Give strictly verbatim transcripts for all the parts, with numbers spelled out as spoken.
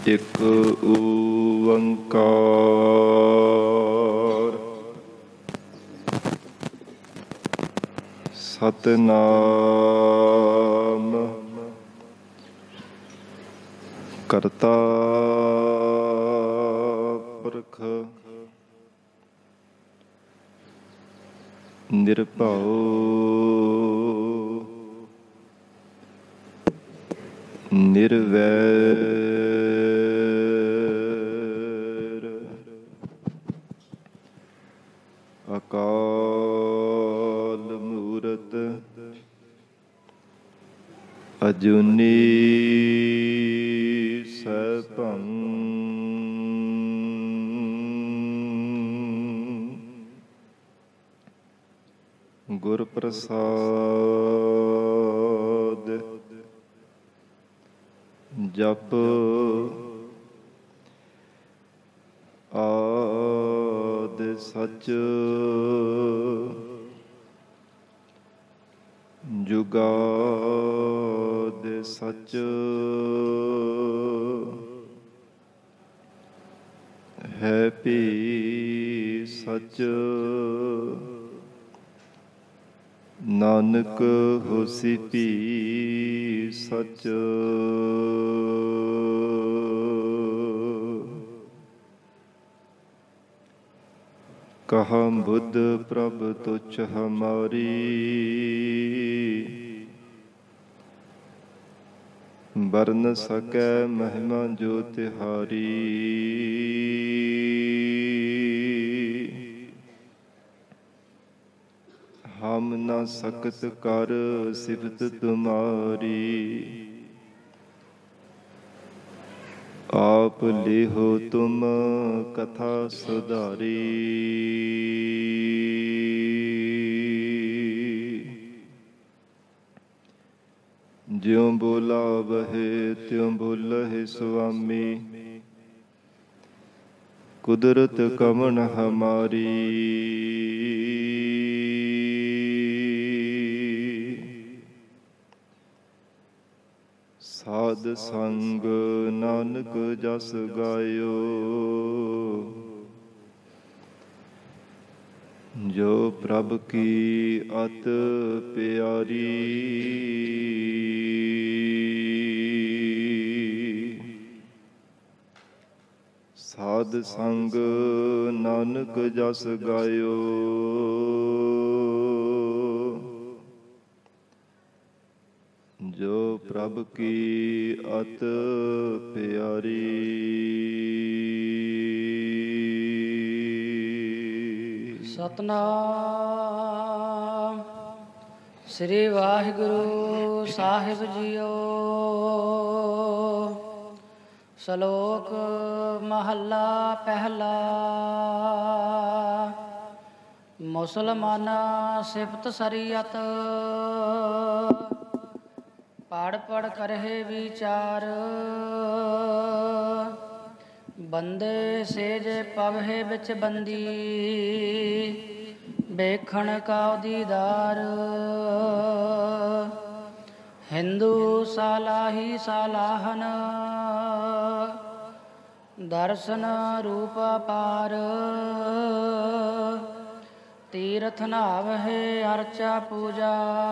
ਇੱਕ ਓੰਕਾਰ ਸਤਿਨਾਮ ਕਰਤਾ ਪੁਰਖ ਨਿਰਭਉ ਨਿਰਵੈਰ ਅਕਾਲ ਮੂਰਤ ਅਜੂਨੀ ਸੈਭੰ ਗੁਰ ਪ੍ਰਸਾਦ ਜਪ ਆਦਿ ਸਚ ਜੁਗਾਦਿ ਸਚ ਹੈ ਭੀ ਸਚ ਨਾਨਕ ਹੋਸੀ ਭੀ ਸਚ ਕਹਾ ਬੁੱਧ ਪ੍ਰਭ ਤੁਛ ਹਮਾਰੀ ਬਰਨ ਸਕੈ ਮਹਿਮਾ ਜੋ ਤਿਹਾਰੀ ਹਮ ਨਾ ਸਕਤ ਕਰ ਸਿਫਤ ਤੁਮਾਰੀ ਆਪ ਲਿਹੋ ਤੁਮ ਕਥਾ ਸੁਧਾਰੀ ਜਿਉ ਬੋਲਾ ਬਹੇ ਤਿਉ ਬੋਲਹਿ ਸੁਆਮੀ ਕੁਦਰਤ ਕਵਣ ਹਮਾਰੀ ਸਾਧ ਸੰਗ ਨਾਨਕ ਜਸ ਗਾਇਓ ਜੋ ਪ੍ਰਭ ਕੀ ਅਤ ਪਿਆਰੀ ਸਾਧ ਸੰਗ ਨਾਨਕ ਜਸ ਗਾਇਓ ਜੋ ਪ੍ਰਭ ਕੀ ਅਤ ਪਿਆਰੀ ਸਤਨਾਮ ਸ੍ਰੀ ਵਾਹਿਗੁਰੂ ਸਾਹਿਬ ਜੀਓ। ਸ਼ਲੋਕ ਮਹੱਲਾ ਪਹਿਲਾ। ਮੁਸਲਮਾਨਾ ਸਿਫਤ ਸਰੀਅਤ ਪੜ ਪੜ ਕਰਹਿ ਵਿਚਾਰ ਬੰਦੇ ਸੇਜ ਪਵਹਿ ਵਿੱਚ ਬੰਦੀ ਵੇਖਣ ਕਾ ਦੀਦਾਰ ਹਿੰਦੂ ਸਾਲਾਹੀ ਸਾਲਾਹਨ ਦਰਸ਼ਨ ਰੂਪ ਪਾਰ ਤੀਰਥ ਨਾਵਹਿ ਅਰਚਾ ਪੂਜਾ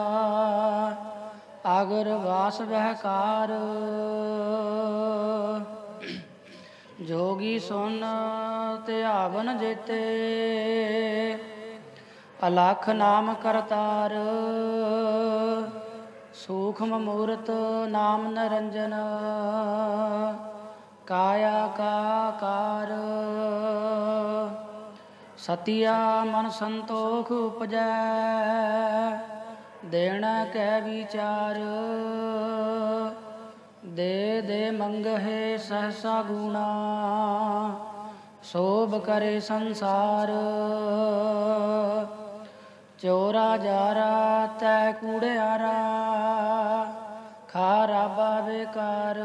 ਆਗਰ ਵਾਸ ਵਹਿਕਾਰ ਜੋਗੀ ਸੁਨ ਧਿਆਵਨ ਜੇਤੇ ਅਲਖ ਨਾਮ ਕਰਤਾਰ ਸੂਖਮ ਮੂਰਤ ਨਾਮ ਨਿਰੰਜਨ ਕਾਇਆ ਕਾ ਕਾਰ ਸਤਿਆ ਮਨ ਸੰਤੋਖ ਉਪਜੈ ਦੇਣਾ ਕੈ ਵਿਚਾਰ ਦੇ ਦੇ ਮੰਗਹਿ ਸਹਸਾ ਗੁਣਾ ਸੋਭ ਕਰੇ ਸੰਸਾਰ ਚੋਰਾ ਜਾਰਾ ਤੈ ਕੂੜਿਆਰਾ ਖਾਰਾਬਾ ਬੇਕਾਰ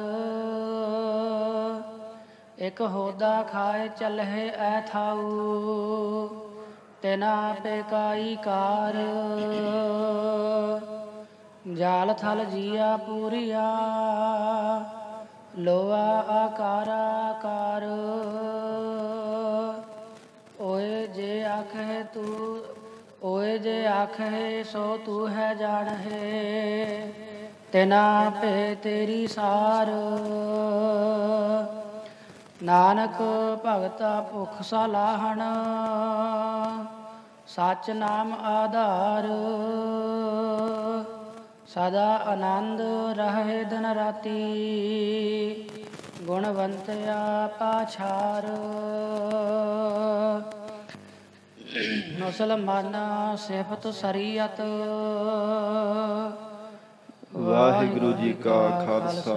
ਇੱਕ ਹੋਦਾ ਖਾਏ ਚਲਹਿ ਐ ਥਾਊ ਤਿਨਾ ਪੇਕਾਈ ਕਾਰ ਜਾਲ ਥਲ ਜੀਆ ਪੂਰੀਆ ਲੋਆ ਆਕਾਰਾ ਰਾਖੇ ਸੋ ਤੂੰ ਹੈ ਜਾਣਹਿ। ਤਿਨਾ ਭੇ ਤੇਰੀ ਸਾਰ ਨਾਨਕ ਭਗਤਾ ਭੁਖ ਸਲਾਹਣ। ਸਚ ਨਾਮ ਆਧਾਰ ਸਦਾ ਆਨੰਦ ਰਹੇ ਦਿਨ ਰਾਤੀ। ਗੁਣਵੰਤਿਆ ਪਾਛਾਰ ਮੁਸਲਮਾਨਾ ਸਿਫਤ ਸਰੀਅਤ। ਵਾਹਿਗੁਰੂ ਜੀ ਕਾ ਖਾਲਸਾ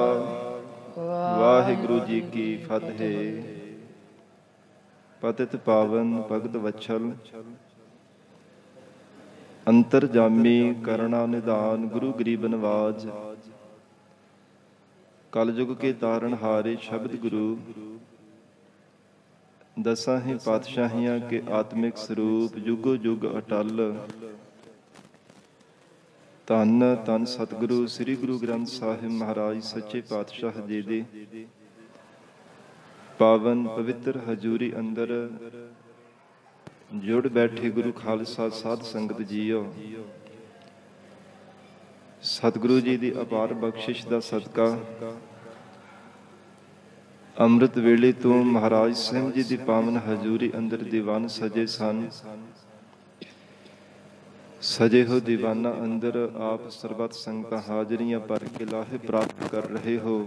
ਵਾਹਿਗੁਰੂ ਜੀ ਕੀ ਫਤਿਹ। ਪਤਿਤ ਪਾਵਨ ਭਗਤ ਵਛਲ ਅੰਤਰਜਾਮੀ ਕਰਣਾ ਨਿਧਾਨ ਗੁਰੂ ਗਰੀਬ ਨਵਾਜ। ਕਲਯੁਗ ਕੇ ਤਾਰਨ ਹਾਰੇ ਸ਼ਬਦ ਗੁਰੂ। ਦਸਾਂ ਹੀ ਪਾਤਸ਼ਾਹੀਆਂ ਕੇ ਆਤਮਿਕ ਸਰੂਪ ਜੁਗੋ ਜੁਗ ਅਟਲ। ਧੰਨ ਧੰਨ ਸਤਿਗੁਰੂ ਸ੍ਰੀ ਗੁਰੂ ਗ੍ਰੰਥ ਸਾਹਿਬ ਮਹਾਰਾਜ ਸੱਚੇ ਪਾਤਸ਼ਾਹ ਜੀ ਦੇ ਪਾਵਨ ਪਵਿੱਤਰ ਹਜ਼ੂਰੀ ਅੰਦਰ ਜੁੜ ਬੈਠੇ ਗੁਰੂ ਖਾਲਸਾ ਸਾਧ ਸੰਗਤ ਜੀਓ। ਸਤਿਗੁਰੂ ਜੀ ਦੀ ਅਪਾਰ ਬਖਸ਼ਿਸ਼ ਦਾ ਸਦਕਾ ਅੰਮ੍ਰਿਤ ਵੇਲੇ ਤੋਂ ਮਹਾਰਾਜ ਸਿੰਘ ਜੀ ਦੀ ਪਾਵਨ ਹਜ਼ੂਰੀ ਅੰਦਰ ਦੀਵਾਨ ਸਜੇ ਸਨ। ਸਜੇ ਹੋ ਦੀਵਾਨਾਂ ਅੰਦਰ ਆਪ ਸਰਬੱਤ ਸੰਗਤਾਂ ਹਾਜ਼ਰੀਆਂ ਭਰ ਕੇ ਲਾਹੇ ਪ੍ਰਾਪਤ ਕਰ ਰਹੇ ਹੋ।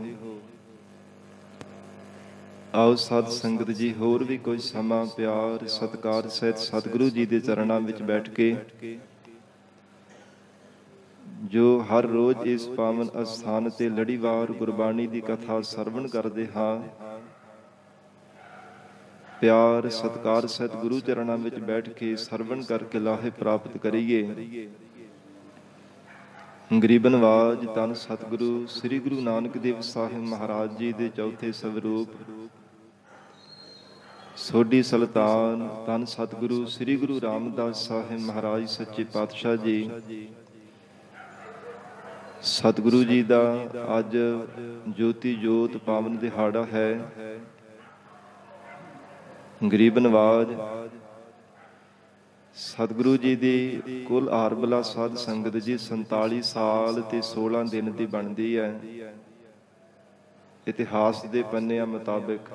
ਆਓ ਸਾਧ ਸੰਗਤ ਜੀ ਹੋਰ ਵੀ ਕੋਈ ਸਮਾਂ ਪਿਆਰ ਸਤਿਕਾਰ ਸਹਿਤ ਸਤਿਗੁਰੂ ਜੀ ਦੇ ਚਰਨਾਂ ਵਿੱਚ ਬੈਠ ਕੇ ਜੋ ਹਰ ਰੋਜ਼ ਇਸ ਪਾਵਨ ਅਸਥਾਨ ਤੇ ਲੜੀਵਾਰ ਗੁਰਬਾਣੀ ਦੀ ਕਥਾ ਸਰਵਣ ਕਰਦੇ ਹਾਂ, ਪਿਆਰ ਸਤਿਕਾਰ ਸਹਿਤ ਗੁਰੂ ਚਰਨਾਂ ਵਿੱਚ ਬੈਠ ਕੇ ਸਰਵਣ ਕਰਕੇ ਲਾਹੇ ਪ੍ਰਾਪਤ ਕਰੀਏ। ਗਰੀਬ ਨਵਾਜ ਧੰਨ ਸਤਿਗੁਰੂ ਸ੍ਰੀ ਗੁਰੂ ਨਾਨਕ ਦੇਵ ਸਾਹਿਬ ਮਹਾਰਾਜ ਜੀ ਦੇ ਚੌਥੇ ਸਵਰੂਪ ਸੋਢੀ ਸੁਲਤਾਨ ਧੰਨ ਸਤਿਗੁਰੂ ਸ੍ਰੀ ਗੁਰੂ ਰਾਮਦਾਸ ਸਾਹਿਬ ਮਹਾਰਾਜ ਸੱਚੇ ਪਾਤਸ਼ਾਹ ਜੀ। ਸਤਿਗੁਰੂ ਜੀ ਦਾ ਅੱਜ ਜੋਤੀ ਜੋਤ ਪਾਵਨ ਦਿਹਾੜਾ ਹੈ। ਗਰੀਬ ਨਵਾਜ ਸਤਿਗੁਰੂ ਜੀ ਦੀ ਕੁੱਲ ਆਰਬਲਾ ਸਾਧ ਸੰਗਤ ਜੀ ਸੰਤਾਲੀ ਸਾਲ ਤੇ ਸੋਲਾਂ ਦਿਨ ਦੀ ਬਣਦੀ ਹੈ। ਇਤਿਹਾਸ ਦੇ ਪੰਨਿਆਂ ਮੁਤਾਬਿਕ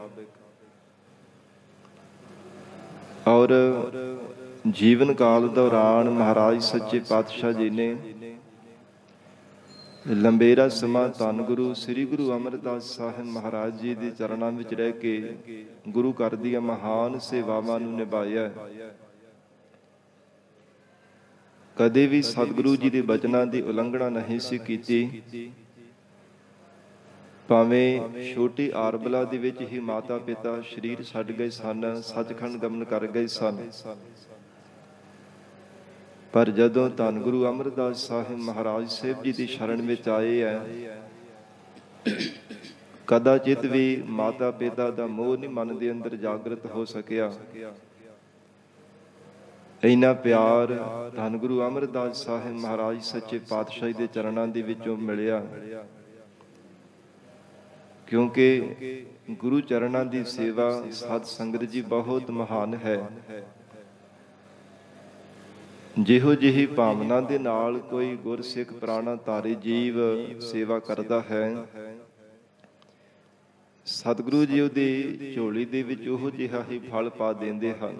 ਔਰ ਜੀਵਨ ਕਾਲ ਦੌਰਾਨ ਮਹਾਰਾਜ ਸੱਚੇ ਪਾਤਸ਼ਾਹ ਜੀ ਨੇ ਲੰਬੇਰਾ ਸਮਾਂ ਧੰਨ ਗੁਰੂ ਸ੍ਰੀ ਗੁਰੂ ਅਮਰਦਾਸ ਸਾਹਿਬ ਮਹਾਰਾਜ ਜੀ ਦੇ ਚਰਨਾਂ ਵਿੱਚ ਰਹਿ ਕੇ ਗੁਰੂ ਘਰ ਦੀਆਂ ਮਹਾਨ ਸੇਵਾਵਾਂ ਨੂੰ ਨਿਭਾਇਆ। ਕਦੇ ਵੀ ਸਤਿਗੁਰੂ ਜੀ ਦੇ ਬਚਨਾਂ ਦੀ ਉਲੰਘਣਾ ਨਹੀਂ ਸੀ ਕੀਤੀ। ਭਾਵੇਂ ਛੋਟੀ ਆਰਬਲਾ ਦੇ ਵਿੱਚ ਹੀ ਮਾਤਾ ਪਿਤਾ ਸਰੀਰ ਛੱਡ ਗਏ ਸਨ, ਸੱਚਖੰਡ ਗਮਨ ਕਰ ਗਏ ਸਨ, ਪਰ ਜਦੋਂ ਧੰਨ ਗੁਰੂ ਅਮਰਦਾਸ ਸਾਹਿਬ ਮਹਾਰਾਜ ਸਾਹਿਬ ਜੀ ਦੀ ਸ਼ਰਨ ਵਿੱਚ ਆਏ ਹੈ, ਕਦਾਚਿਤ ਵੀ ਮਾਤਾ ਪਿਤਾ ਦਾ ਮੋਹ ਨਹੀਂ ਮਨ ਦੇ ਅੰਦਰ ਜਾਗਰਤ ਹੋ ਸਕਿਆ। ਇੰਨਾ ਪਿਆਰ ਧੰਨ ਗੁਰੂ ਅਮਰਦਾਸ ਸਾਹਿਬ ਮਹਾਰਾਜ ਸੱਚੇ ਪਾਤਸ਼ਾਹ ਦੇ ਚਰਨਾਂ ਦੇ ਵਿੱਚੋਂ ਮਿਲਿਆ, ਕਿਉਂਕਿ ਗੁਰੂ ਚਰਨਾਂ ਦੀ ਸੇਵਾ ਸਾਧ ਸੰਗਤ ਜੀ ਬਹੁਤ ਮਹਾਨ ਹੈ। ਜਿਹੋ ਜਿਹੀ ਭਾਵਨਾ ਦੇ ਨਾਲ ਕੋਈ ਗੁਰਸਿੱਖ ਪ੍ਰਾਣਾ ਧਾਰੀ ਜੀਵ ਸੇਵਾ ਕਰਦਾ ਹੈ, ਸਤਿਗੁਰੂ ਜੀ ਉਹਦੀ ਝੋਲੀ ਦੇ ਵਿੱਚ ਉਹੋ ਜਿਹਾ ਹੀ ਫਲ ਪਾ ਦਿੰਦੇ ਹਨ।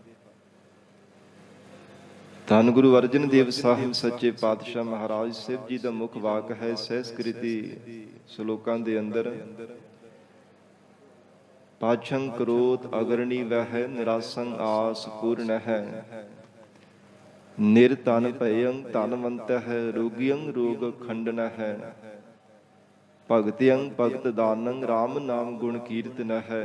ਧੰਨ ਗੁਰੂ ਅਰਜਨ ਦੇਵ ਸਾਹਿਬ ਸੱਚੇ ਪਾਤਸ਼ਾਹ ਮਹਾਰਾਜ ਸਾਹਿਬ ਜੀ ਦਾ ਮੁੱਖ ਵਾਕ ਹੈ ਸਹਿਸਕ੍ਰਿਤੀ ਸ਼ਲੋਕਾਂ ਦੇ ਅੰਦਰ, ਪਾਛੰ ਕਰੋਤ ਅਗਰਣੀ ਵਹਿ ਨਿਰਾਸੰ ਆਸ ਪੂਰਨ ਹੈ। ਨਿਰਧਨ ਭਯੰ ਧਨਵੰਤ ਹੈ ਰੋਗੀਅੰ ਰੋਗ ਖੰਡਨ ਹੈ। ਭਗਤਿਅੰ ਭਗਤ ਦਾਨੰ ਰਾਮ ਨਾਮ ਗੁਣ ਕੀਰਤਨ ਹੈ।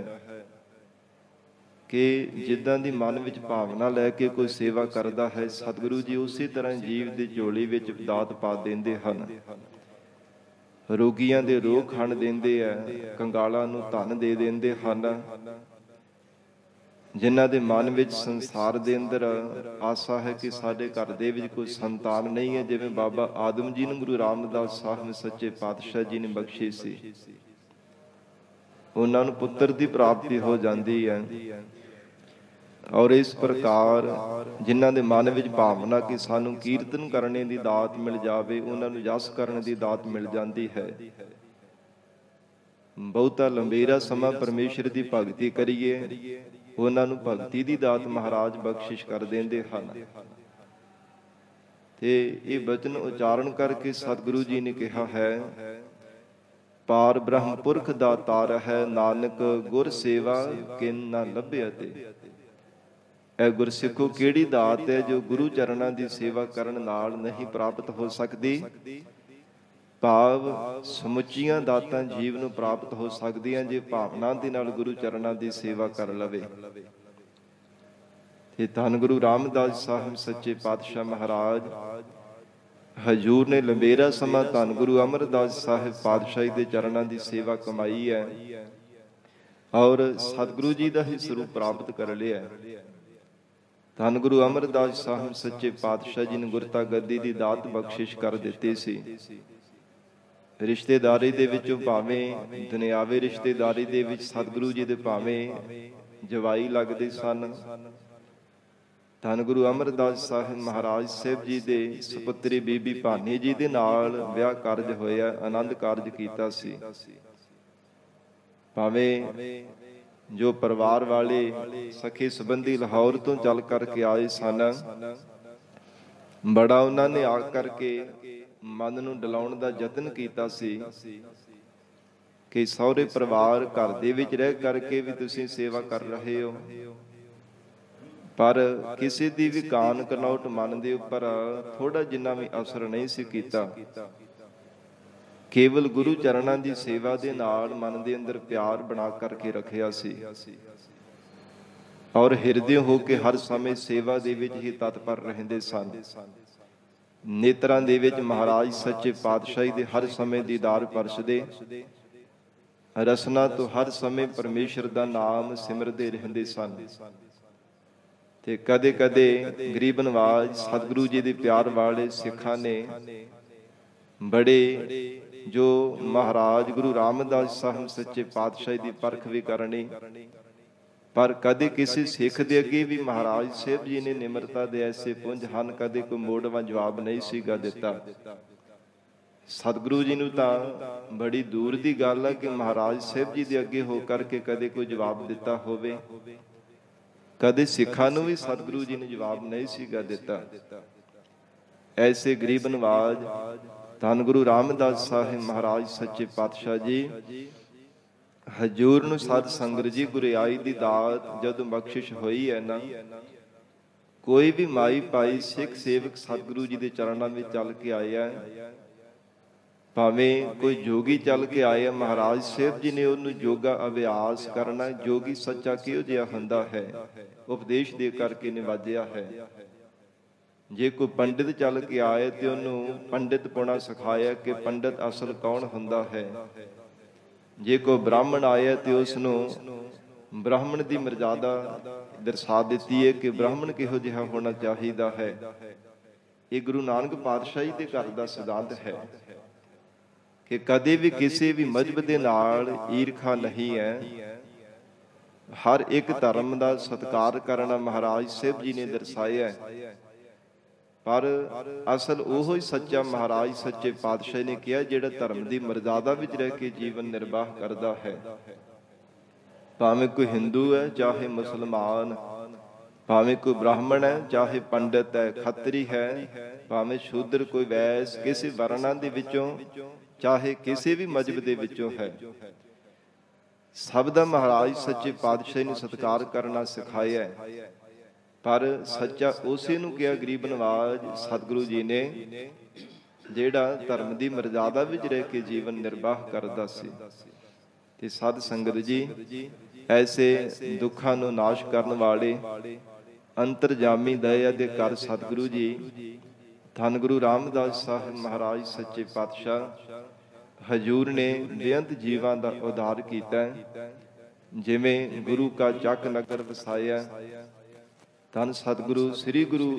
ਕਿ ਜਿੱਦਾਂ ਦੀ ਮਨ ਵਿੱਚ ਭਾਵਨਾ ਲੈ ਕੇ ਕੋਈ ਸੇਵਾ ਕਰਦਾ ਹੈ, ਸਤਿਗੁਰੂ ਜੀ ਉਸੇ ਤਰ੍ਹਾਂ ਜੀਵ ਦੀ ਝੋਲੀ ਵਿੱਚ ਦਾਤ ਪਾ ਦਿੰਦੇ ਹਨ। ਰੋਗੀਆਂ ਦੇ ਰੋਗ ਖੰਡ ਦਿੰਦੇ ਆ, ਕੰਗਾਲਾਂ ਨੂੰ ਧਨ ਦੇ ਦਿੰਦੇ ਹਨ। ਜਿਨ੍ਹਾਂ ਦੇ ਮਨ ਵਿੱਚ ਸੰਸਾਰ ਦੇ ਅੰਦਰ ਆਸਾ ਹੈ ਕਿ ਸਾਡੇ ਘਰ ਦੇ ਵਿੱਚ ਕੋਈ ਸੰਤਾਨ ਨਹੀਂ ਹੈ, ਜਿਵੇਂ ਬਾਬਾ ਆਦਮ ਜੀ ਨੂੰ ਗੁਰੂ ਰਾਮਦਾਸ ਸਾਹਿਬ ਸੱਚੇ ਪਾਤਸ਼ਾਹ ਜੀ ਨੇ ਬਖਸ਼ੀ ਸੀ, ਉਹਨਾਂ ਨੂੰ ਪੁੱਤਰ ਦੀ ਪ੍ਰਾਪਤੀ ਹੋ ਜਾਂਦੀ ਹੈ। ਔਰ ਇਸ ਪ੍ਰਕਾਰ ਜਿਨ੍ਹਾਂ ਦੇ ਮਨ ਵਿੱਚ ਭਾਵਨਾ ਕਿ ਸਾਨੂੰ ਕੀਰਤਨ ਕਰਨੇ ਦੀ ਦਾਤ ਮਿਲ ਜਾਵੇ, ਉਹਨਾਂ ਨੂੰ ਜਸ ਕਰਨ ਦੀ ਦਾਤ ਮਿਲ ਜਾਂਦੀ ਹੈ। ਬਹੁਤਾ ਲੰਬੇਰਾ ਸਮਾਂ ਪਰਮੇਸ਼ਰ ਦੀ ਭਗਤੀ ਕਰੀਏ, ਉਹਨਾਂ ਨੂੰ ਭਗਤੀ ਦੀ ਦਾਤ ਮਹਾਰਾਜ ਬਖਸ਼ਿਸ਼ ਕਰ ਦਿੰਦੇ ਹਨ। ਤੇ ਇਹ ਬਚਨ ਉਚਾਰਨ ਕਰਕੇ ਸਤਿਗੁਰੂ ਜੀ ਨੇ ਕਿਹਾ ਹੈ, ਪਾਰ ਬ੍ਰਹਮ ਪੁਰਖ ਦਾ ਤਾਰ ਹੈ, ਨਾਨਕ ਗੁਰ ਸੇਵਾ ਕਿਨ ਨਾ ਲੱਭਿਆ ਤੇ। ਇਹ ਗੁਰਸਿੱਖੋ ਕਿਹੜੀ ਦਾਤ ਹੈ ਜੋ ਗੁਰੂ ਚਰਨਾਂ ਦੀ ਸੇਵਾ ਕਰਨ ਨਾਲ ਨਹੀਂ ਪ੍ਰਾਪਤ ਹੋ ਸਕਦੀ। ਭਾਵ ਸਮੁੱਚੀਆਂ ਦਾਤਾਂ ਜੀਵ ਨੂੰ ਪ੍ਰਾਪਤ ਹੋ ਸਕਦੀਆਂ ਜੇ ਭਾਵਨਾ ਦੇ ਨਾਲ ਗੁਰੂ ਚਰਨਾਂ ਦੀ ਸੇਵਾ ਕਰ ਲਵੇ। ਤੇ ਧੰਨ ਗੁਰੂ ਰਾਮਦਾਸ ਸਾਹਿਬ ਸੱਚੇ ਪਾਤਸ਼ਾਹ ਮਹਾਰਾਜ ਹਜੂਰ ਨੇ ਲੰਬੇਰਾ ਸਮਾਂ ਧੰਨ ਗੁਰੂ ਅਮਰਦਾਸ ਸਾਹਿਬ ਪਾਤਸ਼ਾਹੀ ਦੇ ਚਰਨਾਂ ਦੀ ਸੇਵਾ ਕਮਾਈ ਹੈ ਔਰ ਸਤਿਗੁਰੂ ਜੀ ਦਾ ਹੀ ਸਰੂਪ ਪ੍ਰਾਪਤ ਕਰ ਲਿਆ। ਧੰਨ ਗੁਰੂ ਅਮਰਦਾਸ ਸਾਹਿਬ ਸੱਚੇ ਪਾਤਸ਼ਾਹ ਜੀ ਨੇ ਗੁਰਤਾ ਗੱਦੀ ਦੀ ਦਾਤ ਬਖਸ਼ਿਸ਼ ਕਰ ਦਿੱਤੀ ਸੀ। ਰਿਸ਼ਤੇਦਾਰੀ ਦੇ ਵਿੱਚੋਂ ਭਾਵੇਂ ਦੁਨਿਆਵੀ ਰਿਸ਼ਤੇਦਾਰੀ ਦੇ ਵਿੱਚ ਸਤਿਗੁਰੂ ਜੀ ਦੇ ਭਾਵੇਂ ਜਵਾਈ ਲੱਗਦੇ ਸਨ, ਧੰਨ ਗੁਰੂ ਅਮਰਦਾਸ ਸਾਹਿਬ ਮਹਾਰਾਜ ਸਾਹਿਬ ਜੀ ਦੇ ਸੁਪੁੱਤਰੀ ਬੀਬੀ ਭਾਨੀ ਜੀ ਦੇ ਨਾਲ ਵਿਆਹ ਕਾਰਜ ਹੋਇਆ, ਆਨੰਦ ਕਾਰਜ ਕੀਤਾ ਸੀ। ਭਾਵੇਂ ਜੋ ਪਰਿਵਾਰ ਵਾਲੇ ਸਖੀ ਸੰਬੰਧੀ ਲਾਹੌਰ ਤੋਂ ਚੱਲ ਕਰਕੇ ਆਏ ਸਨ, ਬੜਾ ਉਹਨਾਂ ਨੇ ਆ ਕਰਕੇ ਮਨ ਨੂੰ ਡਲਾਉਣ ਦਾ ਯਤਨ ਕੀਤਾ ਸੀ ਕਿ ਸਹੁਰੇ ਪਰਿਵਾਰ ਘਰ ਦੇ ਵਿੱਚ ਰਹਿ ਕਰਕੇ ਵੀ ਤੁਸੀਂ ਸੇਵਾ ਕਰ ਰਹੇ ਹੋ। ਪਰ ਕਿਸੇ ਦੀ ਵੀ ਕਾਨ ਕਨੌਟ ਮਨ ਦੇ ਉੱਪਰ ਥੋੜਾ ਜਿੰਨਾ ਵੀ ਅਸਰ ਨਹੀਂ ਸੀ ਕੀਤਾ। ਕੇਵਲ ਗੁਰੂ ਚਰਨਾਂ ਦੀ ਸੇਵਾ ਦੇ ਨਾਲ ਮਨ ਦੇ ਅੰਦਰ ਪਿਆਰ ਬਣਾ ਕਰਕੇ ਰੱਖਿਆ ਸੀ ਔਰ ਹਿਰਦੇ ਹੋ ਕੇ ਹਰ ਸਮੇਂ ਸੇਵਾ ਦੇ ਵਿੱਚ ਹੀ ਤਤਪਰ ਰਹਿੰਦੇ ਸਨ। ਨੇਤਰਾਂ ਦੇ ਵਿੱਚ ਮਹਾਰਾਜ ਸੱਚੇ ਪਾਤਸ਼ਾਹੀ ਦੇ ਹਰ ਸਮੇਂ ਦੀਦਾਰ ਪਰਸਦੇ, ਰਸਨਾ ਤੋਂ ਹਰ ਸਮੇਂ ਪਰਮੇਸ਼ਰ ਦਾ ਨਾਮ ਸਿਮਰਦੇ ਰਹਿੰਦੇ ਸਨ। ਤੇ ਕਦੇ ਕਦੇ ਗਰੀਬ ਨਵਾਜ ਸਤਿਗੁਰੂ ਜੀ ਦੇ ਪਿਆਰ ਵਾਲੇ ਸਿੱਖਾਂ ਨੇ ਬੜੇ ਜੋ ਮਹਾਰਾਜ ਗੁਰੂ ਰਾਮਦਾਸ ਸਾਹਿਬ ਸੱਚੇ ਪਾਤਸ਼ਾਹੀ ਦੀ ਪਰਖ ਵੀ ਕਰਨੀ, ਪਰ ਕਦੇ ਕਿਸੇ ਸਿੱਖ ਦੇ ਅੱਗੇ ਵੀ ਮਹਾਰਾਜ ਸਾਹਿਬ ਜੀ ਨੇ ਨਿਮਰਤਾ ਦੇ ਐਸੇ ਪੁੰਜ ਹਨ, ਕਦੇ ਕੋਈ ਮੋੜਵਾਂ ਜਵਾਬ ਨਹੀਂ ਸੀਗਾ ਦਿੱਤਾ। ਸਤਿਗੁਰੂ ਜੀ ਨੂੰ ਤਾਂ ਬੜੀ ਦੂਰ ਦੀ ਗੱਲ ਹੈ ਕਿ ਮਹਾਰਾਜ ਸਾਹਿਬ ਜੀ ਦੇ ਅੱਗੇ ਹੋ ਕਰਕੇ ਕਦੇ ਕੋਈ ਜਵਾਬ ਦਿੱਤਾ ਹੋਵੇ। ਕਦੇ ਸਿੱਖਾਂ ਨੂੰ ਵੀ ਸਤਿਗੁਰੂ ਜੀ ਨੇ ਜਵਾਬ ਨਹੀਂ ਸੀਗਾ ਦਿੱਤਾ। ਐਸੇ ਗਰੀਬ ਨਵਾਜ ਧੰਨ ਗੁਰੂ ਰਾਮਦਾਸ ਸਾਹਿਬ ਮਹਾਰਾਜ ਸੱਚੇ ਪਾਤਸ਼ਾਹ ਜੀ ਹਜੂਰ ਨੂੰ ਸਤ ਸੰਗਤ ਜੀ ਗੁਰਿਆਈ ਦੀ ਦਾਤ ਜਦੋਂ ਬਖਸ਼ਿਸ਼ ਹੋਈ ਹੈ ਨਾ, ਕੋਈ ਵੀ ਮਾਈ ਪਾਈ ਸਿੱਖ ਸੇਵਕ ਸਤਿਗੁਰੂ ਜੀ ਦੇ ਚਰਨਾਂ ਵਿੱਚ ਚੱਲ ਕੇ ਆਇਆ, ਭਾਵੇਂ ਕੋਈ ਜੋਗੀ ਚੱਲ ਕੇ ਆਇਆ, ਮਹਾਰਾਜ ਸਾਹਿਬ ਜੀ ਨੇ ਉਹਨੂੰ ਯੋਗਾ ਅਭਿਆਸ ਕਰਨਾ, ਜੋਗੀ ਸੱਚਾ ਕਿਹੋ ਜਿਹਾ ਹੁੰਦਾ ਹੈ ਉਪਦੇਸ਼ ਦੇ ਕਰਕੇ ਨਿਵਾਜਿਆ ਹੈ। ਜੇ ਕੋਈ ਪੰਡਿਤ ਚੱਲ ਕੇ ਆਏ ਤੇ ਉਹਨੂੰ ਪੰਡਿਤ ਪੁਣਾ ਸਿਖਾਇਆ ਕਿ ਪੰਡਿਤ ਅਸਲ ਕੌਣ ਹੁੰਦਾ ਹੈ। ਜੇ ਕੋਈ ਬ੍ਰਾਹਮਣ ਆਇਆ ਤੇ ਉਸ ਨੂੰ ਬ੍ਰਾਹਮਣ ਦੀ ਮਰਜ਼ਾਦਾ ਦਰਸਾ ਦਿੱਤੀ ਹੈ ਕਿ ਬ੍ਰਾਹਮਣ ਕਿਹੋ ਜਿਹਾ ਹੋਣਾ ਚਾਹੀਦਾ ਹੈ। ਇਹ ਗੁਰੂ ਨਾਨਕ ਪਾਤਸ਼ਾਹੀ ਦੇ ਘਰ ਦਾ ਸਿਧਾਂਤ ਹੈ ਕਿ ਕਦੇ ਵੀ ਕਿਸੇ ਵੀ ਮਜ਼ਹਬ ਦੇ ਨਾਲ ਈਰਖਾ ਨਹੀਂ ਹੈ। ਹਰ ਇੱਕ ਧਰਮ ਦਾ ਸਤਿਕਾਰ ਕਰਨਾ ਮਹਾਰਾਜ ਸਾਹਿਬ ਜੀ ਨੇ ਦਰਸਾਇਆ ਹੈ। ਪਰ ਅਸਲ ਉਹੋ ਹੀ ਸੱਚਾ ਮਹਾਰਾਜ ਸੱਚੇ ਪਾਤਸ਼ਾਹ ਨੇ ਕਿਹਾ ਜਿਹੜਾ ਧਰਮ ਦੀ ਮਰਜ਼ਾਦਾ ਵਿੱਚ ਰਹਿ ਕੇ ਜੀਵਨ ਨਿਰਵਾਹ ਕਰਦਾ ਹੈ। ਭਾਵੇਂ ਕੋਈ ਹਿੰਦੂ ਹੈ ਚਾਹੇ ਮੁਸਲਮਾਨ, ਭਾਵੇਂ ਕੋਈ ਬ੍ਰਾਹਮਣ ਹੈ ਚਾਹੇ ਪੰਡਿਤ ਹੈ, ਖੱਤਰੀ ਹੈ, ਭਾਵੇਂ ਸ਼ੂਦਰ ਕੋਈ ਵੈਸ, ਕਿਸੇ ਵਰਨਾਂ ਦੇ ਵਿੱਚੋਂ ਚਾਹੇ ਕਿਸੇ ਵੀ ਮਜ਼ਹਬ ਦੇ ਵਿੱਚੋਂ ਹੈ, ਸਭ ਦਾ ਮਹਾਰਾਜ ਸੱਚੇ ਪਾਤਸ਼ਾਹ ਨੇ ਸਤਿਕਾਰ ਕਰਨਾ ਸਿਖਾਇਆ ਹੈ। ਪਰ ਸੱਚਾ ਉਸੇ ਨੂੰ ਕਿਹਾ ਗਰੀਬ ਨਵਾਜ ਸਤਿਗੁਰੂ ਜੀ ਨੇ ਜਿਹੜਾ ਧਰਮ ਦੀ ਮਰਜ਼ਾਦਾ ਵਿੱਚ ਰਹਿ ਕੇ ਜੀਵਨ ਨਿਰਵਾਹ ਕਰਦਾ ਸੀ। ਤੇ ਸਾਧ ਸੰਗਤ ਜੀ ਐਸੇ ਦੁੱਖਾਂ ਨੂੰ ਨਾਸ਼ ਕਰਨ ਵਾਲੇ ਅੰਤਰਜਾਮੀ ਦਇਆ ਦੇ ਘਰ ਸਤਿਗੁਰੂ ਜੀ ਧੰਨ ਗੁਰੂ ਰਾਮਦਾਸ ਸਾਹਿਬ ਮਹਾਰਾਜ ਸੱਚੇ ਪਾਤਸ਼ਾਹ ਹਜੂਰ ਨੇ ਬੇਅੰਤ ਜੀਵਾਂ ਦਾ ਉਧਾਰ ਕੀਤਾ। ਜਿਵੇਂ ਗੁਰੂ ਕਾ ਚੱਕ ਨਗਰ ਵਸਾਇਆ, ਧੰਨ ਸਤਿਗੁਰੂ ਸ੍ਰੀ ਗੁਰੂ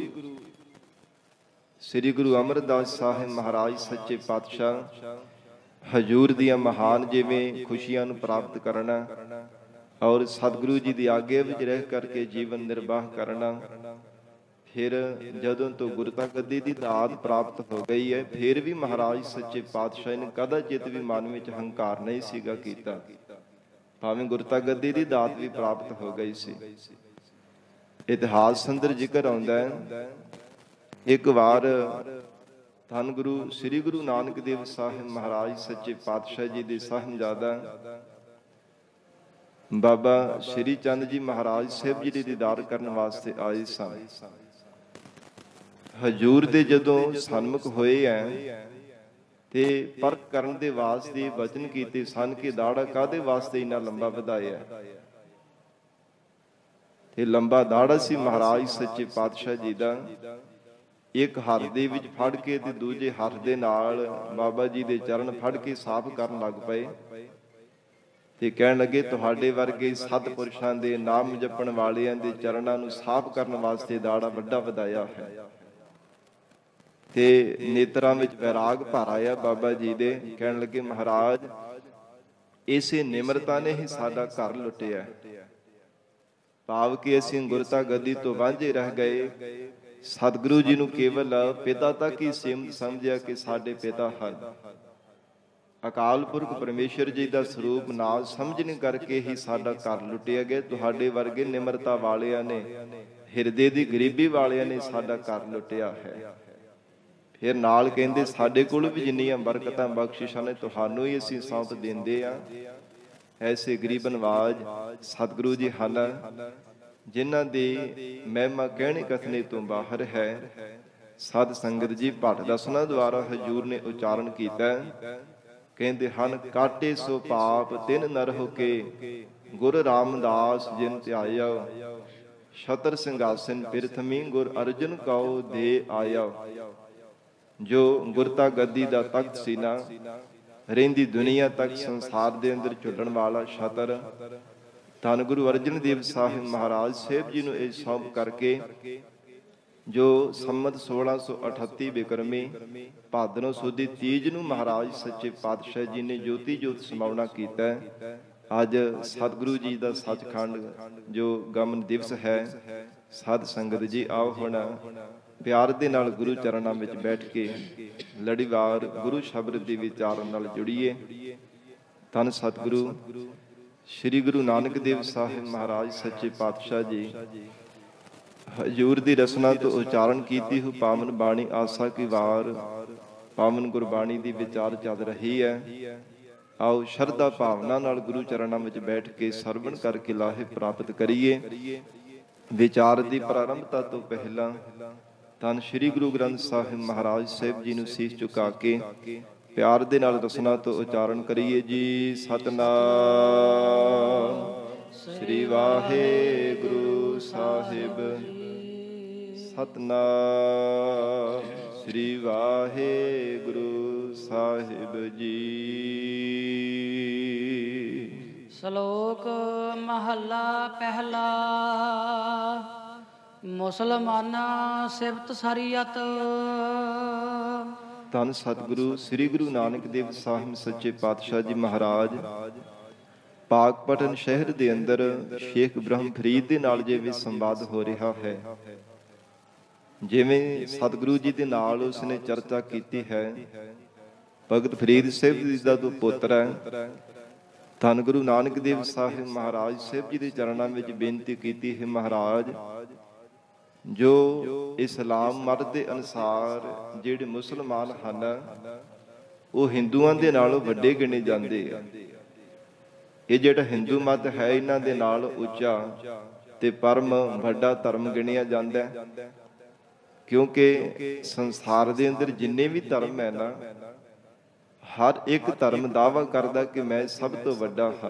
ਸ੍ਰੀ ਗੁਰੂ ਅਮਰਦਾਸ ਸਾਹਿਬ ਮਹਾਰਾਜ ਸੱਚੇ ਪਾਤਸ਼ਾਹ ਹਜੂਰ ਦੀਆਂ ਮਹਾਨ ਜਿਵੇਂ ਖੁਸ਼ੀਆਂ ਨੂੰ ਪ੍ਰਾਪਤ ਕਰਨਾ, ਔਰ ਸਤਿਗੁਰੂ ਜੀ ਦੀ ਆਗਿਆ ਵਿੱਚ ਰਹਿ ਕਰਕੇ ਜੀਵਨ ਨਿਰਵਾਹ ਕਰਨਾ। ਫਿਰ ਜਦੋਂ ਤੋਂ ਗੁਰਤਾ ਗੱਦੀ ਦੀ ਦਾਤ ਪ੍ਰਾਪਤ ਹੋ ਗਈ ਹੈ, ਫਿਰ ਵੀ ਮਹਾਰਾਜ ਸੱਚੇ ਪਾਤਸ਼ਾਹ ਨੇ ਕਦਾਚਿਤ ਵੀ ਮਨ ਵਿੱਚ ਹੰਕਾਰ ਨਹੀਂ ਸੀਗਾ ਕੀਤਾ, ਭਾਵੇਂ ਗੁਰਤਾ ਗੱਦੀ ਦੀ ਦਾਤ ਵੀ ਪ੍ਰਾਪਤ ਹੋ ਗਈ ਸੀ। ਇਤਿਹਾਸ ਅੰਦਰ ਜ਼ਿਕਰ ਆਉਂਦਾ ਹੈ, ਇੱਕ ਵਾਰ ਧੰਨ ਗੁਰੂ ਸ੍ਰੀ ਗੁਰੂ ਨਾਨਕ ਦੇਵ ਸਾਹਿਬ ਮਹਾਰਾਜ ਸੱਚੇ ਪਾਤਸ਼ਾਹ ਜੀ ਦੇ ਸਾਹਿਬਜ਼ਾਦਾ ਬਾਬਾ ਸ਼੍ਰੀ ਚੰਦ ਜੀ ਮਹਾਰਾਜ ਸਾਹਿਬ ਜੀ ਦੇ ਦੀਦਾਰ ਕਰਨ ਵਾਸਤੇ ਆਏ ਸਨ। ਹਜੂਰ ਦੇ ਜਦੋਂ ਸਨਮੁਖ ਹੋਏ ਐ ਤੇ ਪਰਖ ਕਰਨ ਦੇ ਵਾਸਤੇ ਵਚਨ ਕੀਤੇ ਸਨ ਕਿ ਦਾੜਾ ਕਾਹਦੇ ਵਾਸਤੇ ਇੰਨਾ ਲੰਬਾ ਵਧਾਇਆ, ਤੇ ਲੰਬਾ ਦਾੜਾ ਸੀ ਮਹਾਰਾਜ ਸੱਚੇ ਪਾਤਸ਼ਾਹ ਜੀ ਦਾ। ਇੱਕ ਹੱਥ ਦੇ ਵਿੱਚ ਫੜ ਕੇ ਤੇ ਦੂਜੇ ਹੱਥ ਦੇ ਨਾਲ ਬਾਬਾ ਜੀ ਦੇ ਚਰਨ ਫੜ ਕੇ ਸਾਫ਼ ਕਰਨ ਲੱਗ ਪਏ ਤੇ ਕਹਿਣ ਲੱਗੇ, ਤੁਹਾਡੇ ਵਰਗੇ ਸਤਿਪੁਰਸ਼ਾਂ ਦੇ ਨਾਮ ਜਪਣ ਵਾਲਿਆਂ ਦੇ ਚਰਨਾਂ ਨੂੰ ਸਾਫ਼ ਕਰਨ ਵਾਸਤੇ ਦਾੜਾ ਵੱਡਾ ਵਧਾਇਆ ਹੈ। ਤੇ ਨੇਤਰਾਂ ਵਿੱਚ ਵੈਰਾਗ ਭਰ ਆਇਆ ਬਾਬਾ ਜੀ ਦੇ। ਕਹਿਣ ਲੱਗੇ, ਮਹਾਰਾਜ ਇਸੇ ਨਿਮਰਤਾ ਨੇ ਹੀ ਸਾਡਾ ਘਰ ਲੁੱਟਿਆ, ਭਾਵ ਕਿ ਅਸੀਂ ਗੁਰਤਾ ਗੱਦੀ ਤੋਂ ਵਾਂਝੇ ਰਹਿ ਗਏ। ਸਤਿਗੁਰੂ ਜੀ ਨੂੰ ਕੇਵਲ ਪਿਤਾ ਤੱਕ ਹੀ ਸੀਮਤ ਸਮਝਿਆ ਕਿ ਸਾਡੇ ਪਿਤਾ ਹਨ। ਅਕਾਲ ਪੁਰਖ ਪਰਮੇਸ਼ਰ ਜੀ ਦਾ ਸਰੂਪ ਨਾ ਸਮਝਣ ਕਰਕੇ ਹੀ ਸਾਡਾ ਘਰ ਲੁੱਟਿਆ ਗਿਆ। ਤੁਹਾਡੇ ਵਰਗੇ ਨਿਮਰਤਾ ਵਾਲਿਆਂ ਨੇ, ਹਿਰਦੇ ਦੀ ਗਰੀਬੀ ਵਾਲਿਆਂ ਨੇ ਸਾਡਾ ਘਰ ਲੁੱਟਿਆ ਹੈ। ਫਿਰ ਨਾਲ ਕਹਿੰਦੇ, ਸਾਡੇ ਕੋਲ ਵੀ ਜਿੰਨੀਆਂ ਬਰਕਤਾਂ ਬਖਸ਼ਿਸ਼ਾਂ ਨੇ ਤੁਹਾਨੂੰ ਹੀ ਅਸੀਂ ਸੌਂਪ ਦਿੰਦੇ ਆ। ਐਸੇ ਗਰੀਬ ਨਵਾਜ ਸਤਿਗੁਰੂ ਜੀ ਹਨ, ਜਿਨ੍ਹਾਂ ਦੀ ਮਹਿਮਾ ਕਹਿਣੇ ਕਥਨੇ ਤੋਂ ਬਾਹਰ ਹੈ। ਸਾਧ ਸੰਗਤ ਜੀ ਭੱਟ ਦਸਨਾ ਦੁਆਰਾ ਹਜੂਰ ਨੇ ਉਚਾਰਨ ਕੀਤਾ, ਕਹਿੰਦੇ ਹਨ, ਕਾਟੇ ਸੋ ਪਾਪ ਤਿਨ ਨਰ ਹੋ ਕੇ ਗੁਰ ਰਾਮਦਾਸ ਜਿਨ ਧਿਆਇਆ, ਛਤਰ ਸਿੰਘਾਸਨ ਪਿਰਥਮੀ ਗੁਰ ਅਰਜਨ ਕਉ ਦੇ ਆਇਆ। ਜੋ ਗੁਰਤਾ ਗੱਦੀ ਦਾ ਤਖਤ ਸੀ ਨਾ, ਰਹਿੰਦੀ ਦੁਨੀਆ ਤੱਕ ਸੰਸਾਰ ਦੇ ਅੰਦਰ ਝੁੱਲਣ ਵਾਲਾ ਛਤਰ ਧੰਨ ਗੁਰੂ ਅਰਜਨ ਦੇਵ ਸਾਹਿਬ ਮਹਾਰਾਜ ਸਾਹਿਬ ਜੀ ਨੂੰ ਇਹ ਸੌਂਪ ਕਰਕੇ, ਜੋ ਸੰਮਤ ਸੋਲਾਂ ਸੌ ਅਠੱਤੀ ਬਿਕਰਮੀ ਭਾਦਰੋਂ ਸੁਦੀ ਤੀਜ ਨੂੰ ਮਹਾਰਾਜ ਸੱਚੇ ਪਾਤਸ਼ਾਹ ਜੀ ਨੇ ਜੋਤੀ ਜੋਤ ਸਮਾਉਣਾ ਕੀਤਾ। ਅੱਜ ਸਤਿਗੁਰੂ ਜੀ ਦਾ ਸੱਚਖੰਡ ਜੋ ਗਮਨ ਦਿਵਸ ਹੈ। ਸਾਧ ਸੰਗਤ ਜੀ, ਆਓ ਹੁਣ ਪਿਆਰ ਦੇ ਨਾਲ ਗੁਰੂ ਚਰਨਾਂ ਵਿੱਚ ਬੈਠ ਕੇ ਲੜੀਵਾਰ ਗੁਰੂ ਸ਼ਬਦ ਦੀ ਵਿਚਾਰਨ ਨਾਲ ਜੁੜੀਏ। ਧੰਨ ਸਤਿਗੁਰੂ ਸ੍ਰੀ ਗੁਰੂ ਨਾਨਕ ਦੇਵ ਸਾਹਿਬ ਮਹਾਰਾਜ ਸੱਚੇ ਪਾਤਸ਼ਾਹ ਜੀ ਹਜੂਰ ਦੀ ਰਸਨਾ ਤੋਂ ਉਚਾਰਨ ਕੀਤੀ ਹੋ ਪਾਵਨ ਬਾਣੀ ਆਸਾ ਕੀ ਵਾਰ, ਪਾਵਨ ਗੁਰਬਾਣੀ ਦੀ ਵਿਚਾਰ ਚੱਲ ਰਹੀ ਹੈ। ਆਓ ਸ਼ਰਧਾ ਭਾਵਨਾ ਨਾਲ ਗੁਰੂ ਚਰਨਾਂ ਵਿੱਚ ਬੈਠ ਕੇ ਸਰਵਣ ਕਰਕੇ ਲਾਹੇ ਪ੍ਰਾਪਤ ਕਰੀਏ। ਵਿਚਾਰ ਦੀ ਪ੍ਰਾਰੰਭਤਾ ਤੋਂ ਪਹਿਲਾਂ ਧੰਨ ਸ੍ਰੀ ਗੁਰੂ ਗ੍ਰੰਥ ਸਾਹਿਬ ਮਹਾਰਾਜ ਸਾਹਿਬ ਜੀ ਨੂੰ ਸੀਸ ਝੁਕਾ ਕੇ ਪਿਆਰ ਦੇ ਨਾਲ ਰਸਨਾ ਤੋਂ ਉਚਾਰਨ ਕਰੀਏ ਜੀ। ਸਤਿਨਾਮ ਸ੍ਰੀ ਵਾਹਿਗੁਰੂ ਸਾਹਿਬ, ਸਤਿਨਾਮ ਸ੍ਰੀ ਵਾਹਿਗੁਰੂ ਸਾਹਿਬ ਜੀ। ਸ਼ਲੋਕ ਮਹੱਲਾ ਪਹਿਲਾ। ਮੁਸਲਮਾਨਾ ਸਿਫਤ ਸਰੀਅਤ। ਧੰਨ ਸਤਿਗੁਰੂ ਸ੍ਰੀ ਗੁਰੂ ਨਾਨਕ ਦੇਵ ਸਾਹਿਬ ਸੱਚੇ ਪਾਤਸ਼ਾਹ ਜੀ ਮਹਾਰਾਜ ਪਾਕਪਟਨ ਸ਼ਹਿਰ ਦੇ ਅੰਦਰ ਸ਼ੇਖ ਬ੍ਰਹਮ ਫਰੀਦ ਦੇ ਨਾਲ ਜਿਵੇਂ ਸੰਵਾਦ ਹੋ ਰਿਹਾ ਹੈ, ਜਿਵੇਂ ਸਤਿਗੁਰੂ ਜੀ ਦੇ ਨਾਲ ਉਸਨੇ ਚਰਚਾ ਕੀਤੀ ਹੈ। ਭਗਤ ਫਰੀਦ ਸਾਹਿਬ ਜੀ ਦਾ ਜੋ ਪੁੱਤਰ ਹੈ, ਧੰਨ ਗੁਰੂ ਨਾਨਕ ਦੇਵ ਸਾਹਿਬ ਮਹਾਰਾਜ ਸਾਹਿਬ ਜੀ ਦੇ ਚਰਨਾਂ ਵਿੱਚ ਬੇਨਤੀ ਕੀਤੀ ਹੈ, ਮਹਾਰਾਜ ਜੋ ਇਸਲਾਮ ਮਤ ਦੇ ਅਨੁਸਾਰ ਜਿਹੜੇ ਮੁਸਲਮਾਨ ਹਨ ਉਹ ਹਿੰਦੂਆਂ ਦੇ ਨਾਲੋਂ ਵੱਡੇ ਗਿਣੇ ਜਾਂਦੇ ਆ। ਇਹ ਜਿਹੜਾ ਹਿੰਦੂ ਮਤ ਹੈ ਇਹਨਾਂ ਦੇ ਨਾਲ ਉੱਚਾ ਤੇ ਪਰਮ ਵੱਡਾ ਧਰਮ ਗਿਣਿਆ ਜਾਂਦਾ ਹੈ, ਕਿਉਂਕਿ ਸੰਸਾਰ ਦੇ ਅੰਦਰ ਜਿੰਨੇ ਵੀ ਧਰਮ ਹੈ ਨਾ, ਹਰ ਇੱਕ ਧਰਮ ਦਾਅਵਾ ਕਰਦਾ ਕਿ ਮੈਂ ਸਭ ਤੋਂ ਵੱਡਾ ਹਾਂ।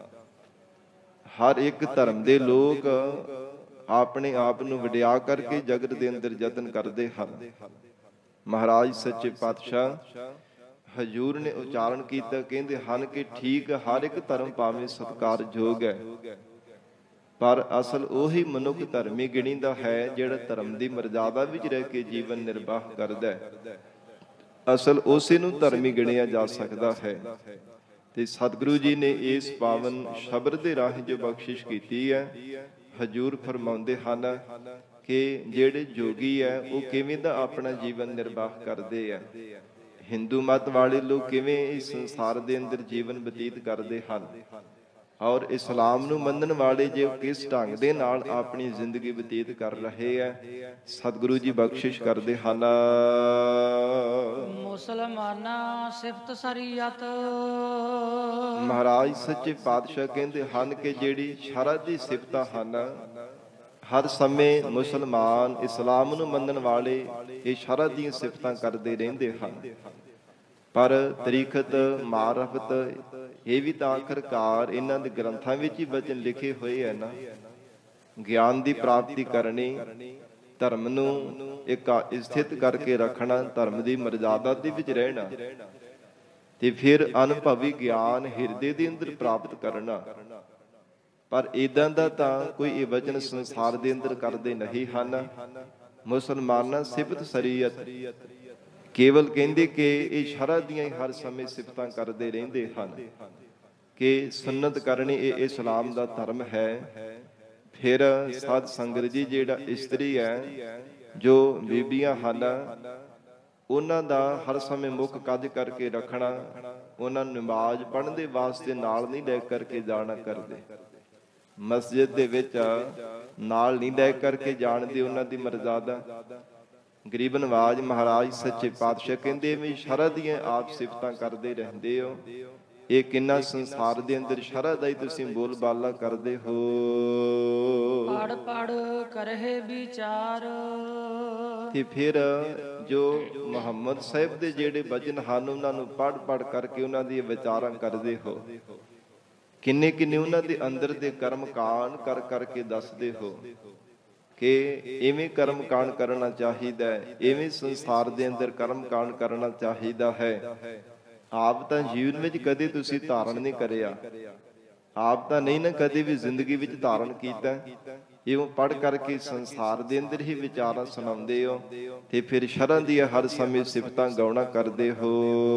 ਹਰ ਇੱਕ ਧਰਮ ਦੇ ਲੋਕ ਆਪਣੇ ਆਪ ਨੂੰ ਵਡਿਆ ਕਰਕੇ ਜਗਤ ਦੇ ਅੰਦਰ ਯਤਨ ਕਰਦੇ ਹਨ। ਮਹਾਰਾਜ ਸੱਚੇ ਪਾਤਸ਼ਾਹ ਹਜੂਰ ਨੇ ਉਚਾਰਨ ਕੀਤਾ, ਕਹਿੰਦੇ ਹਨ ਕਿ ਠੀਕ ਹਰ ਇੱਕ ਧਰਮ ਭਾਵੇਂ ਸਤਿਕਾਰਯੋਗ ਹੈ, ਪਰ ਅਸਲ ਉਹੀ ਮਨੁੱਖ ਧਰਮੀ ਗਿਣੀਦਾ ਹੈ ਜਿਹੜਾ ਧਰਮ ਦੀ ਮਰਜ਼ਾਦਾ ਵਿੱਚ ਰਹਿ ਕੇ ਜੀਵਨ ਨਿਰਵਾਹ ਕਰਦਾ ਹੈ। ਅਸਲ ਉਸੇ ਨੂੰ ਧਰਮੀ ਗਿਣਿਆ ਜਾ ਸਕਦਾ ਹੈ। ਤੇ ਸਤਿਗੁਰੂ ਜੀ ਨੇ ਇਸ ਪਾਵਨ ਸ਼ਬਦ ਦੇ ਰਾਹੀਂ ਜੋ ਬਖਸ਼ਿਸ਼ ਕੀਤੀ ਹੈ, ਹਜੂਰ ਫਰਮਾਉਂਦੇ ਹਨ ਕਿ ਜਿਹੜੇ ਜੋਗੀ ਹੈ ਉਹ ਕਿਵੇਂ ਦਾ ਆਪਣਾ ਜੀਵਨ ਨਿਰਵਾਹ ਕਰਦੇ ਆ। ਹਿੰਦੂ ਮਤ ਵਾਲੇ ਲੋਕ ਕਿਵੇਂ ਇਸ ਸੰਸਾਰ ਦੇ ਅੰਦਰ ਜੀਵਨ ਬਤੀਤ ਕਰਦੇ ਹਨ, ਔਰ ਇਸਲਾਮ ਨੂੰ ਮੰਨਣ ਵਾਲੇ ਜੇ ਕਿਸ ਢੰਗ ਦੇ ਨਾਲ ਆਪਣੀ ਜ਼ਿੰਦਗੀ ਬਤੀਤ ਕਰ ਰਹੇ ਹੈ। ਸਤਿਗੁਰੂ ਜੀ ਬਖਸ਼ਿਸ਼ ਕਰਦੇ ਹਨ। ਮੁਸਲਮਾਨਾ ਸਿਫਤ ਸਰੀਅਤ। ਮਹਾਰਾਜ ਸੱਚੇ ਪਾਤਸ਼ਾਹ ਕਹਿੰਦੇ ਹਨ ਕਿ ਜਿਹੜੀ ਸ਼ਰਅ ਦੀ ਸਿਫਤਾਂ ਹਨ, ਹਰ ਸਮੇਂ ਮੁਸਲਮਾਨ ਇਸਲਾਮ ਨੂੰ ਮੰਨਣ ਵਾਲੇ ਇਹ ਸ਼ਰਅ ਦੀਆਂ ਸਿਫਤਾਂ ਕਰਦੇ ਰਹਿੰਦੇ ਹਨ। ਪਰ ਤਰੀਕਤ ਮਾਰਫਤ ਇਹ ਵੀ ਤਾਂ ਆਖਰਕਾਰ ਇਹਨਾਂ ਦੇ ਗ੍ਰੰਥਾਂ ਵਿੱਚ ਹੀ ਵਚਨ ਲਿਖੇ ਹੋਏ ਹੈ ਨਾ। ਗਿਆਨ ਦੀ ਪ੍ਰਾਪਤੀ ਕਰਨੀ, ਧਰਮ ਨੂੰ ਇੱਕ ਸਥਿਤ ਕਰਕੇ ਰੱਖਣਾ, ਧਰਮ ਦੀ ਮਰਜ਼ਾਦਾ ਦੇ ਵਿੱਚ ਰਹਿਣਾ, ਤੇ ਫਿਰ ਅਨੁਭਵੀ ਗਿਆਨ ਹਿਰਦੇ ਦੇ ਅੰਦਰ ਪ੍ਰਾਪਤ ਕਰਨਾ। ਪਰ ਇਦਾਂ ਦਾ ਤਾਂ ਕੋਈ ਇਹ ਵਚਨ ਸੰਸਾਰ ਦੇ ਅੰਦਰ ਕਰਦੇ ਨਹੀਂ ਹਨ। ਮੁਸਲਮਾਨਾਂ ਸਿਫਤ ਸ਼ਰੀਅਤ ਕੇਵਲ ਕਹਿੰਦੇ ਕਿ ਇਹ ਸ਼ਰਅ ਦੀਆਂ ਹੀ ਹਰ ਸਮੇਂ ਸਿਫਤਾਂ ਕਰਦੇ ਰਹਿੰਦੇ ਹਨ ਕਿ ਸੁਨਨਤ ਕਰਨੀ ਇਹ ਇਸਲਾਮ ਦਾ ਧਰਮ ਹੈ। ਫਿਰ ਸਾਧ ਸੰਗਤ ਜੀ ਜਿਹੜਾ ਇਸਤਰੀ ਹੈ, ਜੋ ਬੀਬੀਆਂ ਹਨ, ਉਹਨਾਂ ਦਾ ਹਰ ਸਮੇਂ ਮੁੱਖ ਕੱਜ ਕਰਕੇ ਰੱਖਣਾ, ਉਹਨਾਂ ਨੂੰ ਨਮਾਜ਼ ਪੜ੍ਹਨ ਦੇ ਵਾਸਤੇ ਨਾਲ ਨਹੀਂ ਲੈ ਕਰਕੇ ਜਾਣਾ ਕਰਦੇ, ਮਸਜਿਦ ਦੇ ਵਿੱਚ ਨਾਲ ਨਹੀਂ ਲੈ ਕਰਕੇ ਜਾਣ ਦੀ ਉਹਨਾਂ ਦੀ ਮਰਜ਼ਾਦਾ। ਗਰੀਬ ਨਵਾਜ ਮਹਾਰਾਜ ਸੱਚੇ ਪਾਤਸ਼ਾਹ ਕਹਿੰਦੇ ਵੀ ਸ਼ਰਅ ਦੀਆਂ ਆਪ ਸਿਫਤਾਂ ਕਰਦੇ ਰਹਿੰਦੇ ਹੋ, ਇਹ ਕਿੰਨਾ ਸੰਸਾਰ ਦੇ ਅੰਦਰ ਸ਼ਰਅ ਦਾ ਹੀ ਤੁਸੀਂ ਬੋਲ ਬਾਲਾ ਕਰਦੇ ਹੋ। ਪੜ ਪੜ ਕਰਹਿ ਵਿਚਾਰ। ਤੇ ਫਿਰ ਜੋ ਮੁਹੰਮਦ ਸਾਹਿਬ ਦੇ ਜਿਹੜੇ ਵਚਨ ਹਨ, ਉਹਨਾਂ ਨੂੰ ਪੜ ਪੜ ਕਰਕੇ ਉਹਨਾਂ ਦੀ ਵਿਚਾਰਾਂ ਕਰਦੇ ਹੋ। ਕਿੰਨੇ ਕਿੰਨੇ ਉਹਨਾਂ ਦੇ ਅੰਦਰ ਦੇ ਕਰਮ ਕਾਂਡ ਕਰ ਕਰਕੇ ਦੱਸਦੇ ਹੋ ਕਿ ਇਵੇਂ ਕਰਮ ਕਾਂਡ ਕਰਨਾ ਚਾਹੀਦਾ ਹੈ, ਇਵੇਂ ਸੰਸਾਰ ਦੇ ਅੰਦਰ ਕਰਮ ਕਾਂਡ ਕਰਨਾ ਚਾਹੀਦਾ ਹੈ। ਆਪ ਤਾਂ ਜੀਵਨ ਵਿੱਚ ਕਦੇ ਤੁਸੀਂ ਧਾਰਨ ਨਹੀਂ ਕਰਿਆ, ਆਪ ਤਾਂ ਨਹੀਂ ਨਾ ਕਦੇ ਵੀ ਜ਼ਿੰਦਗੀ ਵਿੱਚ ਧਾਰਨ ਕੀਤਾ। ਇਉਂ ਪੜ੍ਹ ਕਰਕੇ ਸੰਸਾਰ ਦੇ ਅੰਦਰ ਹੀ ਵਿਚਾਰਾਂ ਸੁਣਾਉਂਦੇ ਹੋ, ਤੇ ਫਿਰ ਸ਼ਰਅ ਦੀਆਂ ਹਰ ਸਮੇਂ ਸਿਫਤਾਂ ਗਾਉਣਾ ਕਰਦੇ ਹੋ।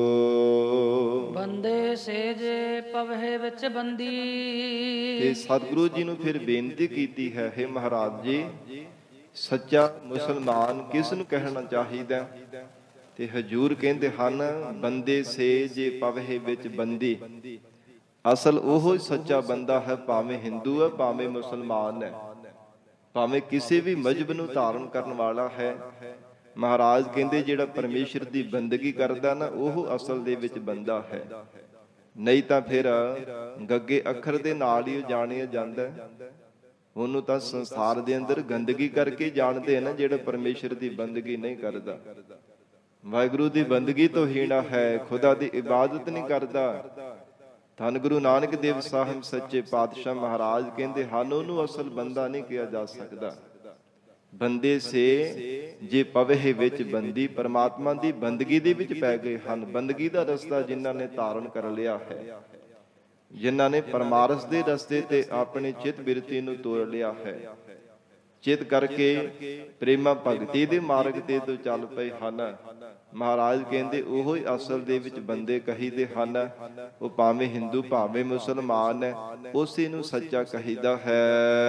ਬੰਦੇ ਸੇਜੇ ਪਵਹਿ ਵਿੱਚ ਬੰਦੀ। ਤੇ ਸਤਿਗੁਰੂ ਜੀ ਨੂੰ ਫਿਰ ਬੇਨਤੀ ਕੀਤੀ ਹੈ, ਹੇ ਮਹਾਰਾਜ ਜੀ, ਸੱਚਾ ਮੁਸਲਮਾਨ ਕਿਸ ਨੂੰ ਕਹਿਣਾ ਚਾਹੀਦਾ? ਤੇ ਹਜੂਰ ਕਹਿੰਦੇ ਹਨ, ਬੰਦੇ ਸੇਜੇ ਪਵਹਿ ਵਿੱਚ ਬੰਦੀ। ਅਸਲ ਉਹ ਸੱਚਾ ਬੰਦਾ ਹੈ, ਭਾਵੇਂ ਹਿੰਦੂ ਹੈ ਭਾਵੇਂ ਮੁਸਲਮਾਨ ਹੈ, ਭਾਵੇਂ ਕਿਸੇ ਵੀ ਮਜ਼ਹਬ ਨੂੰ ਧਾਰਨ ਕਰਨ ਵਾਲਾ ਹੈ। ਮਹਾਰਾਜ ਕਹਿੰਦੇ ਜਿਹੜਾ ਪਰਮੇਸ਼ਰ ਦੀ ਬੰਦਗੀ ਕਰਦਾ ਨਾ, ਉਹ ਅਸਲ ਦੇ ਵਿੱਚ ਬੰਦਾ ਹੈ। ਨਹੀਂ ਤਾਂ ਫਿਰ ਗੱਗੇ ਅੱਖਰ ਦੇ ਨਾਲ ਹੀ ਉਹ ਜਾਣਿਆ ਜਾਂਦਾ, ਉਹਨੂੰ ਤਾਂ ਸੰਸਾਰ ਦੇ ਅੰਦਰ ਗੰਦਗੀ ਕਰਕੇ ਜਾਣਦੇ ਆ ਨਾ, ਜਿਹੜਾ ਪਰਮੇਸ਼ਰ ਦੀ ਬੰਦਗੀ ਨਹੀਂ ਕਰਦਾ। ਵਾਹਿਗੁਰੂ ਦੀ ਬੰਦਗੀ ਤੋਂ ਹੀਣਾ ਹੈ, ਖੁਦਾ ਦੀ ਇਬਾਦਤ ਨਹੀਂ ਕਰਦਾ। ਧੰਨ ਗੁਰੂ ਨਾਨਕ ਦੇਵ ਸਾਹਿਬ ਸੱਚੇ ਪਾਤਸ਼ਾਹ ਮਹਾਰਾਜ ਕਹਿੰਦੇ ਹਨ, ਉਹਨੂੰ ਅਸਲ ਬੰਦਾ ਨਹੀਂ ਕਿਹਾ ਜਾ ਸਕਦਾ। ਬੰਦੇ ਸੇ ਜੇ ਪਵਹਿ ਵਿੱਚ ਬੰਦੀ, ਪਰਮਾਤਮਾ ਦੀ ਬੰਦਗੀ ਦੇ ਵਿੱਚ ਪੈ ਗਏ ਹਨ। ਬੰਦਗੀ ਦਾ ਰਸਤਾ ਜਿਨ੍ਹਾਂ ਨੇ ਧਾਰਨ ਕਰ ਲਿਆ ਹੈ, ਜਿਨ੍ਹਾਂ ਨੇ ਪਰਮਾਰਥ ਦੇ ਰਸਤੇ ਤੇ ਆਪਣੇ ਚਿੱਤ ਬਿਰਤੀ ਨੂੰ ਤੋੜ ਲਿਆ ਹੈ, ਚਿੱਤ ਕਰਕੇ ਪ੍ਰੇਮਾ ਭਗਤੀ ਦੇ ਮਾਰਗ ਤੇ ਤੋਂ ਚੱਲ ਪਏ ਹਨ। ਮਹਾਰਾਜ ਕਹਿੰਦੇ ਉਹੋ ਹੀ ਅਸਲ ਦੇ ਵਿੱਚ ਬੰਦੇ ਕਹੀਦੇ ਹਨ। ਉਹ ਭਾਵੇਂ ਹਿੰਦੂ ਭਾਵੇਂ ਮੁਸਲਮਾਨ ਹੈ, ਉਸੇ ਨੂੰ ਸੱਚਾ ਕਹੀਦਾ ਹੈ।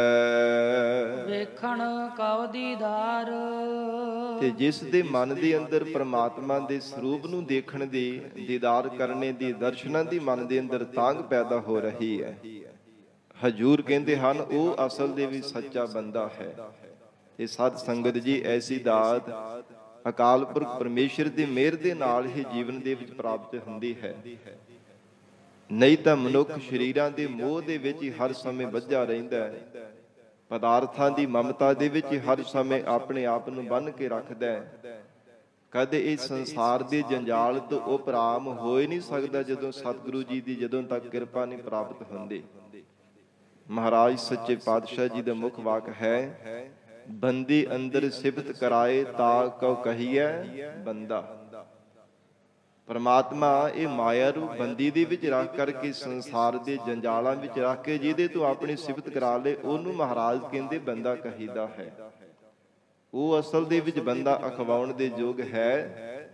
ਵੇਖਣ ਕਉ ਦੀਦਾਰ। ਤੇ ਜਿਸ ਦੇ ਮਨ ਦੇ ਅੰਦਰ ਪ੍ਰਮਾਤਮਾ ਦੇ ਸਰੂਪ ਨੂੰ ਦੇਖਣ ਦੀ, ਦੀਦਾਰ ਕਰਨੇ ਦੀ, ਦਰਸ਼ਨਾਂ ਦੀ ਮਨ ਦੇ ਅੰਦਰ ਤਾਂਘ ਪੈਦਾ ਹੋ ਰਹੀ ਹੈ, ਹਜੂਰ ਕਹਿੰਦੇ ਹਨ ਉਹ ਅਸਲ ਦੇ ਵਿੱਚ ਸੱਚਾ ਬੰਦਾ ਹੈ। ਤੇ ਸਤ ਸੰਗਤ ਜੀ, ਐਸੀ ਦਾਤ ਅਕਾਲ ਪੁਰਖ ਪਰਮੇਸ਼ਰ ਦੀ ਮਿਹਰ ਦੇ ਨਾਲ ਹੀ ਜੀਵਨ ਦੇ ਵਿੱਚ ਪ੍ਰਾਪਤ ਹੁੰਦੀ ਹੈ। ਨਹੀਂ ਤਾਂ ਮਨੁੱਖ ਸਰੀਰਾਂ ਦੇ ਮੋਹ ਦੇ ਵਿੱਚ ਹੀ ਹਰ ਸਮੇਂ ਵੱਜਾ ਰਹਿੰਦਾ ਹੈ, ਪਦਾਰਥਾਂ ਦੀ ਮਮਤਾ ਦੇ ਵਿੱਚ ਹਰ ਸਮੇਂ ਆਪਣੇ ਆਪ ਨੂੰ ਬੰਨ੍ਹ ਕੇ ਰੱਖਦਾ ਹੈ। ਕਦੇ ਇਸ ਸੰਸਾਰ ਦੇ ਜੰਜਾਲ ਤੋਂ ਉਪਰਾਮ ਹੋ ਹੀ ਨਹੀਂ ਸਕਦਾ ਜਦੋਂ ਸਤਿਗੁਰੂ ਜੀ ਦੀ ਜਦੋਂ ਤੱਕ ਕਿਰਪਾ ਨਹੀਂ ਪ੍ਰਾਪਤ ਹੁੰਦੀ। ਮਹਾਰਾਜ ਸੱਚੇ ਪਾਤਸ਼ਾਹ ਜੀ ਦਾ ਮੁੱਖ ਵਾਕ ਹੈ, ਬੰਦੀ ਅੰਦਰ ਸਿਫਤ ਕਰਾਏ ਤਾ ਕਉ ਕਹੀਐ ਬੰਦਾ। ਪਰਮਾਤਮਾ ਇਹ ਮਾਇਆ ਰੂਪ ਬੰਦੀ ਦੇ ਵਿੱਚ ਰੱਖ ਕਰਕੇ, ਸੰਸਾਰ ਦੇ ਜੰਜਾਲਾਂ ਵਿੱਚ ਰੱਖ ਕੇ ਜਿਹਦੇ ਤੋਂ ਆਪਣੀ ਸਿਫਤ ਕਰਾ ਲੇ, ਉਹਨੂੰ ਮਹਾਰਾਜ ਕਹਿੰਦੇ ਬੰਦਾ ਕਹੀਦਾ ਹੈ। ਉਹ ਅਸਲ ਦੇ ਵਿੱਚ ਬੰਦਾ ਅਖਵਾਉਣ ਦੇ ਯੋਗ ਹੈ।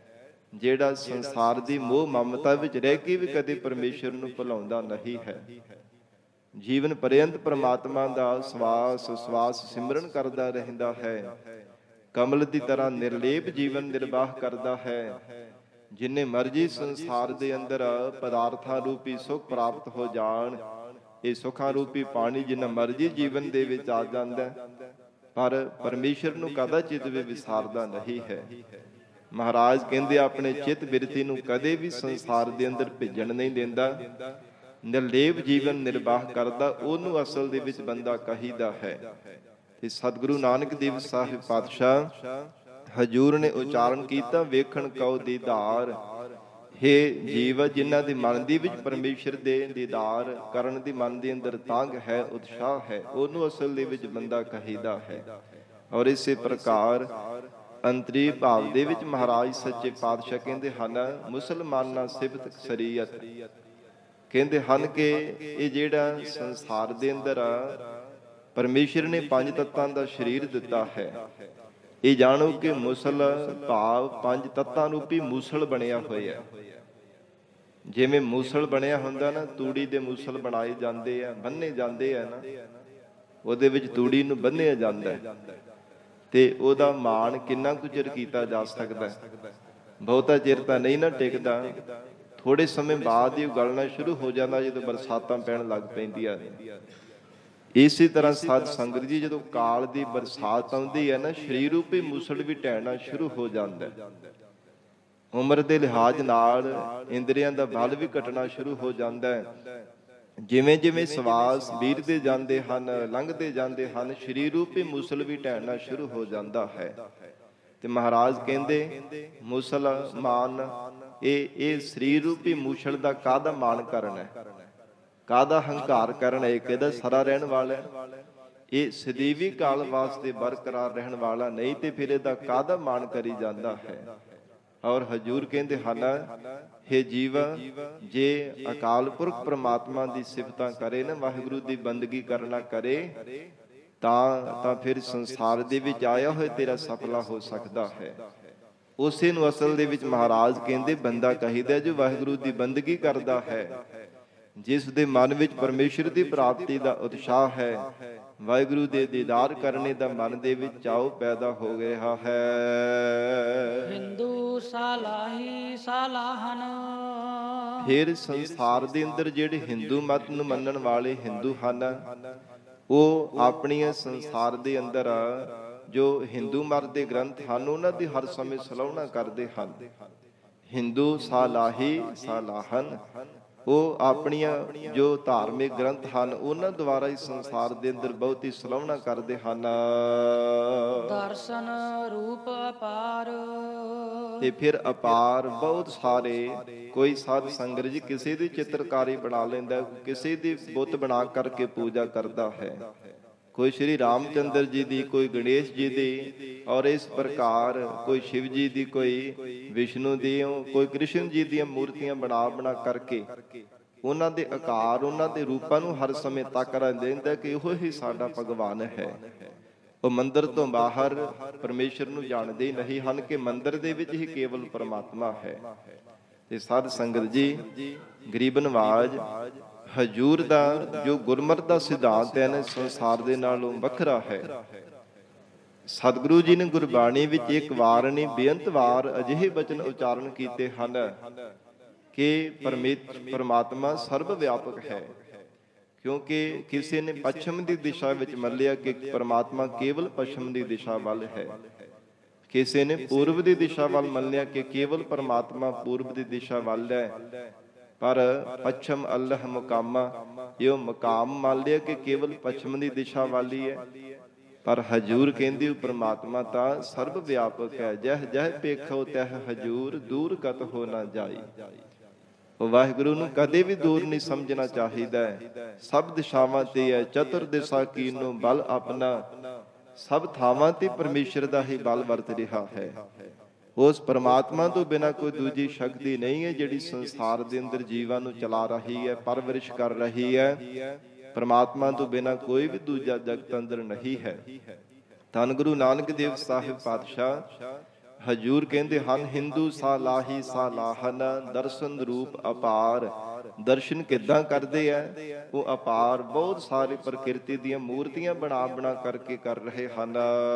ਜਿਹੜਾ ਸੰਸਾਰ ਦੀ ਮੋਹ ਮਮਤਾ ਵਿੱਚ ਰਹਿ ਕੇ ਵੀ ਕਦੇ ਪਰਮੇਸ਼ਰ ਨੂੰ ਭੁਲਾਉਂਦਾ ਨਹੀਂ ਹੈ। ਜੀਵਨ ਪਰਯੰਤ ਪ੍ਰਮਾਤਮਾ ਦਾ ਸਵਾਸ ਸਵਾਸ ਸਿਮਰਨ ਕਰਦਾ ਰਹਿੰਦਾ ਹੈ। ਕਮਲ ਦੀ ਤਰ੍ਹਾਂ ਨਿਰਲੇਪ ਜੀਵਨ ਨਿਰਵਾਹ ਕਰਦਾ ਹੈ। ਜਿੰਨੇ ਮਰਜੀ ਸੰਸਾਰ ਦੇ ਅੰਦਰ ਪਦਾਰਥਾਂ ਰੂਪੀ ਸੁਖ ਪ੍ਰਾਪਤ ਹੋ ਜਾਣ, ਇਹ ਸੁਖਾਂ ਰੂਪੀ ਪਾਣੀ ਜਿੰਨਾ ਮਰਜੀ ਜੀਵਨ ਦੇ ਵਿੱਚ ਆ ਜਾਂਦਾ, ਪਰ ਪਰਮੇਸ਼ਰ ਨੂੰ ਕਦਾਚਿਤ ਵੀ ਵਿਸਾਰਦਾ ਨਹੀਂ ਹੈ। ਮਹਾਰਾਜ ਕਹਿੰਦੇ ਆਪਣੇ ਚਿੱਤ ਬਿਰਤੀ ਨੂੰ ਕਦੇ ਵੀ ਸੰਸਾਰ ਦੇ ਅੰਦਰ ਭਿੱਜਣ ਨਹੀਂ ਦਿੰਦਾ। ਨਿਰਲੇਪ ਜੀਵਨ ਨਿਰਵਾਹ ਕਰਦਾ, ਉਹਨੂੰ ਅਸਲ ਦੇ ਵਿੱਚ ਬੰਦਾ ਕਹੀਦਾ ਹੈ। ਤੇ ਸਤਿਗੁਰੂ ਨਾਨਕ ਦੇਵ ਸਾਹਿਬ ਪਾਤਸ਼ਾਹ ਹਜੂਰ ਨੇ ਉਚਾਰਨ ਕੀਤਾ, ਵੇਖਣ ਕਉ ਦੀਦਾਰ। ਹੇ ਜੀਵ, ਜਿਨ੍ਹਾਂ ਦੇ ਮਨ ਦੇ ਵਿੱਚ ਪਰਮੇਸ਼ਰ ਦੇ ਦੀਦਾਰ ਕਰਨ ਦੀ ਮਨ ਦੇ ਅੰਦਰ ਤਾਂਘ ਹੈ, ਉਤਸ਼ਾਹ ਹੈ, ਉਹਨੂੰ ਅਸਲ ਦੇ ਵਿੱਚ ਬੰਦਾ ਕਹੀਦਾ ਹੈ। ਔਰ ਇਸੇ ਪ੍ਰਕਾਰ ਅੰਤਰੀ ਭਾਵ ਦੇ ਵਿੱਚ ਮਹਾਰਾਜ ਸੱਚੇ ਪਾਤਸ਼ਾਹ ਕਹਿੰਦੇ ਹਨ, ਮੁਸਲਮਾਨਾਂ ਸਿਫਤ ਸ਼ਰੀਅਤ, ਕਹਿੰਦੇ ਹਨ ਕਿ ਇਹ ਜਿਹੜਾ ਸੰਸਾਰ ਦੇ ਅੰਦਰ ਪਰਮੇਸ਼ਰ ਨੇ ਪੰਜ ਤੱਤਾਂ ਦਾ ਸਰੀਰ ਦਿੱਤਾ ਹੈ, ਇਹ ਜਾਣੋ ਕਿ ਮੁਸਲ ਭਾਵ ਪੰਜ ਤੱਤਾਂ ਰੂਪੀ ਮੂਸਲ ਬਣਿਆ ਹੋਇਆ। ਜਿਵੇਂ ਮੂਸਲ ਬਣਿਆ ਹੁੰਦਾ ਨਾ, ਤੂੜੀ ਦੇ ਮੂਸਲ ਬਣਾਏ ਜਾਂਦੇ ਆ, ਬੰਨੇ ਜਾਂਦੇ ਆ ਨਾ, ਉਹਦੇ ਵਿੱਚ ਤੂੜੀ ਨੂੰ ਬੰਨਿਆ ਜਾਂਦਾ ਹੈ ਤੇ ਉਹਦਾ ਮਾਣ ਕਿੰਨਾ ਕੁ ਚਿਰ ਕੀਤਾ ਜਾ ਸਕਦਾ, ਬਹੁਤਾ ਚਿਰ ਤਾਂ ਨਹੀਂ ਨਾ ਟਿਕਦਾ। ਥੋੜੇ ਸਮੇਂ ਬਾਅਦ ਹੀ ਗਲਣਾ ਸ਼ੁਰੂ ਹੋ ਜਾਂਦਾ ਜਦੋਂ ਬਰਸਾਤਾਂ ਪੈਣ ਲੱਗ ਪੈਂਦੀਆਂ ਨੇ। ਇਸੇ ਤਰ੍ਹਾਂ ਸਾਧ ਸੰਗਤ ਜੀ, ਜਦੋਂ ਕਾਲ ਦੀ ਬਰਸਾਤ ਆਉਂਦੀ ਹੈ ਨਾ, ਸਰੀਰ ਰੂਪੀ ਮੂਸਲ ਵੀ ਢਹਿਣਾ ਸ਼ੁਰੂ ਹੋ ਜਾਂਦਾ। ਉਮਰ ਦੇ ਲਿਹਾਜ਼ ਨਾਲ ਇੰਦਰੀਆਂ ਦਾ ਬਲ ਵੀ ਘਟਣਾ ਸ਼ੁਰੂ ਹੋ ਜਾਂਦਾ ਹੈ। ਜਿਵੇਂ ਜਿਵੇਂ ਸਵਾਸ ਵੀਰਦੇ ਜਾਂਦੇ ਹਨ, ਲੰਘਦੇ ਜਾਂਦੇ ਹਨ, ਸਰੀਰ ਰੂਪੀ ਮੂਸਲ ਵੀ ਢਹਿਣਾ ਸ਼ੁਰੂ ਹੋ ਜਾਂਦਾ ਹੈ। ਤੇ ਮਹਾਰਾਜ ਕਹਿੰਦੇ ਮੁਸਲਮਾਨ, ਇਹ ਇਹ ਸਰੀਰ ਰੂਪੀ ਮੂਸਲ ਦਾ ਕਾਹਦਾ ਮਾਣ ਕਰਨਾ ਹੈ, ਕਾਹਦਾ ਹੰਕਾਰ ਕਰਨਾ ਹੈ, ਕਿਹਦਾ ਸਰਾ ਰਹਿਣ ਵਾਲਾ, ਇਹ ਸਦੀਵੀ ਕਾਲ ਵਾਸਤੇ ਬਰਕਰਾਰ ਰਹਿਣ ਵਾਲਾ ਨਹੀਂ, ਤੇ ਫਿਰ ਇਹਦਾ ਕਾਹਦਾ ਮਾਣ ਕਰੀ ਜਾਂਦਾ ਹੈ। ਔਰ ਹਜੂਰ ਕਹਿੰਦੇ ਹਨ, ਹੇ ਜੀਵ, ਜੇ ਅਕਾਲ ਪੁਰਖ ਪ੍ਰਮਾਤਮਾ ਦੀ ਸਿਫਤਾਂ ਕਰੇ ਨਾ, ਵਾਹਿਗੁਰੂ ਦੀ ਬੰਦਗੀ ਕਰਨਾ ਕਰੇ, ਤਾਂ ਤਾਂ ਫਿਰ ਸੰਸਾਰ ਦੇ ਵਿੱਚ ਆਇਆ ਹੋਇਆ ਤੇਰਾ ਸਫਲਾ ਹੋ ਸਕਦਾ ਹੈ। ਉਸੇ ਨੂੰ ਅਸਲ ਦੇ ਵਿੱਚ ਮਹਾਰਾਜ ਕਹਿੰਦੇ ਬੰਦਾ ਕਹੀਦਾ ਜੋ ਵਾਹਿਗੁਰੂ ਦੀ ਬੰਦਗੀ ਕਰਦਾ ਹੈ, ਜਿਸ ਦੇ ਮਨ ਵਿੱਚ ਪਰਮੇਸ਼ਰ ਦੀ ਪ੍ਰਾਪਤੀ ਦਾ ਉਤਸ਼ਾਹ ਹੈ, ਵਾਹਿਗੁਰੂ ਦੇ ਦੀਦਾਰ ਕਰਨੇ ਦਾ ਮਨ ਦੇ ਵਿੱਚ ਚਾਉ ਪੈਦਾ ਹੋ ਗਿਆ ਹੈ। ਹਿੰਦੂ ਸਾਲਾਹੀ ਸਾਲਾਹਨ, ਫਿਰ ਸੰਸਾਰ ਦੇ ਅੰਦਰ ਜਿਹੜੇ ਹਿੰਦੂ ਮਤ ਨੂੰ ਮੰਨਣ ਵਾਲੇ ਹਿੰਦੂ ਹਨ, ਉਹ ਆਪਣੀਆਂ ਸੰਸਾਰ ਦੇ ਅੰਦਰ ਜੋ ਹਿੰਦੂ ਮਤ ਦੇ ਗ੍ਰੰਥ ਹਨ, ਉਹਨਾਂ ਦੀ ਹਰ ਸਮੇਂ ਸਲਾਹੁਣਾ ਕਰਦੇ ਹਨ। ਹਿੰਦੂ ਸਾਲਾਹੀ ਸਾਲਾਹਨ, ਉਹ ਆਪਣੀਆਂ ਜੋ ਧਾਰਮਿਕ ਗ੍ਰੰਥ ਹਨ, ਉਹਨਾਂ ਦੁਆਰਾ ਹੀ ਸੰਸਾਰ ਦੇ ਅੰਦਰ ਬਹੁਤ ਹੀ ਸਲਾਹੁਣਾ ਕਰਦੇ ਹਨ। ਦਰਸ਼ਨ ਰੂਪ ਅਪਾਰ, ਤੇ ਫਿਰ ਅਪਾਰ ਬਹੁਤ ਸਾਰੇ, ਕੋਈ ਸਾਧ ਸੰਗਤ ਜੀ ਕਿਸੇ ਦੀ ਚਿੱਤਰਕਾਰੀ ਬਣਾ ਲੈਂਦਾ, ਕਿਸੇ ਦੀ ਬੁੱਤ ਬਣਾ ਕਰਕੇ ਪੂਜਾ ਕਰਦਾ ਹੈ, ਕੋਈ ਸ਼੍ਰੀ ਰਾਮ ਚੰਦਰ ਜੀ ਦੀ, ਕੋਈ ਗਣੇਸ਼ ਜੀ ਦੀ, ਔਰ ਇਸ ਪ੍ਰਕਾਰ ਕੋਈ ਸ਼ਿਵ ਜੀ ਦੀ, ਕੋਈ ਵਿਸ਼ਨੂੰ ਦੀ, ਕੋਈ ਕ੍ਰਿਸ਼ਨ ਜੀ ਦੀਆਂ ਮੂਰਤੀਆਂ ਬਣਾ ਬਣਾ ਕਰਕੇ ਉਹਨਾਂ ਦੇ ਆਕਾਰ, ਉਹਨਾਂ ਦੇ ਰੂਪਾਂ ਨੂੰ ਹਰ ਸਮੇਂ ਤੱਕ ਰਹਿੰਦਾ ਕਿ ਉਹ ਹੀ ਸਾਡਾ ਭਗਵਾਨ ਹੈ। ਉਹ ਮੰਦਿਰ ਤੋਂ ਬਾਹਰ ਪਰਮੇਸ਼ਰ ਨੂੰ ਜਾਣਦੇ ਨਹੀਂ ਹਨ ਕਿ ਮੰਦਿਰ ਦੇ ਵਿੱਚ ਹੀ ਕੇਵਲ ਪਰਮਾਤਮਾ ਹੈ। ਤੇ ਸਾਧ ਸੰਗਤ ਜੀ, ਗਰੀਬ ਨਵਾਜ ਹਜੂਰ ਦਾ ਜੋ ਗੁਰਮਤਿ ਦਾ ਸਿਧਾਂਤ ਹੈ ਨਾ, ਸੰਸਾਰ ਦੇ ਨਾਲੋਂ ਵੱਖਰਾ ਹੈ। ਸਤਿਗੁਰੂ ਜੀ ਨੇ ਗੁਰਬਾਣੀ ਵਿੱਚ ਇੱਕ ਵਾਰ ਨਹੀਂ ਬੇਅੰਤ ਵਾਰ ਅਜਿਹੇ ਬਚਨ ਉਚਾਰਨ ਕੀਤੇ ਹਨ ਕਿ ਪਰਮਾਤਮਾ ਸਰਬ ਵਿਆਪਕ ਹੈ। ਕਿਉਂਕਿ ਕਿਸੇ ਨੇ ਪੱਛਮ ਦੀ ਦਿਸ਼ਾ ਵਿੱਚ ਮੰਨਿਆ ਕਿ ਪਰਮਾਤਮਾ ਕੇਵਲ ਪੱਛਮ ਦੀ ਦਿਸ਼ਾ ਵੱਲ ਹੈ, ਕਿਸੇ ਨੇ ਪੂਰਬ ਦੀ ਦਿਸ਼ਾ ਵੱਲ ਮੰਨਿਆ ਕਿ ਕੇਵਲ ਪਰਮਾਤਮਾ ਪੂਰਬ ਦੀ ਦਿਸ਼ਾ ਵੱਲ ਹੈ। ਪਰ ਪੱਛਮ ਅੱਲਹ ਮੁਕਾਮਾ, ਇਹ ਮੁਕਾਮ ਮੰਨ ਲਿਆ ਕਿ ਕੇਵਲ ਪੱਛਮ ਦੀ ਦਿਸ਼ਾ ਵੱਲ ਹੀ ਹੈ। ਪਰ ਹਜੂਰ ਕਹਿੰਦੀ ਪਰਮਾਤਮਾ ਤਾਂ ਸਰਬ ਵਿਆਪਕ ਹੈ, ਜਹ ਜਹ ਪੇਖੋ ਤਹ ਹਜੂਰ, ਦੂਰ ਕਤ ਹੋ ਨਾ ਜਾਈ। ਉਹ ਵਾਹਿਗੁਰੂ ਨੂੰ ਕਦੇ ਵੀ ਦੂਰ ਨਹੀਂ ਸਮਝਣਾ ਚਾਹੀਦਾ ਹੈ। ਸਭ ਦਿਸ਼ਾਵਾਂ ਤੇ ਹੈ, ਚਤੁਰ ਦਿਸ਼ਾ ਕੀਨੋ ਬਲ ਆਪਣਾ, ਸਭ ਥਾਵਾਂ ਤੇ ਪਰਮੇਸ਼ਰ ਦਾ ਹੀ ਬਲ ਵਰਤ ਰਿਹਾ ਹੈ। ਉਸ ਪਰਮਾਤਮਾ ਤੋਂ ਬਿਨਾਂ ਕੋਈ ਦੂਜੀ ਸ਼ਕਤੀ ਨਹੀਂ ਹੈ ਜਿਹੜੀ ਸੰਸਾਰ ਦੇ ਅੰਦਰ ਜੀਵਾਂ ਨੂੰ ਚਲਾ ਰਹੀ ਹੈ, ਪਰਵਰਿਸ਼ ਕਰ ਰਹੀ ਹੈ। ਪਰਮਾਤਮਾ ਤੋਂ ਬਿਨਾਂ ਕੋਈ ਵੀ ਦੂਜਾ ਜਗਤ ਅੰਦਰ ਨਹੀਂ ਹੈ। ਧੰਨ ਗੁਰੂ ਨਾਨਕ ਦੇਵ ਸਾਹਿਬ ਪਾਤਸ਼ਾਹ ਹਜੂਰ ਕਹਿੰਦੇ ਹਨ, ਹਿੰਦੂ ਸਾਲਾਹੀ ਸਾਲਾਹਨ, ਦਰਸ਼ਨ ਰੂਪ ਅਪਾਰ। ਦਰਸ਼ਨ ਕਿੱਦਾਂ ਕਰਦੇ ਆ? ਉਹ ਅਪਾਰ ਬਹੁਤ ਸਾਰੇ ਪ੍ਰਕਿਰਤੀ ਦੀਆਂ ਮੂਰਤੀਆਂ ਬਣਾ ਬਣਾ ਕਰਕੇ ਕਰ ਰਹੇ ਹਨ।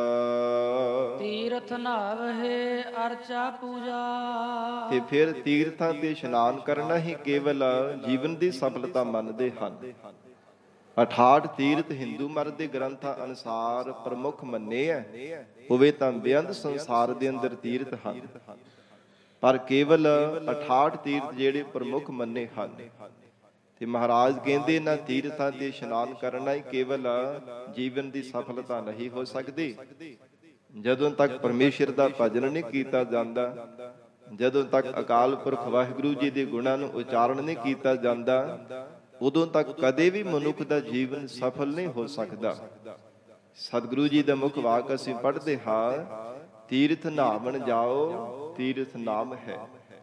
ਤੀਰਥ ਨਾਵਹਿ ਅਰਚਾ ਪੂਜਾ। ਤੇ ਫਿਰ ਤੀਰਥਾਂ ਤੇ ਇਸ਼ਨਾਨ ਕਰਨਾ ਹੀ ਕੇਵਲ ਜੀਵਨ ਦੀ ਸਫਲਤਾ ਮੰਨਦੇ ਹਨ। ਅਠਾਹਠ ਤੀਰਥ ਹਿੰਦੂ ਮਤ ਦੇ ਗ੍ਰੰਥਾਂ ਅਨੁਸਾਰ ਪ੍ਰਮੁੱਖ ਮੰਨੇ ਐ, ਹੋਵੇ ਤਾਂ ਬੇਅੰਤ ਸੰਸਾਰ ਦੇ ਅੰਦਰ ਤੀਰਥ ਹਨ, ਪਰ ਕੇਵਲ ਅਠਾਹਠ ਤੀਰਥ ਜਿਹੜੇ ਪ੍ਰਮੁੱਖ ਮੰਨੇ ਹਨ। ਤੇ ਮਹਾਰਾਜ ਕਹਿੰਦੇ ਇਹਨਾਂ ਤੀਰਥਾਂ ਤੇ ਇਸ਼ਨਾਨ ਕਰਨਾ ਹੀ ਕੇਵਲ ਜੀਵਨ ਦੀ ਸਫਲਤਾ ਨਹੀਂ ਹੋ ਸਕਦੀ। ਜਦੋਂ ਤੱਕ ਪਰਮੇਸ਼ਰ ਦਾ ਭਜਨ ਨਹੀਂ ਕੀਤਾ ਜਾਂਦਾ, ਜਦੋਂ ਤੱਕ ਅਕਾਲ ਪੁਰਖ ਵਾਹਿਗੁਰੂ ਜੀ ਦੇ ਗੁਣਾਂ ਨੂੰ ਉਚਾਰਨ ਨਹੀਂ ਕੀਤਾ ਜਾਂਦਾ, ਉਦੋਂ ਤੱਕ ਕਦੇ ਵੀ ਮਨੁੱਖ ਦਾ ਜੀਵਨ ਸਫਲ ਨਹੀਂ ਹੋ ਸਕਦਾ। ਸਤਿਗੁਰੂ ਜੀ ਦਾ ਮੁੱਖ ਵਾਕ ਅਸੀਂ ਪੜ੍ਹਦੇ ਹਾਂ, ਤੀਰਥ ਨਾਵਣ ਜਾਓ ਤੀਰਥ ਨਾਮ ਹੈ।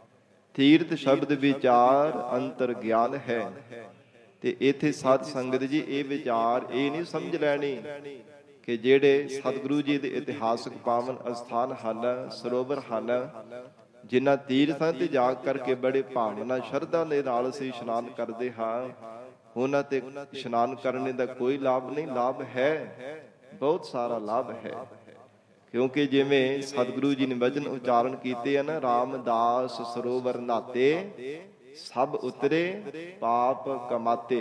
ਤੀਰਥ ਸ਼ਬਦ ਵਿਚਾਰ ਅੰਤਰ ਗਿਆਨ ਹੈ। ਤੇ ਇੱਥੇ ਸਾਧ ਸੰਗਤ ਜੀ ਇਹ ਵਿਚਾਰ ਇਹ ਨਹੀਂ ਸਮਝ ਲੈਣੀ ਕਿ ਜਿਹੜੇ ਸਤਿਗੁਰੂ ਜੀ ਦੇ ਇਤਿਹਾਸਕ ਪਾਵਨ ਅਸਥਾਨ ਹਨ, ਸਰੋਵਰ ਹਨ, ਜਿਨ੍ਹਾਂ ਤੀਰਥਾਂ ਤੇ ਜਾ ਕਰਕੇ ਬੜੇ ਭਾਵਨਾ ਸ਼ਰਧਾ ਦੇ ਨਾਲ ਅਸੀਂ ਇਸ਼ਨਾਨ ਕਰਦੇ ਹਾਂ, ਉਹਨਾਂ ਤੇ ਇਸ਼ਨਾਨ ਕਰਨੇ ਦਾ ਕੋਈ ਲਾਭ ਨਹੀਂ। ਲਾਭ ਹੈ, ਬਹੁਤ ਸਾਰਾ ਲਾਭ ਹੈ। ਕਿਉਂਕਿ ਜਿਵੇਂ ਸਤਿਗੁਰੂ ਜੀ ਨੇ ਵਚਨ ਉਚਾਰਨ ਕੀਤੇ ਹਨ, ਰਾਮਦਾਸ ਸਰੋਵਰ ਨਾਤੇ ਸਭ ਉਤਰੇ ਪਾਪ ਕਮਾਤੇ।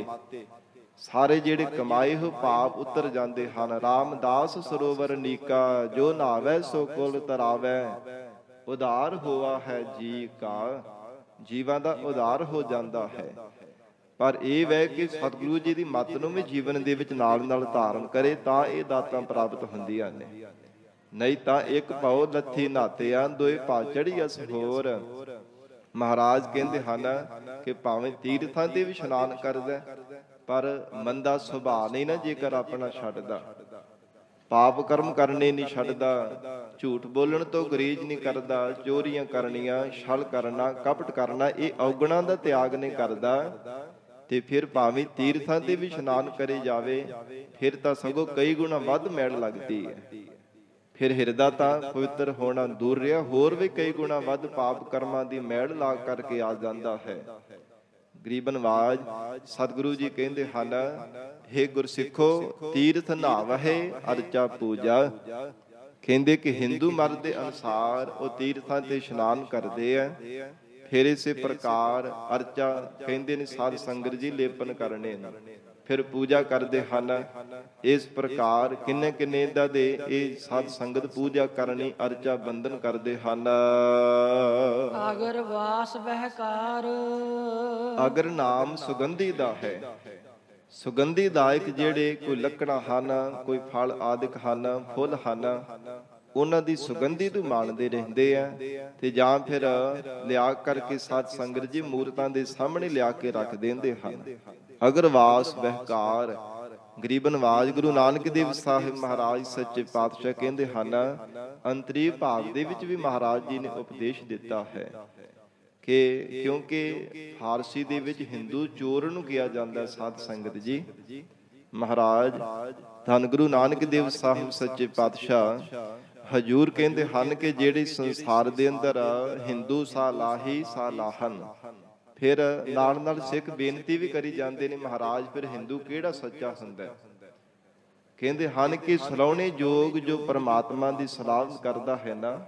ਸਾਰੇ ਜਿਹੜੇ ਕਮਾਏ ਹੋ ਪਾਪ ਉਤਰ ਜਾਂਦੇ ਹਨ। ਰਾਮਦਾਸ ਸਰੋਵਰ ਨੀਕਾ, ਜੋ ਨਾਵੇ ਸੋ ਕੁਲ ਤਰਾਵੈ। ਉਧਾਰ ਹੋਆ ਹੈ ਜੀ ਕਾ, ਜੀਵਾਂ ਦਾ ਉਧਾਰ ਹੋ ਜਾਂਦਾ ਹੈ। ਪਰ ਇਹ ਵੈ ਕਿ ਸਤਿਗੁਰੂ ਜੀ ਦੀ ਮੱਤ ਨੂੰ ਵੀ ਜੀਵਨ ਦੇ ਵਿੱਚ ਨਾਲ ਨਾਲ ਧਾਰਨ ਕਰੇ ਤਾਂ ਇਹ ਦਾਤਾਂ ਪ੍ਰਾਪਤ ਹੁੰਦੀਆਂ ਨੇ। ਨਹੀਂ ਤਾਂ ਇੱਕ ਪਾਉ ਲੱਥੀ ਨਾਤਿਆਂ, ਦੋਏ ਪਾ ਚੜੀ ਅਸ ਹੋਰ। ਮਹਾਰਾਜ ਕਹਿੰਦੇ ਹਨ ਕਿ ਭਾਵੇਂ ਤੀਰਥਾਂ ਤੇ ਵੀ ਇਸ਼ਨਾਨ ਕਰਦਾ, ਪਰ ਮੰਦਾ ਸੁਭਾਅ ਨਹੀਂ ਨਾ ਜੇਕਰ ਆਪਣਾ ਛੱਡਦਾ, ਪਾਪ ਕਰਮ ਕਰਨੇ ਨਹੀਂ ਛੱਡਦਾ, ਝੂਠ ਬੋਲਣ ਤੋਂ ਗੁਰੇਜ਼ ਨਹੀਂ ਕਰਦਾ, ਚੋਰੀਆਂ ਕਰਨੀਆਂ, ਛਲ ਕਰਨਾ, ਕਪਟ ਕਰਨਾ, ਇਹ ਔਗਣਾਂ ਦਾ ਤਿਆਗ ਨਹੀਂ ਕਰਦਾ, ਤੇ ਫਿਰ ਭਾਵੇਂ ਤੀਰਥਾਂ ਤੇ ਵੀ ਇਸ਼ਨਾਨ ਕਰੇ ਜਾਵੇ, ਫਿਰ ਤਾਂ ਸਗੋਂ ਕਈ ਗੁਣਾ ਵੱਧ ਮੈਲ ਲੱਗਦੀ ਹੈ। ਫਿਰ ਹਿਰਦਾ ਤਾਂ ਪਵਿੱਤਰ ਹੋਣਾ ਦੂਰ ਰਿਹਾ, ਹੋਰ ਵੀ ਕਈ ਗੁਣਾ ਵੱਧ ਪਾਪ ਕਰਮਾਂ ਦੀ ਮੈਲ ਲਾ ਕਰਕੇ ਆ ਜਾਂਦਾ ਹੈ। ਗਰੀਬ ਨਵਾਜ ਸਤਿਗੁਰੂ ਜੀ ਕਹਿੰਦੇ ਹਨ, ਹੇ ਗੁਰਸਿੱਖੋ, ਤੀਰਥ ਨਾਵਹਿ ਅਰਚਾ ਪੂਜਾ। ਕਹਿੰਦੇ ਕਿ ਹਿੰਦੂ ਮਤ ਦੇ ਅਨੁਸਾਰ ਉਹ ਤੀਰਥਾਂ ਤੇ ਇਸ਼ਨਾਨ ਕਰਦੇ ਆ, ਫਿਰ ਇਸੇ ਪ੍ਰਕਾਰ ਅਰਚਾ ਕਹਿੰਦੇ ਨੇ ਸਾਧ ਸੰਗਤ ਜੀ ਲੇਪਨ ਕਰਨੇ ਨੇ, ਫਿਰ ਪੂਜਾ ਕਰਦੇ ਹਨ। ਇਸ ਪ੍ਰਕਾਰ ਕਿੰਨੇ ਕਿੰਨੇ ਦਾ ਦੇ ਇਹ ਸਾਧ ਸੰਗਤ ਪੂਜਾ ਕਰਨੀ, ਅਰਚਾ ਬੰਧਨ ਕਰਦੇ ਹਨ। ਅਗਰ ਵਾਸ ਬਹਿਕਾਰ, ਅਗਰ ਨਾਮ ਸੁਗੰਧੀ ਦਾ ਹੈ। ਸੁਗੰਧੀ ਦਾਇਕ ਜਿਹੜੇ ਕੋਈ ਲੱਕੜਾਂ ਹਨ, ਕੋਈ ਫਲ ਆਦਿਕ ਹਨ, ਫੁੱਲ ਹਨ, ਉਹਨਾਂ ਦੀ ਸੁਗੰਧੀ ਤੋਂ ਮਾਣਦੇ ਰਹਿੰਦੇ ਆ, ਤੇ ਜਾਂ ਫਿਰ ਲਿਆ ਕਰਕੇ ਸਾਧ ਸੰਗਤ ਜੀ ਮੂਰਤਾਂ ਦੇ ਸਾਹਮਣੇ ਲਿਆ ਕੇ ਰੱਖ ਦਿੰਦੇ ਹਨ। ਅਗਰਵਾਸ ਬਹਿਕਾਰ। ਗਰੀਬ ਨਵਾਜ ਗੁਰੂ ਨਾਨਕ ਦੇਵ ਸਾਹਿਬ ਮਹਾਰਾਜ ਸੱਚੇ ਪਾਤਸ਼ਾਹ ਕਹਿੰਦੇ ਹਨ, ਅੰਤਰੀ ਭਾਵ ਦੇ ਵਿੱਚ ਵੀ ਮਹਾਰਾਜ ਜੀ ਨੇ ਉਪਦੇਸ਼ ਦਿੱਤਾ ਹੈ ਕਿ ਕਿਉਂਕਿ ਫਾਰਸੀ ਦੇ ਵਿੱਚ ਹਿੰਦੂ ਚੋਰ ਨੂੰ ਕਿਹਾ ਜਾਂਦਾ ਸਾਧ ਸੰਗਤ ਜੀ। ਮਹਾਰਾਜ ਧੰਨ ਗੁਰੂ ਨਾਨਕ ਦੇਵ ਸਾਹਿਬ ਸੱਚੇ ਪਾਤਸ਼ਾਹ ਹਜੂਰ ਕਹਿੰਦੇ ਹਨ ਕਿ ਜਿਹੜੇ ਸੰਸਾਰ ਦੇ ਅੰਦਰ ਹਿੰਦੂ ਸਾਲਾਹੀ ਸਾਲਾਹਨ। ਫਿਰ ਨਾਲ ਨਾਲ ਸਿੱਖ ਬੇਨਤੀ ਵੀ ਕਰੀ ਜਾਂਦੇ ਨੇ, ਮਹਾਰਾਜ ਫਿਰ ਹਿੰਦੂ ਕਿਹੜਾ ਸੱਚਾ ਹੁੰਦਾ? ਕਹਿੰਦੇ ਹਨ ਕਿ ਸਲਾਹੁਣੇ ਜੋਗ ਜੋ ਪਰਮਾਤਮਾ ਦੀ ਸਲਾਹ ਕਰਦਾ ਹੈ ਨਾ,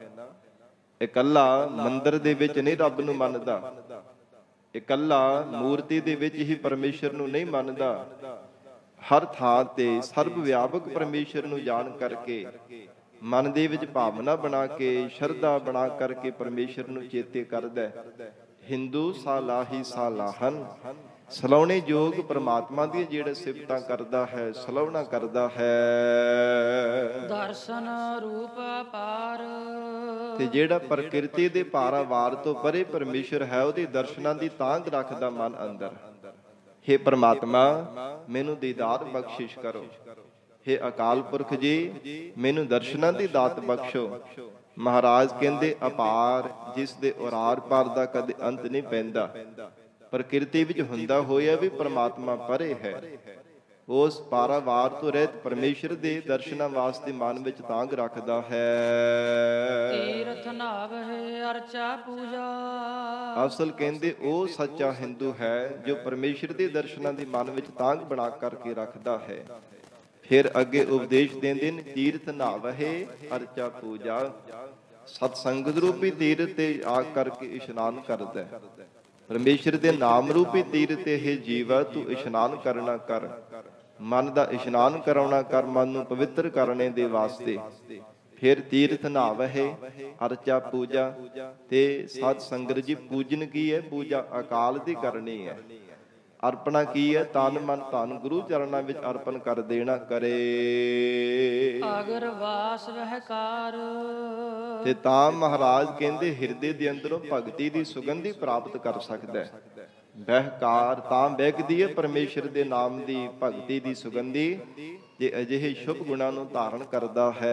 ਇਕੱਲਾ ਮੰਦਿਰ ਦੇ ਵਿੱਚ ਨਹੀਂ ਰੱਬ ਨੂੰ ਮੰਨਦਾ, ਇਕੱਲਾ ਮੂਰਤੀ ਦੇ ਵਿੱਚ ਹੀ ਪਰਮੇਸ਼ਰ ਨੂੰ ਨਹੀਂ ਮੰਨਦਾ, ਹਰ ਥਾਂ ਤੇ ਸਰਬ ਵਿਆਪਕ ਪਰਮੇਸ਼ਰ ਨੂੰ ਜਾਣ ਕਰਕੇ ਮਨ ਦੇ ਵਿੱਚ ਭਾਵਨਾ ਬਣਾ ਕੇ, ਸ਼ਰਧਾ ਬਣਾ ਕਰਕੇ ਪਰਮੇਸ਼ਰ ਨੂੰ ਚੇਤੇ ਕਰਦਾ। ਹਿੰਦੂ ਸਾਲਾਹੀ ਸਾਲਾਹਨ। ਸਲਾਹੁਣੇ ਯੋਗ ਪਰਮਾਤਮਾ ਦੀਆਂ ਜਿਹੜੇ ਸਿਫਤਾਂ ਕਰਦਾ ਹੈ, ਸਲਾਹੁਣਾ ਕਰਦਾ ਹੈ। ਦਰਸ਼ਨ ਰੂਪ ਅਪਾਰ। ਤੇ ਜਿਹੜਾ ਪ੍ਰਕਿਰਤੀ ਦੇ ਪਾਰਾਵਾਰ ਤੋਂ ਪਰੇ ਪਰਮੇਸ਼ਰ ਹੈ, ਉਹਦੇ ਦਰਸ਼ਨਾਂ ਦੀ ਤਾਂਘ ਰੱਖਦਾ ਮਨ ਅੰਦਰ। ਹੇ ਪਰਮਾਤਮਾ, ਮੈਨੂੰ ਦੀਦਾਰ ਬਖਸ਼ਿਸ਼ ਕਰੋ। ਹੇ ਅਕਾਲ ਪੁਰਖ ਜੀ, ਮੈਨੂੰ ਦਰਸ਼ਨਾਂ ਦੀ ਦਾਤ ਬਖਸ਼ੋ। ਮਹਾਰਾਜ ਕਹਿੰਦੇ ਅਪਾਰ, ਜਿਸ ਦੇ ਉਰਾਰ ਪਾਰ ਦਾ ਕਦੇ ਅੰਤ ਨਹੀਂ ਪੈਂਦਾ। ਪ੍ਰਕਿਰਤੀ ਵਿੱਚ ਹੁੰਦਾ ਹੋਇਆ ਵੀ ਪਰਮਾਤਮਾ ਪਰੇ ਹੈ। ਉਸ ਪਾਰਾਵਾਰ ਤੋਂ ਰਹਿਤ ਪਰਮੇਸ਼ਰ ਦੇ ਦਰਸ਼ਨਾਂ ਵਾਸਤੇ ਮਨ ਵਿੱਚ ਤਾਂਘ ਰੱਖਦਾ ਹੈ। ਤੀਰਥ ਨਾਵਹਿ ਅਰਚਾ ਪੂਜਾ। ਅਸਲ ਕਹਿੰਦੇ ਉਹ ਸੱਚਾ ਹਿੰਦੂ ਹੈ ਜੋ ਪਰਮੇਸ਼ਰ ਦੇ ਦਰਸ਼ਨਾਂ ਦੀ ਮਨ ਵਿੱਚ ਤਾਂਘ ਬਣਾ ਕਰਕੇ ਰੱਖਦਾ ਹੈ। ਫਿਰ ਅੱਗੇ ਉਪਦੇਸ਼ ਦਿੰਦੇ ਨੇ, ਤੀਰਥ ਨਾਵਹਿ ਅਰਚਾ ਪੂਜਾ। ਸਤ ਸੰਗਤ ਰੂਪੀ ਤੀਰਥ ਤੇ ਆ ਕਰਕੇ ਇਸ਼ਨਾਨ ਕਰਦਾ ਹੈ। ਪਰਮੇਸ਼ਰ ਦੇ ਨਾਮ ਰੂਪੀ ਤੀਰਥ ਤੇ ਇਹ ਜੀਵਾ ਤੂੰ ਇਸ਼ਨਾਨ ਕਰਨਾ ਕਰ। ਮਨ ਦਾ ਇਸ਼ਨਾਨ ਕਰਾਉਣਾ ਕਰ, ਮਨ ਨੂੰ ਪਵਿੱਤਰ ਕਰਨੇ ਦੇ ਵਾਸਤੇ। ਫਿਰ ਤੀਰਥ ਨਾਵਹਿ ਅਰਚਾ ਪੂਜਾ। ਤੇ ਸਤ ਸੰਗਤ ਜੀ ਪੂਜਨ ਕੀ ਹੈ? ਪੂਜਾ ਅਕਾਲ ਦੀ ਕਰਨੀ ਹੈ। ਅਰਪਣਾ ਕੀ ਹੈ? ਤਨ ਮਨ ਧਨ ਗੁਰੂ ਚਰਨਾਂ ਵਿੱਚ ਅਰਪਣ ਕਰ ਦੇਣਾ ਕਰੇ। ਅਗਰ ਵਾਸ ਵਹਿਕਾਰ। ਤੇ ਤਾਂ ਮਹਾਰਾਜ ਕਹਿੰਦੇ ਹਿਰਦੇ ਦੇ ਅੰਦਰੋਂ ਭਗਤੀ ਦੀ ਸੁਗੰਧੀ ਪ੍ਰਾਪਤ ਕਰ ਸਕਦਾ ਹੈ। ਵਹਿਕਾਰ ਤਾਂ ਵਹਿਕਦੀ ਹੈ ਪਰਮੇਸ਼ਰ ਦੇ ਨਾਮ ਦੀ ਭਗਤੀ ਦੀ ਸੁਗੰਧੀ, ਜੇ ਅਜਿਹੇ ਸ਼ੁਭ ਗੁਣਾਂ ਨੂੰ ਧਾਰਨ ਕਰਦਾ ਹੈ।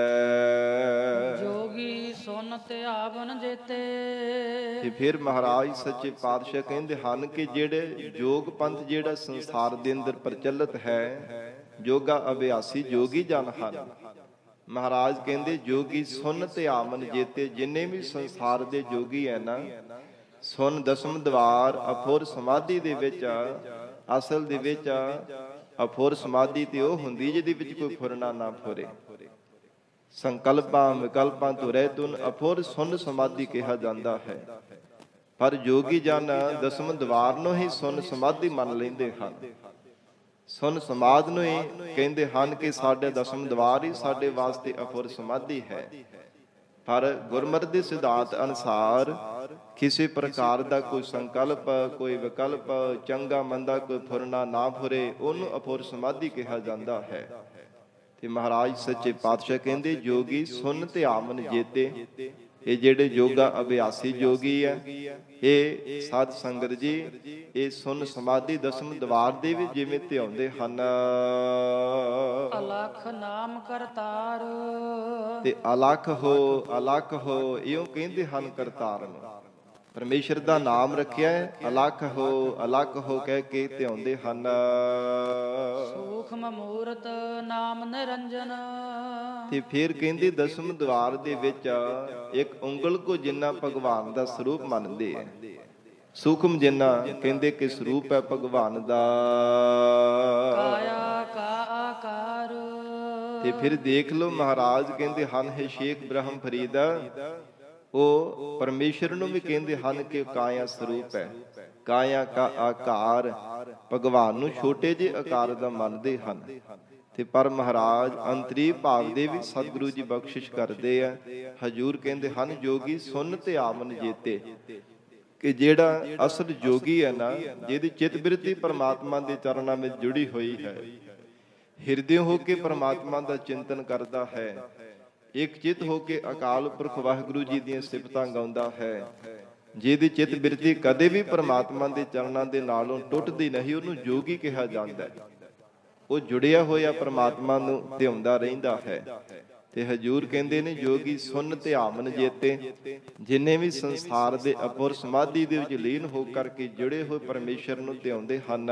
ਜੋਗੀ ਸੁਨ ਧਿਆਵਨ ਜੇਤੇ। ਤੇ ਫਿਰ ਮਹਾਰਾਜ ਸੱਚੇ ਪਾਤਸ਼ਾਹ ਕਹਿੰਦੇ ਹਨ ਕਿ ਜਿਹੜੇ ਯੋਗ ਪੰਥ ਜਿਹੜਾ ਸੰਸਾਰ ਦੇ ਅੰਦਰ ਪ੍ਰਚਲਿਤ ਹੈ, ਯੋਗਾ ਅਭਿਆਸੀ ਜੋਗੀ ਜਨ ਹਨ। ਮਹਾਰਾਜ ਕਹਿੰਦੇ ਜੋਗੀ ਸੁਨ ਧਿਆਵਨ ਜੇਤੇ। ਜਿੰਨੇ ਵੀ ਸੰਸਾਰ ਦੇ ਜੋਗੀ ਹੈ ਨਾ, ਸੁਨ ਦਸਮ ਦਵਾਰ ਅਫੁਰ ਸਮਾਧੀ ਦੇ ਵਿੱਚ, ਅਸਲ ਦੇ ਵਿੱਚ ਅਫੁਰ ਸਮਾਧੀ ਤੇ ਉਹ ਹੁੰਦੀ ਜਿਹਦੇ ਵਿੱਚ ਕੋਈ ਫੁਰਨਾ ਨਾ ਫੁਰੇ। ਸੰਕਲਪਾਂ ਵਿਕਲਪਾਂ ਤੋਂ ਰਹਿਤ ਅਫੁਰ ਸੁਨ ਸਮਾਧੀ ਕਿਹਾ ਜਾਂਦਾ ਹੈ। ਪਰ ਜੋਗੀ ਜਨ ਦਸਮ ਦਵਾਰ ਨੂੰ ਹੀ ਸੁਨ ਸਮਾਧੀ ਮੰਨ ਲੈਂਦੇ ਹਨ। ਸੁਨ ਸਮਾਧ ਨੂੰ ਹੀ ਕਹਿੰਦੇ ਹਨ ਕਿ ਸਾਡੇ ਦਸਮ ਦਵਾਰ ਹੀ ਸਾਡੇ ਵਾਸਤੇ ਅਫੁਰ ਸਮਾਧੀ ਹੈ। ਪਰ ਗੁਰਮਤਿ ਦੇ ਸਿਧਾਂਤ ਅਨੁਸਾਰ ਕਿਸੇ ਪ੍ਰਕਾਰ ਦਾ ਕੋਈ ਸੰਕਲਪ, ਕੋਈ ਵਿਕਲਪ, ਚੰਗਾ ਮੰਦਾ ਕੋਈ ਫੁਰਨਾ ਨਾ ਫੁਰੇ, ਉਹਨੂੰ ਅਫੁਰ ਸਮਾਧੀ ਕਿਹਾ ਜਾਂਦਾ ਹੈ। ਤੇ ਮਹਾਰਾਜ ਸੱਚੇ ਪਾਤਸ਼ਾਹ ਕਹਿੰਦੇ ਜੋਗੀ ਸੁਨ ਧਿਆਵਨ ਜੇਤੇ। ਇਹ ਜਿਹੜੇ ਯੋਗਾ ਅਭਿਆਸੀ ਜੋਗੀ ਹੈ, ਇਹ ਸਾਧ ਸੰਗਤ ਜੀ ਇਹ ਸੁਨ ਸਮਾਧੀ ਦਸਮ ਦਵਾਰ ਦੇ ਵੀ ਜਿਵੇਂ ਧਿਆਉਂਦੇ ਹਨ। ਅਲਖ ਨਾਮ ਕਰਤਾਰ। ਤੇ ਅਲਖ ਹੋ, ਅਲਖ ਹੋ ਇਉਂ ਕਹਿੰਦੇ ਹਨ ਕਰਤਾਰ ਨੂੰ। ਪਰਮੇਸ਼ਰ ਦਾ ਨਾਮ ਰੱਖਿਆ ਹੈ, ਅਲਖ ਹੋ ਅਲਖ ਹੋ ਕਹਿ ਕੇ ਧਿਆਉਂਦੇ ਹਨ। ਸੂਖਮ ਮੂਰਤ ਨਾਮ ਨਿਰੰਜਨ। ਤੇ ਫਿਰ ਕਹਿੰਦੇ ਦਸਮ ਦਵਾਰ ਦੇ ਵਿੱਚ ਇੱਕ ਉਂਗਲ ਕੋ ਜਿੰਨਾ ਭਗਵਾਨ ਦਾ ਸਰੂਪ ਮੰਨਦੇ ਹੈ। ਸੂਖਮ ਜਿੰਨਾ ਕਹਿੰਦੇ ਕਿ ਸਰੂਪ ਹੈ ਭਗਵਾਨ ਦਾ। ਕਾਇਆ ਕਾ ਆਕਾਰ। ਤੇ ਫਿਰ ਦੇਖ ਲਓ ਮਹਾਰਾਜ ਕਹਿੰਦੇ ਹਨ ਹੈ ਸ਼ੇਖ ਬ੍ਰਹਮ ਫਰੀਦ, ਉਹ ਪਰਮੇਸ਼ਰ ਨੂੰ ਵੀ ਕਹਿੰਦੇ ਹਨ ਕਿ ਕਾਇਆ ਸਰੂਪ ਹੈ। ਕਾਇਆ ਕਾ ਆਕਾਰ, ਭਗਵਾਨ ਨੂੰ ਛੋਟੇ ਜਿਹੇ ਆਕਾਰ ਦਾ ਮੰਨਦੇ ਹਨ। ਤੇ ਪਰ ਮਹਾਰਾਜ ਅੰਤਰੀ ਭਾਵ ਦੇ ਵੀ ਸਤਿਗੁਰੂ ਜੀ ਬਖਸ਼ਿਸ਼ ਕਰਦੇ ਆ। ਹਜੂਰ ਕਹਿੰਦੇ ਹਨ ਜੋਗੀ ਸੁਨ ਧਿਆਵਨ ਜੇਤੇ। ਕਿ ਜਿਹੜਾ ਅਸਲ ਜੋਗੀ ਹੈ ਨਾ, ਜਿਹਦੀ ਚਿਤ ਬਿਰਤੀ ਪਰਮਾਤਮਾ ਦੇ ਚਰਨਾਂ ਵਿੱਚ ਜੁੜੀ ਹੋਈ ਹੈ, ਹਿਰਦੇ ਹੋ ਕੇ ਪਰਮਾਤਮਾ ਦਾ ਚਿੰਤਨ ਕਰਦਾ ਹੈ, ਇੱਕ ਚਿਤ ਹੋ ਕੇ ਅਕਾਲ ਪੁਰਖ ਵਾਹਿਗੁਰੂ ਜੀ ਦੀਆਂ ਸਿਫਤਾਂ ਗਾਉਂਦਾ ਹੈ, ਜਿਹਦੀ ਚਿਤ ਬਿਰਤੀ ਕਦੇ ਵੀ ਪਰਮਾਤਮਾ ਦੇ ਚਰਨਾਂ ਦੇ ਨਾਲੋਂ ਟੁੱਟਦੀ ਨਹੀਂ, ਉਹਨੂੰ ਜੋਗੀ ਕਿਹਾ ਜਾਂਦਾ ਹੈ। ਉਹ ਜੁੜਿਆ ਹੋਇਆ ਪਰਮਾਤਮਾ ਨੂੰ ਧਿਆਉਂਦਾ ਰਹਿੰਦਾ ਹੈ। ਤੇ ਹਜੂਰ ਕਹਿੰਦੇ ਨੇ ਜੋਗੀ ਸੁਨ ਧਿਆਵਨ ਜੇਤੇ। ਜਿੰਨੇ ਵੀ ਸੰਸਾਰ ਦੇ ਅਪੁਰ ਸਮਾਧੀ ਦੇ ਵਿੱਚ ਲੀਨ ਹੋ ਕਰਕੇ ਜੁੜੇ ਹੋਏ ਪਰਮੇਸ਼ਰ ਨੂੰ ਧਿਆਉਂਦੇ ਹਨ।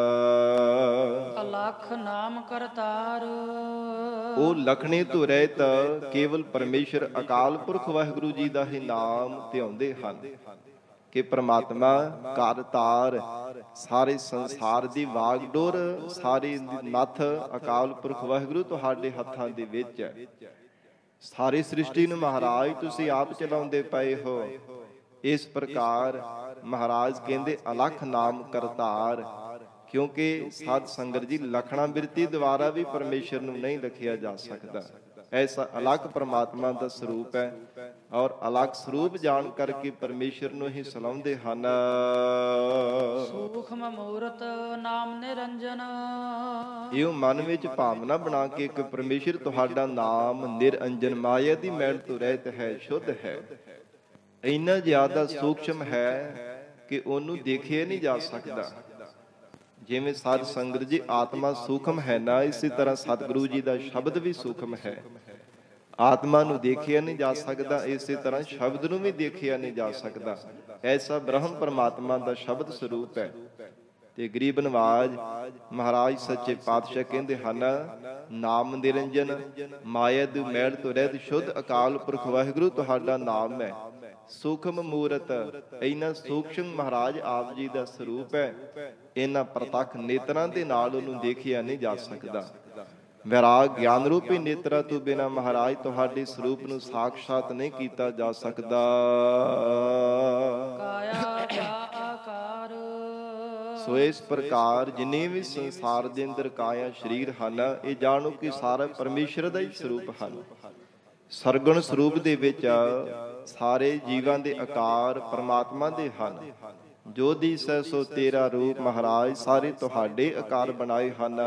ਅਲਖ ਨਾਮ ਕਰਤਾਰ। ਉਹ ਲਖਣੇ ਤੋਂ ਰਹਿਤ ਕੇਵਲ ਪਰਮੇਸ਼ਰ ਅਕਾਲ ਪੁਰਖ ਵਾਹਿਗੁਰੂ ਜੀ ਦਾ ਹੀ ਨਾਮ ਧਿਆਉਂਦੇ ਹਨ ਕਿ ਪ੍ਰਮਾਤਮਾ ਕਰਤਾਰ, ਸਾਰੇ ਸੰਸਾਰ ਦੀ ਵਾਗਡੋਰ, ਸਾਰੀ ਨੱਥ ਅਕਾਲ ਪੁਰਖ ਵਾਹਿਗੁਰੂ ਤੁਹਾਡੇ ਹੱਥਾਂ ਦੇ ਵਿੱਚ ਹੈ। ਸਾਰੀ ਸ੍ਰਿਸ਼ਟੀ ਨੂੰ ਮਹਾਰਾਜ ਤੁਸੀਂ ਆਪ ਚਲਾਉਂਦੇ ਪਏ ਹੋ। ਇਸ ਪ੍ਰਕਾਰ ਮਹਾਰਾਜ ਕਹਿੰਦੇ ਅਲਖ ਨਾਮ ਕਰਤਾਰ, ਕਿਉਂਕਿ ਸਾਧ ਸੰਗਤ ਜੀ ਲਖਣਾ ਬਿਰਤੀ ਦੁਆਰਾ ਵੀ ਪਰਮੇਸ਼ਰ ਨੂੰ ਨਹੀਂ ਲਖਿਆ ਜਾ ਸਕਦਾ। ਐਸਾ ਅਲੱਗ ਪਰਮਾਤਮਾ ਦਾ ਸਰੂਪ ਹੈ ਔਰ ਅਲੱਗ ਸਰੂਪ ਜਾਣ ਕਰਕੇ ਪਰਮੇਸ਼ਰ ਨੂੰ ਹੀ ਸਲਾਉਂਦੇ ਹਨ। ਸੂਖਮ ਮੂਰਤ ਨਾਮ ਨਿਰੰਜਨ। ਇਹ ਮਨ ਵਿੱਚ ਭਾਵਨਾ ਬਣਾ ਕੇ ਕਿ ਪਰਮੇਸ਼ਰ ਤੁਹਾਡਾ ਨਾਮ ਨਿਰੰਜਨ, ਮਾਇਆ ਦੀ ਮੈਲ ਤੋਂ ਰਹਿਤ ਹੈ, ਸ਼ੁੱਧ ਹੈ। ਇੰਨਾ ਜ਼ਿਆਦਾ ਸੂਖਮ ਹੈ ਕਿ ਉਹਨੂੰ ਦੇਖਿਆ ਨਹੀਂ ਜਾ ਸਕਦਾ। ਜਿਵੇਂ ਸਾਧ ਸੰਗਤ ਜੀ ਆਤਮਾ ਸੂਖਮ ਹੈ ਨਾ, ਇਸੇ ਤਰ੍ਹਾਂ ਸਤਿਗੁਰੂ ਜੀ ਦਾ ਸ਼ਬਦ ਵੀ ਸੂਖਮ ਹੈ। ਆਤਮਾ ਨੂੰ ਦੇਖਿਆ ਨਹੀਂ ਜਾ ਸਕਦਾ, ਇਸੇ ਤਰ੍ਹਾਂ ਸ਼ਬਦ ਨੂੰ ਵੀ ਦੇਖਿਆ ਨਹੀਂ ਜਾ ਸਕਦਾ। ਐਸਾ ਬ੍ਰਹਮ ਪਰਮਾਤਮਾ ਦਾ ਸ਼ਬਦ ਸਰੂਪ ਹੈ। ਤੇ ਗਰੀਬ ਨਵਾਜ ਮਹਾਰਾਜ ਸੱਚੇ ਪਾਤਸ਼ਾਹ ਕਹਿੰਦੇ ਹਨ, ਨਾਮ ਨਿਰੰਜਨ ਮਾਇਆ ਦੀ ਮੈਲ ਤੋਂ ਰਹਿਤ ਸ਼ੁੱਧ ਅਕਾਲ ਪੁਰਖ ਵਾਹਿਗੁਰੂ ਤੁਹਾਡਾ ਨਾਮ ਹੈ। ਸੂਖਮ ਮੂਰਤ, ਇਹਨਾਂ ਸੂਖਮ ਮਹਾਰਾਜ ਆਪ ਜੀ ਦਾ ਸਰੂਪ ਹੈ। ਇਹਨਾਂ ਪ੍ਰਤੱਖ ਨੇਤਰਾਂ ਦੇ ਨਾਲ ਉਹਨੂੰ ਦੇਖਿਆ ਨਹੀਂ ਜਾ ਸਕਦਾ। ਵਿਰਾਗ ਗਿਆਨ ਰੂਪੀ ਨੇਤਰਾਂ ਤੋਂ ਬਿਨਾਂ ਮਹਾਰਾਜ ਤੁਹਾਡੇ ਸਰੂਪ ਨੂੰ ਸਾਖਸ਼ਾਤ ਨਹੀਂ ਕੀਤਾ ਜਾ ਸਕਦਾ। ਕਾਇਆ ਕਾ ਆਕਾਰ, ਸੋ ਇਸ ਪ੍ਰਕਾਰ ਜਿੰਨੇ ਵੀ ਸੰਸਾਰ ਦੇ ਅੰਦਰ ਕਾਇਆ ਸਰੀਰ ਹਨ, ਇਹ ਜਾਣੋ ਕਿ ਸਾਰਾ ਪਰਮੇਸ਼ਰ ਦਾ ਹੀ ਸਰੂਪ ਹਨ। ਸਰਗੁਣ ਸਰੂਪ ਦੇ ਵਿੱਚ ਸਾਰੇ ਜੀਵਾਂ ਦੇ ਆਕਾਰ ਪਰਮਾਤਮਾ ਦੇ ਹਨ। ਜੋ ਦਿਸੈ ਸੋ ਤੇਰਾ ਰੂਪ ਮਹਾਰਾਜ ਸਾਰੇ ਤੁਹਾਡੇ ਆਕਾਰ ਬਣਾਏ ਹਨ।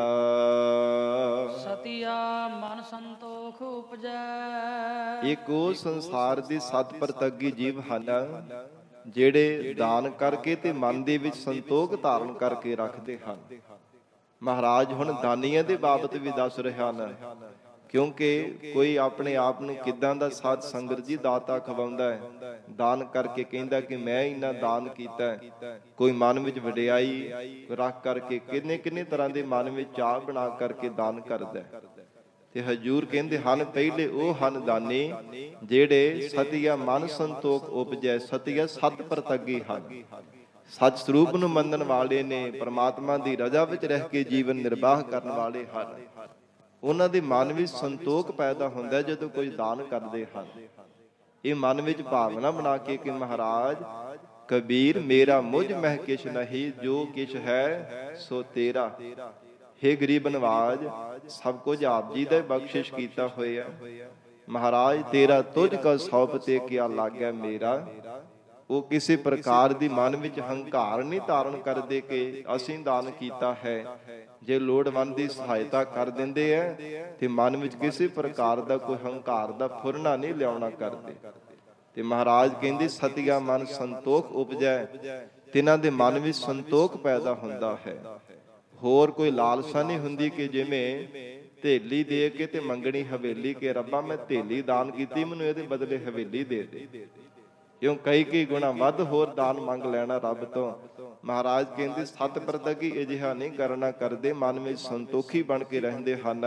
ਸਤਿਆ ਮਨ ਸੰਤੋਖ ਉਪਜੈ, ਇੱਕ ਉਹ ਸੰਸਾਰ ਦੇ ਸਤ ਪ੍ਰਤੱਗੀ ਜੀਵ ਹਨ ਜਿਹੜੇ ਦਾਨ ਕਰਕੇ ਤੇ ਮਨ ਦੇ ਵਿੱਚ ਸੰਤੋਖ ਧਾਰਨ ਕਰਕੇ ਰੱਖਦੇ ਹਨ। ਮਹਾਰਾਜ ਹੁਣ ਦਾਨੀਆਂ ਦੇ ਬਾਬਤ ਵੀ ਦੱਸ ਰਹੇ ਹਨ, ਕਿਉਂਕਿ ਕੋਈ ਆਪਣੇ ਆਪ ਨੂੰ ਕਿੱਦਾਂ ਦਾ ਸਾਧ ਸੰਗਤ ਜੀ ਦਾਤਾ ਖਵਾਉਂਦਾ ਹੈ, ਦਾਨ ਕਰਕੇ ਕਹਿੰਦਾ ਕਿ ਮੈਂ ਇੰਨਾ ਦਾਨ ਕੀਤਾ। ਕੋਈ ਮਨ ਵਿੱਚ ਵਡਿਆਈ ਰੱਖ ਕਰਕੇ ਕਿੰਨੇ ਕਿੰਨੇ ਤਰ੍ਹਾਂ ਦੇ ਮਨ ਵਿੱਚ ਚਾਹ ਬਣਾ ਕਰਕੇ ਦਾਨ ਕਰਦਾ। ਤੇ ਹਜੂਰ ਕਹਿੰਦੇ ਹਨ, ਪਹਿਲੇ ਉਹ ਹਨ ਦਾਨੀ ਜਿਹੜੇ ਸਤਿਆ ਮਨ ਸੰਤੋਖ ਉਪਜੈ, ਸਤਿਆ ਸਤ ਪ੍ਰਤੱਗੀ ਹਨ। ਸੱਚ ਸਰੂਪ ਨੂੰ ਮੰਨਣ ਵਾਲੇ ਨੇ, ਪਰਮਾਤਮਾ ਦੀ ਰਜ਼ਾ ਵਿੱਚ ਰਹਿ ਕੇ ਜੀਵਨ ਨਿਰਵਾਹ ਕਰਨ ਵਾਲੇ ਹਨ। ਉਹਨਾਂ ਦੇ ਮਨ ਵਿੱਚ ਸੰਤੋਖ ਪੈਦਾ ਹੁੰਦਾ ਜਦੋਂ ਕੋਈ ਦਾਨ ਕਰਦੇ ਹਨ। ਇਹ ਮਨ ਵਿੱਚ ਭਾਵਨਾ ਬਣਾ ਕੇ ਕਿ ਮਹਾਰਾਜ ਕਬੀਰ ਮੇਰਾ ਮੁਝ ਮਹਿ ਕਿਛ ਨਹੀਂ, ਜੋ ਕਿਛ ਹੈ ਸੋ ਤੇਰਾ। ਹੇ ਗਰੀਬ ਨਵਾਜ, ਸਭ ਕੁਝ ਆਪ ਜੀ ਦਾ ਬਖਸ਼ਿਸ਼ ਕੀਤਾ ਹੋਇਆ। ਮਹਾਰਾਜ ਤੇਰਾ ਤੁਝ ਕਾ ਸੌਂਪ ਤੇ ਕਿਆ ਲਾਗੈ ਮੇਰਾ। ਉਹ ਕਿਸੇ ਪ੍ਰਕਾਰ ਦੀ ਮਨ ਵਿੱਚ ਹੰਕਾਰ ਨਹੀਂ ਧਾਰਨ ਕਰਦੇ ਕਿ ਅਸੀਂ ਦਾਨ ਕੀਤਾ ਹੈ। ਜੇ ਲੋੜਵੰਦ ਦੀ ਸਹਾਇਤਾ ਕਰ ਦਿੰਦੇ ਐ ਤੇ ਮਨ ਵਿੱਚ ਕਿਸੇ ਪ੍ਰਕਾਰ ਦਾ ਕੋਈ ਹੰਕਾਰ ਦਾ ਫੁਰਨਾ ਨਹੀਂ ਲਿਆਉਣਾ ਕਰਦੇ। ਤੇ ਮਹਾਰਾਜ ਕਹਿੰਦੇ ਸਤਿਆ ਮਨ ਸੰਤੋਖ ਉਪਜੈ, ਤਿਨਾਂ ਦੇ ਮਨ ਵਿੱਚ ਸੰਤੋਖ ਪੈਦਾ ਹੁੰਦਾ ਹੈ। ਹੋਰ ਕੋਈ ਲਾਲਸਾ ਨਹੀਂ ਹੁੰਦੀ ਕਿ ਜਿਵੇਂ ਥੇਲੀ ਦੇ ਕੇ ਤੇ ਮੰਗਣੀ ਹਵੇਲੀ, ਕੇ ਰੱਬਾ ਮੈਂ ਥੇਲੀ ਦਾਨ ਕੀਤੀ, ਮੈਨੂੰ ਇਹਦੇ ਬਦਲੇ ਹਵੇਲੀ ਦੇ ਦੇ। ਕਿਉਂ ਕਈ ਕਈ ਗੁਣਾ ਵੱਧ ਹੋਰ ਦਾਨ ਮੰਗ ਲੈਣਾ ਰੱਬ ਤੋਂ। ਮਹਾਰਾਜ ਕਹਿੰਦੇ ਸਤ ਪ੍ਰਤੱਗੀ ਅਜਿਹਾ ਨਹੀਂ ਕਰਨਾ ਕਰਦੇ, ਮਨ ਵਿੱਚ ਸੰਤੋਖੀ ਬਣ ਕੇ ਰਹਿੰਦੇ ਹਨ।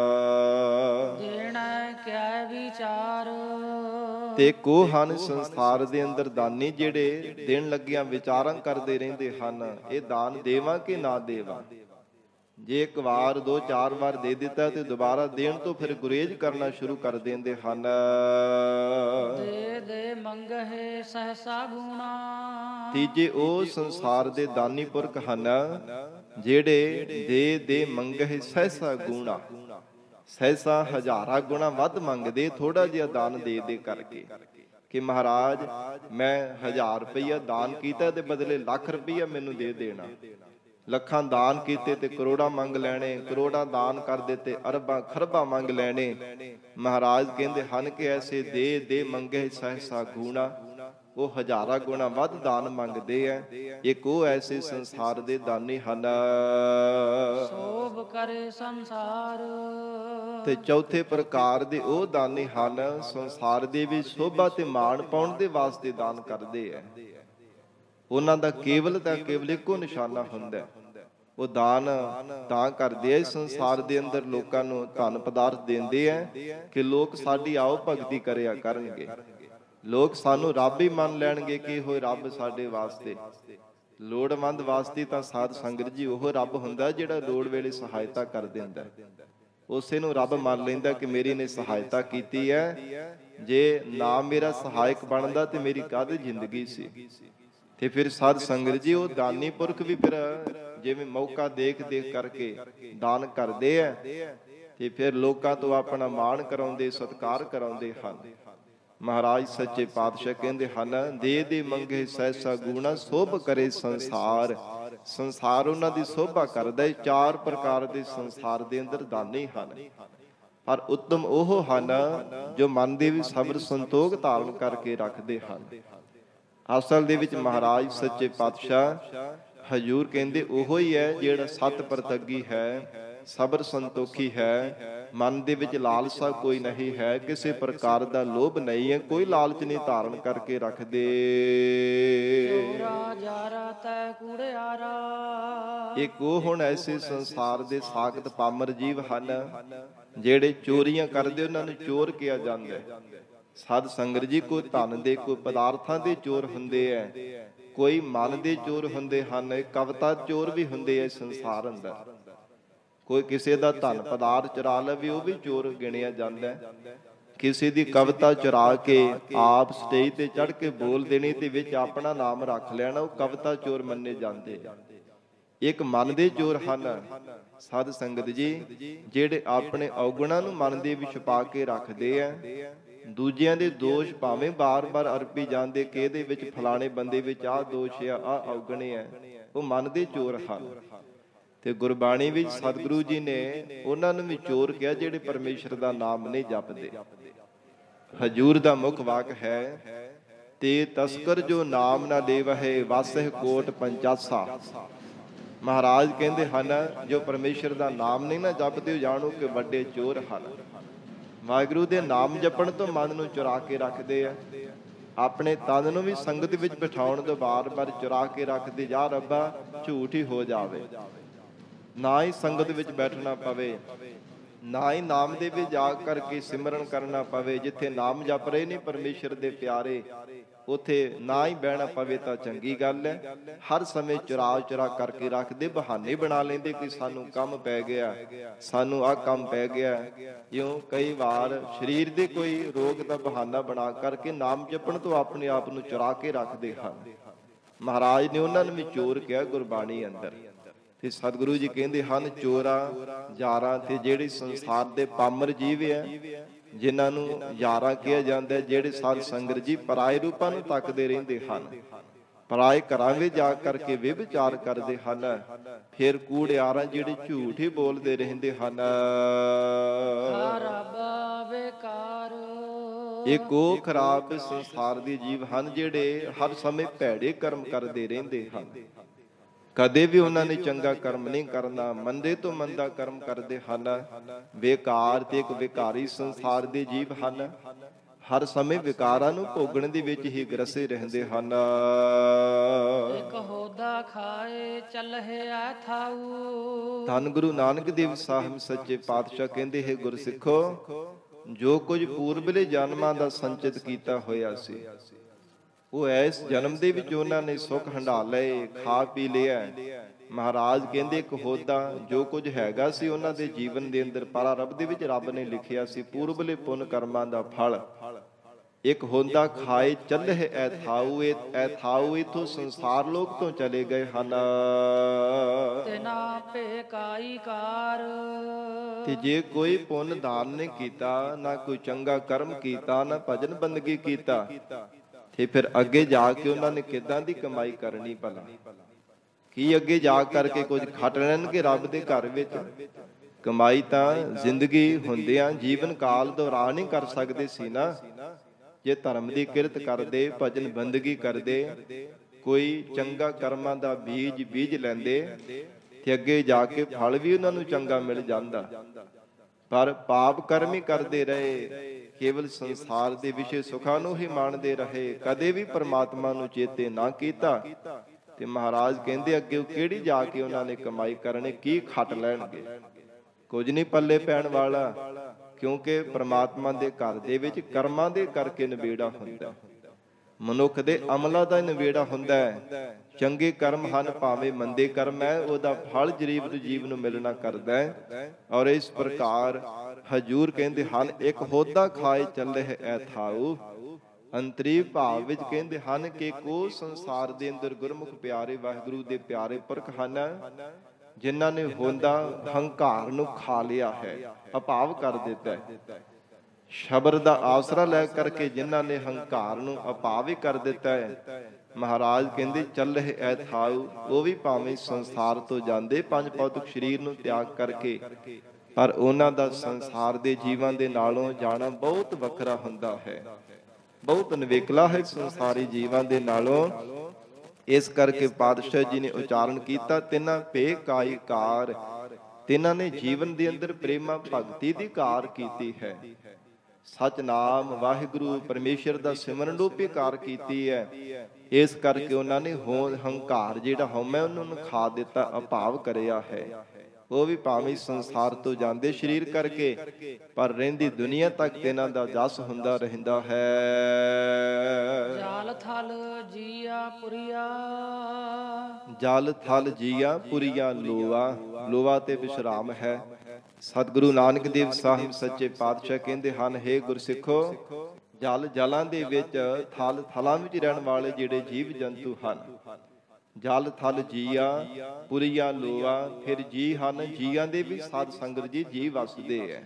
ਦੇਣਾ ਕਿਆ ਵਿਚਾਰ, ਤੇ ਕੋ ਹਨ ਸੰਸਾਰ ਦੇ ਅੰਦਰ ਦਾਨੀ ਜਿਹੜੇ ਦੇਣ ਲੱਗਿਆਂ ਵਿਚਾਰਾਂ ਕਰਦੇ ਰਹਿੰਦੇ ਹਨ, ਇਹ ਦਾਨ ਦੇਵਾਂ ਕਿ ਨਾ ਦੇਵਾਂ। ਜੇ ਇੱਕ ਵਾਰ ਦੋ ਚਾਰ ਵਾਰ ਦੇ ਦਿੱਤਾ ਤੇ ਦੁਬਾਰਾ ਦੇਣ ਤੋਂ ਫਿਰ ਗੁਰੇਜ਼ ਕਰਨਾ ਸ਼ੁਰੂ ਕਰ ਦਿੰਦੇ ਹਨ। ਦੇ ਦੇ ਮੰਗਹਿ ਸਹਸਾ ਗੁਣਾ, ਤੀਜੇ ਉਹ ਸੰਸਾਰ ਦੇ ਦਾਨੀ ਪੁਰਖ ਹਨ ਜਿਹੜੇ ਦੇ ਦੇ ਮੰਗਹਿ ਸਹਸਾ ਗੁਣਾ, ਸਹਸਾ ਹਜ਼ਾਰਾਂ ਗੁਣਾ ਵੱਧ ਮੰਗਦੇ ਥੋੜਾ ਜਿਹਾ ਦਾਨ ਦੇ ਦੇ ਕਰਕੇ ਕਿ ਮਹਾਰਾਜ ਮੈਂ ਹਜ਼ਾਰ ਰੁਪਈਆ ਦਾਨ ਕੀਤਾ ਤੇ ਬਦਲੇ ਲੱਖ ਰੁਪਈਆ ਮੈਨੂੰ ਦੇ ਦੇਣਾ। ਲੱਖਾਂ ਦਾਨ ਕੀਤੇ ਤੇ ਕਰੋੜਾਂ ਮੰਗ ਲੈਣੇ, ਕਰੋੜਾਂ ਦਾਨ ਕਰ ਦਿੱਤੇ ਅਰਬਾਂ ਖਰਬਾਂ ਮੰਗ ਲੈਣੇ। ਮਹਾਰਾਜ ਕਹਿੰਦੇ ਹਨ ਕਿ ਐਸੇ ਦੇ ਦੇ ਮੰਗੇ ਸਹਸਾ ਗੁਣਾ, ਉਹ ਹਜ਼ਾਰਾਂ ਗੁਣਾ ਵੱਧ ਦਾਨ ਮੰਗਦੇ ਐ। ਇੱਕ ਉਹ ਐਸੇ ਸੰਸਾਰ ਦੇ ਦਾਨੀ ਹਨ। ਸੋਭ ਕਰੇ ਸੰਸਾਰ, ਤੇ ਚੌਥੇ ਪ੍ਰਕਾਰ ਦੇ ਉਹ ਦਾਨੀ ਹਨ ਸੰਸਾਰ ਦੇ ਵਿੱਚ ਸ਼ੋਭਾ ਤੇ ਮਾਣ ਪਾਉਣ ਦੇ ਵਾਸਤੇ ਦਾਨ ਕਰਦੇ ਐ। ਉਹਨਾਂ ਦਾ ਕੇਵਲ ਤਾਂ ਕੇਵਲ ਇੱਕੋ ਨਿਸ਼ਾਨਾ ਹੁੰਦਾ, ਉਹ ਦਾਨ ਤਾਂ ਕਰਦੇ ਆ ਸੰਸਾਰ ਦੇ ਅੰਦਰ ਲੋਕਾਂ ਨੂੰ ਧਨ ਪਦਾਰਥ ਦਿੰਦੇ ਆ ਕਿ ਲੋਕ ਸਾਡੀ ਆਓ ਭਗਤੀ ਕਰਿਆ ਕਰਨਗੇ, ਲੋਕ ਸਾਨੂੰ ਰੱਬ ਹੀ ਮੰਨ ਲੈਣਗੇ ਕਿ ਹੋਏ ਰੱਬ ਸਾਡੇ ਵਾਸਤੇ। ਲੋੜਵੰਦ ਵਾਸਤੇ ਤਾਂ ਸਾਧ ਸੰਗਤ ਜੀ ਉਹ ਰੱਬ ਹੁੰਦਾ ਜਿਹੜਾ ਲੋੜ ਵੇਲੇ ਸਹਾਇਤਾ ਕਰ ਦਿੰਦਾ, ਉਸੇ ਨੂੰ ਰੱਬ ਮੰਨ ਲੈਂਦਾ ਕਿ ਮੇਰੀ ਨੇ ਸਹਾਇਤਾ ਕੀਤੀ ਹੈ। ਜੇ ਨਾ ਮੇਰਾ ਸਹਾਇਕ ਬਣਦਾ ਤੇ ਮੇਰੀ ਕਾਹਦੀ ਜ਼ਿੰਦਗੀ ਸੀ। ਤੇ ਫਿਰ ਸਾਧ ਸੰਗਤ ਜੀ ਉਹ ਦਾਨੀ ਪੁਰਖ ਵੀ ਫਿਰ ਜਿਵੇਂ ਮੌਕਾ ਦੇਖ ਦੇਖ ਕਰਕੇ ਦਾਨ ਕਰਦੇ ਆ ਤੇ ਫਿਰ ਲੋਕਾਂ ਤੋਂ ਆਪਣਾ ਮਾਣ ਕਰਾਉਂਦੇ, ਸਤਿਕਾਰ ਕਰਾਉਂਦੇ ਹਨ। ਮਹਾਰਾਜ ਸੱਚੇ ਪਾਤਸ਼ਾਹ ਕਹਿੰਦੇ ਹਨ ਦੇ ਦੇ ਮੰਗੇ ਸਹਸਾ ਗੁਣਾ, ਸੋਭ ਕਰੇ ਸੰਸਾਰ। ਸੰਸਾਰ ਉਹਨਾਂ ਦੀ ਸੋਭਾ ਕਰਦਾ। ਚਾਰ ਪ੍ਰਕਾਰ ਦੇ ਸੰਸਾਰ ਦੇ ਅੰਦਰ ਦਾਨੀ ਹਨ, ਪਰ ਉੱਤਮ ਉਹ ਹਨ ਜੋ ਮਨ ਦੇ ਵਿੱਚ ਸਬਰ ਸੰਤੋਖ ਧਾਰਨ ਕਰਕੇ ਰੱਖਦੇ ਹਨ। ਅਸਲ ਦੇ ਵਿੱਚ ਮਹਾਰਾਜ ਸੱਚੇ ਪਾਤਸ਼ਾਹ ਹਜੂਰ ਕਹਿੰਦੇ ਉਹੋ ਹੀ ਹੈ ਜਿਹੜਾ ਸਤ ਪ੍ਰਤੱਗੀ ਹੈ, ਸਬਰ ਸੰਤੋਖੀ ਹੈ, ਮਨ ਦੇ ਵਿੱਚ ਲਾਲਸਾ ਕੋਈ ਨਹੀਂ ਹੈ, ਕਿਸੇ ਪ੍ਰਕਾਰ ਦਾ ਲੋਭ ਨਹੀਂ ਹੈ, ਕੋਈ ਲਾਲਚ ਨਹੀਂ ਧਾਰਨ ਕਰਕੇ ਰੱਖਦੇ। ਚੋਰਾ ਜਾਰਾ ਤੈ ਕੂੜਿਆਰਾ। ਇੱਕ ਉਹ ਹੁਣ ਐਸੇ ਸੰਸਾਰ ਦੇ ਸਾਖਤ ਪਾਮਰ ਜੀਵ ਹਨ ਜਿਹੜੇ ਚੋਰੀਆਂ ਕਰਦੇ, ਉਹਨਾਂ ਨੂੰ ਚੋਰ ਕਿਹਾ ਜਾਂਦਾ ਹੈ। ਸਾਧ ਸੰਗਤ ਜੀ, ਕੋਈ ਧਨ ਦੇ, ਕੋਈ ਪਦਾਰਥਾਂ ਦੇ ਚੋਰ ਹੁੰਦੇ ਐ, ਕੋਈ ਮਨ ਦੇ ਚੋਰ ਹੁੰਦੇ ਹਨ, ਕਵਿਤਾ ਚੋਰ ਵੀ ਹੁੰਦੇ ਐ ਸੰਸਾਰ ਅੰਦਰ। ਕੋਈ ਕਿਸੇ ਦਾ ਧਨ ਪਦਾਰਥ ਚੁਰਾ ਲਵੇ, ਉਹ ਵੀ ਚੋਰ ਗਿਣਿਆ ਜਾਂਦਾ। ਕਿਸੇ ਦੀ ਕਵਿਤਾ ਚੁਰਾ ਕੇ ਆਪ ਸਟੇਜ ਤੇ ਚੜ੍ਹ ਕੇ ਬੋਲ ਦੇਣੀ ਤੇ ਵਿੱਚ ਆਪਣਾ ਨਾਮ ਰੱਖ ਲੈਣਾ, ਉਹ ਕਵਿਤਾ ਚੋਰ ਮੰਨੇ ਜਾਂਦੇ। ਇੱਕ ਮਨ ਦੇ ਚੋਰ ਹਨ ਸਾਧ ਸੰਗਤ ਜੀ, ਜਿਹੜੇ ਆਪਣੇ ਔਗੁਣਾਂ ਨੂੰ ਮਨ ਦੇ ਵਿੱਚ ਛੁਪਾ ਕੇ ਰੱਖਦੇ ਆ। ਦੂਜਿਆਂ ਦੇ ਦੋਸ਼ ਭਾਵੇਂ ਬਾਰ-ਬਾਰ ਅਰਪੀ ਜਾਂਦੇ ਕਿ ਇਹਦੇ ਵਿੱਚ ਫਲਾਣੇ ਬੰਦੇ ਵਿੱਚ ਆਹ ਦੋਸ਼ ਆ, ਆਹ ਔਗਣੇ ਆ, ਉਹ ਮਨ ਦੇ ਚੋਰ ਹਨ। ਤੇ ਗੁਰਬਾਣੀ ਵਿੱਚ ਸਤਿਗੁਰੂ ਜੀ ਨੇ ਉਹਨਾਂ ਨੂੰ ਵੀ ਚੋਰ ਕਿਹਾ ਜਿਹੜੇ ਪਰਮੇਸ਼ਰ ਦਾ ਨਾਮ ਨਹੀਂ ਜਪਦੇ। ਹਜੂਰ ਦਾ ਮੁੱਖ ਵਾਕ ਹੈ, ਤੇ ਤਸਕਰ ਜੋ ਨਾਮ ਨਾ ਲੇਵਹਿ ਵਾਸਹਿ ਕੋਟ ਪੰਚਾਸਾ। ਮਹਾਰਾਜ ਕਹਿੰਦੇ ਹਨ, ਜੋ ਪਰਮੇਸ਼ਰ ਦਾ ਨਾਮ ਨਹੀਂ ਨਾ ਜਪਦੇ, ਜਾਣੋ ਕਿ ਵੱਡੇ ਚੋਰ ਹਨ। ਵਾਹਿਗੁਰੂ ਦੇ ਨਾਮ ਜਪਣ ਤੋਂ ਮਨ ਨੂੰ ਚੁਰਾ ਕੇ ਰੱਖਦੇ ਆ। ਆਪਣੇ ਤਨ ਨੂੰ ਵੀ ਸੰਗਤ ਵਿੱਚ ਬਿਠਾਉਣ ਤੋਂ ਬਾਰ-ਬਾਰ ਚੁਰਾ ਕੇ ਰੱਖਦੇ। ਜਾ ਰੱਬਾ, ਝੂਠ ਹੀ ਹੋ ਜਾਵੇ, ਨਾ ਹੀ ਸੰਗਤ ਵਿੱਚ ਬੈਠਣਾ ਪਵੇ, ਨਾ ਹੀ ਨਾਮ ਦੇ ਵਿੱਚ ਜਾ ਕਰਕੇ ਸਿਮਰਨ ਕਰਨਾ ਪਵੇ। ਜਿੱਥੇ ਨਾਮ ਜਪ ਰਹੇ ਨੇ ਪਰਮੇਸ਼ਰ ਦੇ ਪਿਆਰੇ, ਉੱਥੇ ਨਾ ਹੀ ਬਹਿਣਾ ਪਵੇ ਤਾਂ ਚੰਗੀ ਗੱਲ ਹੈ। ਹਰ ਸਮੇਂ ਚੁਰਾ ਚੁਰਾ ਕਰਕੇ ਰੱਖਦੇ, ਬਹਾਨੇ ਬਣਾ ਲੈਂਦੇ ਕਿ ਸਾਨੂੰ ਕੰਮ ਪੈ ਗਿਆ, ਸਾਨੂੰ ਆਹ ਕੰਮ ਪੈ ਗਿਆ। ਇਉਂ ਕਈ ਵਾਰ ਸਰੀਰ ਦੇ ਕੋਈ ਰੋਗ ਦਾ ਬਹਾਨਾ ਬਣਾ ਕਰਕੇ ਨਾਮ ਜਪਣ ਤੋਂ ਆਪਣੇ ਆਪ ਨੂੰ ਚੁਰਾ ਕੇ ਰੱਖਦੇ ਹਨ। ਮਹਾਰਾਜ ਨੇ ਉਹਨਾਂ ਨੂੰ ਵੀ ਚੋਰ ਕਿਹਾ ਗੁਰਬਾਣੀ ਅੰਦਰ। ਤੇ ਸਤਿਗੁਰੂ ਜੀ ਕਹਿੰਦੇ ਹਨ, ਚੋਰਾਂ ਯਾਰਾਂ ਤੇ ਜਿਹੜੇ ਸੰਸਾਰ ਦੇ ਪਾਮਰ ਜੀਵ ਆ, ਜਿਨ੍ਹਾਂ ਨੂੰ ਯਾਰਾਂ ਕਿਹਾ ਜਾਂਦਾ, ਜਿਹੜੇ ਸਾਧ ਸੰਗਤ ਜੀ ਪਰਾਏ ਰੂਪਾਂ ਨੂੰ ਤੱਕਦੇ ਰਹਿੰਦੇ ਹਨ, ਪਰਾਏ ਘਰਾਂ ਵਿੱਚ ਜਾ ਕਰਕੇ ਵਿਵਚਾਰ ਕਰਦੇ ਹਨ। ਫਿਰ ਕੂੜਿਆਰਾਂ ਜਿਹੜੇ ਝੂਠ ਹੀ ਬੋਲਦੇ ਰਹਿੰਦੇ ਹਨ। ਇੱਕ ਉਹ ਖਰਾਬ ਸੰਸਾਰ ਦੇ ਜੀਵ ਹਨ ਜਿਹੜੇ ਹਰ ਸਮੇਂ ਭੈੜੇ ਕਰਮ ਕਰਦੇ ਰਹਿੰਦੇ ਹਨ। ਕਦੇ ਵੀ ਉਹਨਾਂ ਨੇ ਚੰਗਾ ਕਰਮ ਨਹੀਂ ਕਰਨਾ, ਮੰਦੇ ਤੋਂ ਮੰਦਾ ਕਰਮ ਕਰਦੇ ਹਨ। ਬੇਕਾਰ ਤੇ ਇੱਕ ਵਿਕਾਰੀ ਸੰਸਾਰ ਦੇ ਜੀਵ ਹਨ, ਹਰ ਸਮੇਂ ਵਿਕਾਰਾਂ ਨੂੰ ਭੋਗਣ ਦੇ ਵਿੱਚ ਹੀ ਗਰਸੇ ਰਹਿੰਦੇ ਹਨ। ਇੱਕ ਹੋਦਾ ਖਾਏ ਚੱਲਹਿ ਥਾਊ। ਧੰਨ ਗੁਰੂ ਨਾਨਕ ਦੇਵ ਸਾਹਿਬ ਸੱਚੇ ਪਾਤਸ਼ਾਹ ਕਹਿੰਦੇ, ਹੈ ਗੁਰਸਿੱਖੋ, ਜੋ ਕੁਝ ਪੂਰਬਲੇ ਜਨਮਾਂ ਦਾ ਸੰਚਿਤ ਕੀਤਾ ਹੋਇਆ ਸੀ, ਉਹ ਇਸ ਜਨਮ ਦੇ ਵਿੱਚ ਉਹਨਾਂ ਨੇ ਸੁੱਖ ਹੰਢਾ ਲਏ, ਖਾ ਪੀ ਲਿਆ। ਮਹਾਰਾਜ ਕਹਿੰਦੇ, ਇੱਕ ਹੋਦਾ ਜੋ ਕੁਝ ਹੈਗਾ ਸੀ ਉਹਨਾਂ ਦੇ ਜੀਵਨ ਦੇ ਅੰਦਰ ਪਰਾਰਬਧ ਦੇ ਵਿੱਚ ਰੱਬ ਨੇ ਲਿਖਿਆ ਸੀ, ਪੂਰਬਲੇ ਪੁੰਨ ਕਰਮਾਂ ਦਾ ਫਲ। ਇੱਕ ਹੋਦਾ ਖਾਏ ਚੱਲਹਿ ਐਥਾਊ। ਐਥਾਊ ਇਥੋਂ ਸੰਸਾਰ ਲੋਕ ਤੋਂ ਚਲੇ ਗਏ ਹਨ। ਤਿਨਾ ਭੇਕਾਈ ਕਾਰ। ਤੇ ਜੇ ਕੋਈ ਪੁੰਨ ਦਾਨ ਨਹੀਂ ਕੀਤਾ, ਨਾ ਕੋਈ ਚੰਗਾ ਕਰਮ ਕੀਤਾ, ਨਾ ਭਜਨ ਬੰਦਗੀ ਕੀਤਾ, ਤੇ ਫਿਰ ਅੱਗੇ ਜਾ ਕੇ ਉਹਨਾਂ ਨੇ ਕਿੱਦਾਂ ਦੀ ਕਮਾਈ ਕਰਨੀ ਭਲਾ? ਕੀ ਅੱਗੇ ਜਾ ਕਰਕੇ ਕੁਝ ਖੱਟ ਲੈਣਗੇ ਰੱਬ ਦੇ ਘਰ ਵਿੱਚ? ਕਮਾਈ ਤਾਂ ਜ਼ਿੰਦਗੀ ਹੁੰਦਿਆਂ ਜੀਵਨ ਕਾਲ ਦੌਰਾਨ ਹੀ ਕਰ ਸਕਦੇ ਸੀ ਨਾ। ਜੇ ਧਰਮ ਦੀ ਕਿਰਤ ਕਰਦੇ, ਭਜਨ ਬੰਦਗੀ ਕਰਦੇ, ਕੋਈ ਚੰਗਾ ਕਰਮਾਂ ਦਾ ਬੀਜ ਬੀਜ ਲੈਂਦੇ, ਤੇ ਅੱਗੇ ਜਾ ਕੇ ਫਲ ਵੀ ਉਹਨਾਂ ਨੂੰ ਚੰਗਾ ਮਿਲ ਜਾਂਦਾ। ਪਰ ਪਾਪ ਕਰਮ ਹੀ ਕਰਦੇ ਰਹੇ, ਕੇਵਲ ਸੰਸਾਰ ਦੇ ਵਿਸ਼ੇ ਸੁਖਾਂ ਨੂੰ ਹੀ ਮਾਣਦੇ ਰਹੇ, ਕਦੇ ਵੀ ਪਰਮਾਤਮਾ ਨੂੰ ਚੇਤੇ ਨਾ ਕੀਤਾ। ਤੇ ਮਹਾਰਾਜ ਕਹਿੰਦੇ, ਅੱਗੇ ਉਹ ਕਿਹੜੀ ਜਾ ਕੇ ਉਹਨਾਂ ਨੇ ਕਮਾਈ ਕਰਨੀ, ਕੀ ਖੱਟ ਲੈਣਗੇ? ਕੁਝ ਨਹੀਂ ਪੱਲੇ ਪੈਣ ਵਾਲਾ, ਕਿਉਂਕਿ ਪਰਮਾਤਮਾ ਦੇ ਘਰ ਦੇ ਵਿੱਚ ਕਰਮਾਂ ਦੇ ਕਰਕੇ ਨਿਬੇੜਾ ਹੁੰਦਾ। ਮਨੁੱਖ ਦੇ ਅਮਲਾਂ ਦਾ ਨਿਬੇੜਾ ਹੁੰਦਾ ਹੈ। ਚੰਗੇ ਕਰਮ ਹਨ ਭਾਵੇਂ ਮੰਦੇ ਕਰਮ ਹੈ, ਉਹਦਾ ਫਲ ਜੀਵ ਨੂੰ ਜੀਵ ਨੂੰ ਮਿਲਣਾ ਕਰਦਾ ਹੈ। ਔਰ ਇਸ ਪ੍ਰਕਾਰ ਹਜੂਰ ਕਹਿੰਦੇ ਹਨ, ਇੱਕ ਹੋਦਾ ਖਾਏ ਚੱਲਹਿ ਐਥਾਊ। ਅੰਤਰੀ ਭਾਵ ਵਿੱਚ ਕਹਿੰਦੇ ਹਨ ਕਿ ਕੋ ਸੰਸਾਰ ਦੇ ਅੰਦਰ ਗੁਰਮੁਖ ਪਿਆਰੇ ਵਾਹਿਗੁਰੂ ਦੇ ਪਿਆਰੇ ਪੁਰਖ ਹਨ, ਜਿਨ੍ਹਾਂ ਨੇ ਹੋਂਦਾ ਹੰਕਾਰ ਨੂੰ ਖਾ ਲਿਆ ਹੈ, ਅਭਾਵ ਕਰ ਦਿੱਤਾ ਹੈ। ਸ਼ਬਦ ਦਾ ਆਸਰਾ ਲੈ ਕਰਕੇ ਜਿਨ੍ਹਾਂ ਨੇ ਹੰਕਾਰ ਨੂੰ ਅਭਾਵ ਹੀ ਕਰ ਦਿੱਤਾ ਹੈ। ਮਹਾਰਾਜ ਕਹਿੰਦੇ, ਚੱਲਹਿ ਐਥਾਊ। ਉਹ ਵੀ ਭਾਵੇਂ ਸੰਸਾਰ ਤੋਂ ਜਾਂਦੇ, ਪੰਜ ਭੌਤਿਕ ਸਰੀਰ ਨੂੰ ਤਿਆਗ ਕਰਕੇ, ਪਰ ਉਹਨਾਂ ਦਾ ਸੰਸਾਰ ਦੇ ਜੀਵਾਂ ਦੇ ਨਾਲੋਂ ਜਾਣਾ ਬਹੁਤ ਵੱਖਰਾ ਹੁੰਦਾ ਹੈ, ਬਹੁਤ ਨਿਵੇਕਲਾ ਹੈ ਸੰਸਾਰੀ ਜੀਵਾਂ ਦੇ ਨਾਲੋਂ। ਇਸ ਕਰਕੇ ਪਾਤਸ਼ਾਹ ਜੀ ਨੇ ਉਚਾਰਨ ਕੀਤਾ, ਤਿਨਾ ਭੇਕਾਈ ਕਾਰ। ਤਿਨਾਂ ਨੇ ਜੀਵਨ ਦੇ ਅੰਦਰ ਪ੍ਰੇਮਾ ਭਗਤੀ ਦੀ ਕਾਰ ਕੀਤੀ ਹੈ। ਸਤਿਨਾਮ ਵਾਹਿਗੁਰੂ ਪਰਮੇਸ਼ਰ ਦਾ ਸਿਮਰਨ ਰੂਪੀ ਕਾਰ ਕੀਤੀ ਹੈ। ਇਸ ਕਰਕੇ ਉਹਨਾਂ ਨੇ ਹੋ ਹੰਕਾਰ ਜਿਹੜਾ ਹਉਮੈ ਉਹਨਾਂ ਨੂੰ ਖਾ ਦਿੱਤਾ, ਅਭਾਵ ਕਰਿਆ ਹੈ। ਉਹ ਵੀ ਭਾਵੇਂ ਸੰਸਾਰ ਤੋਂ ਜਾਂਦੇ ਸਰੀਰ ਕਰਕੇ, ਪਰ ਰਹਿੰਦੀ ਦੁਨੀਆ ਤੱਕ ਇਹਨਾਂ ਦਾ ਜਸ ਹੁੰਦਾ ਰਹਿੰਦਾ ਹੈ। ਜਲ ਥਲ ਜੀਆ ਪੁਰੀਆ, ਜਲ ਥਲ ਜੀਆ ਪੁਰੀਆ ਲੋਆ, ਲੋਆ ਤੇ ਵਿਸ਼ਰਾਮ ਹੈ। ਸਤਿਗੁਰੂ ਨਾਨਕ ਦੇਵ ਸਾਹਿਬ ਸੱਚੇ ਪਾਤਸ਼ਾਹ ਕਹਿੰਦੇ ਹਨ, ਹੇ ਗੁਰਸਿੱਖੋ, ਜਲ ਜਲਾਂ ਦੇ ਵਿੱਚ, ਥਲ ਥਲਾਂ ਵਿੱਚ ਰਹਿਣ ਵਾਲੇ ਜਿਹੜੇ ਜੀਵ ਜੰਤੂ ਹਨ, ਜਲ ਥਲ ਜੀਆ ਪੁਰੀਆ ਲੋਆ, ਫਿਰ ਜੀ ਹਨ, ਜੀਆਂ ਦੇ ਵੀ ਸਾਧ ਸੰਗਤ ਜੀ ਜੀ ਵਸਦੇ ਹੈ।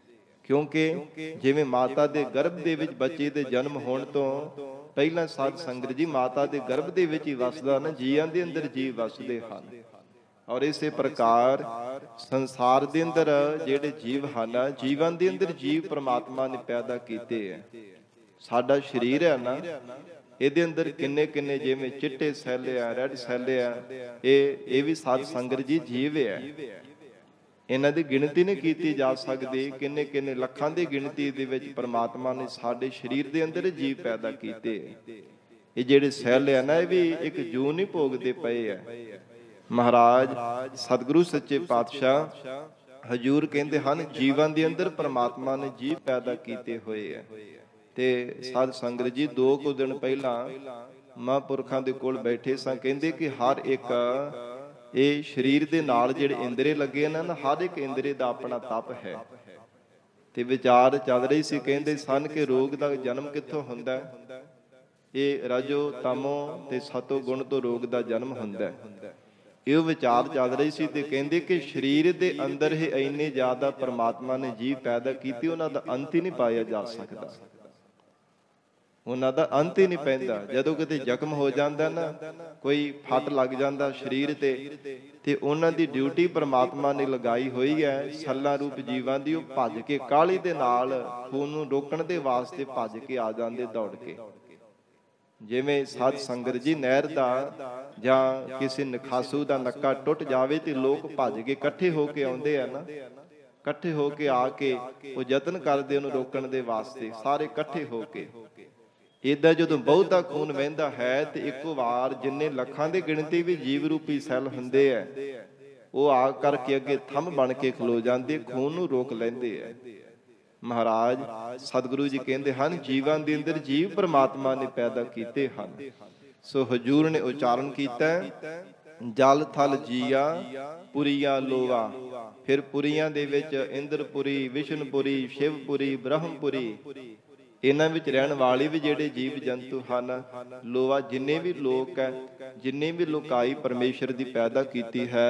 ਕਿਉਂਕਿ ਜਿਵੇਂ ਮਾਤਾ ਦੇ ਗਰਭ ਦੇ ਵਿੱਚ ਬੱਚੇ ਦੇ ਜਨਮ ਹੋਣ ਤੋਂ ਪਹਿਲਾਂ ਸਾਧ ਸੰਗਤ ਜੀ ਮਾਤਾ ਦੇ ਗਰਭ ਦੇ ਵਿੱਚ ਹੀ ਵਸਦਾ ਨਾ, ਜੀਆਂ ਦੇ ਅੰਦਰ ਜੀ ਵਸਦੇ ਹਨ। ਔਰ ਇਸੇ ਪ੍ਰਕਾਰ ਸੰਸਾਰ ਦੇ ਅੰਦਰ ਜਿਹੜੇ ਜੀਵ ਹਨ, ਜੀਵਾਂ ਦੇ ਅੰਦਰ ਜੀਵ ਪ੍ਰਮਾਤਮਾ ਨੇ ਪੈਦਾ ਕੀਤੇ ਹੈ। ਸਾਡਾ ਸਰੀਰ ਹੈ ਨਾ, ਇਹਦੇ ਅੰਦਰ ਕਿੰਨੇ ਕਿੰਨੇ ਜਿਵੇਂ ਚਿੱਟੇ ਸੈੱਲ ਆ, ਰੈੱਡ ਸੈੱਲ ਆ, ਇਹ ਇਹ ਵੀ ਸਾਧ ਸੰਗਤ ਜੀ ਜੀਵ ਹੈ। ਇਹਨਾਂ ਦੀ ਗਿਣਤੀ ਨਹੀਂ ਕੀਤੀ ਜਾ ਸਕਦੀ, ਕਿੰਨੇ ਕਿੰਨੇ ਲੱਖਾਂ ਦੀ ਗਿਣਤੀ ਦੇ ਵਿੱਚ ਪ੍ਰਮਾਤਮਾ ਨੇ ਸਾਡੇ ਸਰੀਰ ਦੇ ਅੰਦਰ ਜੀਵ ਪੈਦਾ ਕੀਤੇ। ਇਹ ਜਿਹੜੇ ਸੈੱਲ ਆ ਨਾ, ਇਹ ਵੀ ਇੱਕ ਜੂ ਨਹੀਂ ਭੋਗਦੇ ਪਏ ਆ। ਮਹਾਰਾਜ ਸਤਿਗੁਰੂ ਸੱਚੇ ਪਾਤਸ਼ਾਹ ਹਜੂਰ ਕਹਿੰਦੇ ਹਨ, ਜੀਵਾਂ ਦੇ ਅੰਦਰ ਪ੍ਰਮਾਤਮਾ ਨੇ ਜੀਵ ਪੈਦਾ ਕੀਤੇ ਹੋਏ ਆ। ਤੇ ਸਾਧ ਸੰਗਤ ਜੀ ਦੋ ਕੁ ਦਿਨ ਪਹਿਲਾਂ ਮਹਾਂਪੁਰਖਾਂ ਦੇ ਕੋਲ ਬੈਠੇ ਸਾਂ, ਕਹਿੰਦੇ ਕਿ ਹਰ ਇੱਕ ਇਹ ਸਰੀਰ ਦੇ ਨਾਲ ਜਿਹੜੇ ਇੰਦਰੇ ਲੱਗੇ ਨੇ ਨਾ, ਹਰ ਇੱਕ ਇੰਦਰੇ ਦਾ ਆਪਣਾ ਤਪ ਹੈ। ਤੇ ਵਿਚਾਰ ਚੱਲ ਰਹੀ ਸੀ, ਕਹਿੰਦੇ ਸਨ ਕਿ ਰੋਗ ਦਾ ਜਨਮ ਕਿੱਥੋਂ ਹੁੰਦਾ? ਇਹ ਰਜੋ ਤਮੋ ਤੇ ਸਤੋ ਗੁਣ ਤੋਂ ਰੋਗ ਦਾ ਜਨਮ ਹੁੰਦਾ। ਇਹ ਵਿਚਾਰ ਚੱਲ ਰਹੀ ਸੀ ਤੇ ਕਹਿੰਦੇ ਕਿ ਸਰੀਰ ਦੇ ਅੰਦਰ ਹੀ ਇੰਨੇ ਜ਼ਿਆਦਾ ਪ੍ਰਮਾਤਮਾ ਨੇ ਜੀਵ ਪੈਦਾ ਕੀਤੇ, ਉਹਨਾਂ ਦਾ ਅੰਤ ਹੀ ਨਹੀਂ ਪਾਇਆ ਜਾ ਸਕਦਾ। ਉਹਨਾਂ ਦਾ ਅੰਤ ਹੀ ਨਹੀਂ ਪੈਂਦਾ। ਜਦੋਂ ਕਿਤੇ ਜ਼ਖਮ ਹੋ ਜਾਂਦਾ ਨਾ, ਕੋਈ ਫੱਟ ਲੱਗ ਜਾਂਦਾ ਸਰੀਰ ਤੇ, ਤੇ ਉਹਨਾਂ ਦੀ ਡਿਊਟੀ ਪ੍ਰਮਾਤਮਾ ਨੇ ਲਗਾਈ ਹੋਈ ਹੈ ਸੱਲਾ ਰੂਪ ਜੀਵਾਂ ਦੀ। ਉਹ ਭੱਜ ਕੇ ਕਾਹਲੀ ਦੇ ਨਾਲ ਖੂਨ ਨੂੰ ਰੋਕਣ ਦੇ ਵਾਸਤੇ ਭੱਜ ਕੇ ਆ ਜਾਂਦੇ ਦੌੜ ਕੇ। ਜਿਵੇਂ ਸਾਧ ਸੰਗਤ ਜੀ ਨਹਿਰ ਦਾ ਜਾਂ ਕਿਸੇ ਨਖਾਸੂ ਦਾ ਨੱਕਾ ਟੁੱਟ ਜਾਵੇ ਤੇ ਲੋਕ ਭੱਜ ਕੇ ਇਕੱਠੇ ਹੋ ਕੇ ਆਉਂਦੇ ਆ ਨਾ, ਇਕੱਠੇ ਹੋ ਕੇ ਆ ਕੇ ਉਹ ਯਤਨ ਕਰਦੇ ਉਹਨੂੰ ਰੋਕਣ ਦੇ ਵਾਸਤੇ, ਸਾਰੇ ਇਕੱਠੇ ਹੋ ਕੇ। ਏਦਾਂ ਜਦੋਂ ਬਹੁਤਾ ਖੂਨ ਵਹਿੰਦਾ ਹੈ ਤੇ ਇੱਕੋ ਵਾਰ ਜਿੰਨੇ ਲੱਖਾਂ ਦੀ ਗਿਣਤੀ ਵੀ ਜੀਵ ਰੂਪੀ ਸੈੱਲ ਹੁੰਦੇ ਆ, ਉਹ ਆ ਕਰਕੇ ਅੱਗੇ ਥੰਮ ਬਣ ਕੇ ਖਲੋ ਜਾਂਦੇ, ਖੂਨ ਨੂੰ ਰੋਕ ਲੈਂਦੇ ਆ। ਮਹਾਰਾਜ ਸਤਿਗੁਰੂ ਜੀ ਕਹਿੰਦੇ ਹਨ, ਜੀਵਾਂ ਦੇ ਅੰਦਰ ਜੀਵ ਪ੍ਰਮਾਤਮਾ ਨੇ ਪੈਦਾ ਕੀਤੇ ਹਨ। ਸੋ ਹਜੂਰ ਨੇ ਉਚਾਰਨ ਕੀਤਾ, ਜਲ ਥਲ ਜੀਆ ਪੁਰੀਆ ਲੋਆ। ਫਿਰ ਪੁਰੀਆਂ ਦੇ ਵਿੱਚ ਇੰਦਰਪੁਰੀ, ਵਿਸ਼ਨਪੁਰੀ, ਸ਼ਿਵਪੁਰੀ, ਬ੍ਰਹਮਪੁਰੀ, ਇਹਨਾਂ ਵਿੱਚ ਰਹਿਣ ਵਾਲੇ ਵੀ ਜਿਹੜੇ ਜੀਵ ਜੰਤੂ ਹਨ, ਲੋਆ, ਜਿੰਨੇ ਵੀ ਲੋਕ ਹੈ, ਜਿੰਨੇ ਵੀ ਲੋਕਾਈ ਪਰਮੇਸ਼ਰ ਦੀ ਪੈਦਾ ਕੀਤੀ ਹੈ।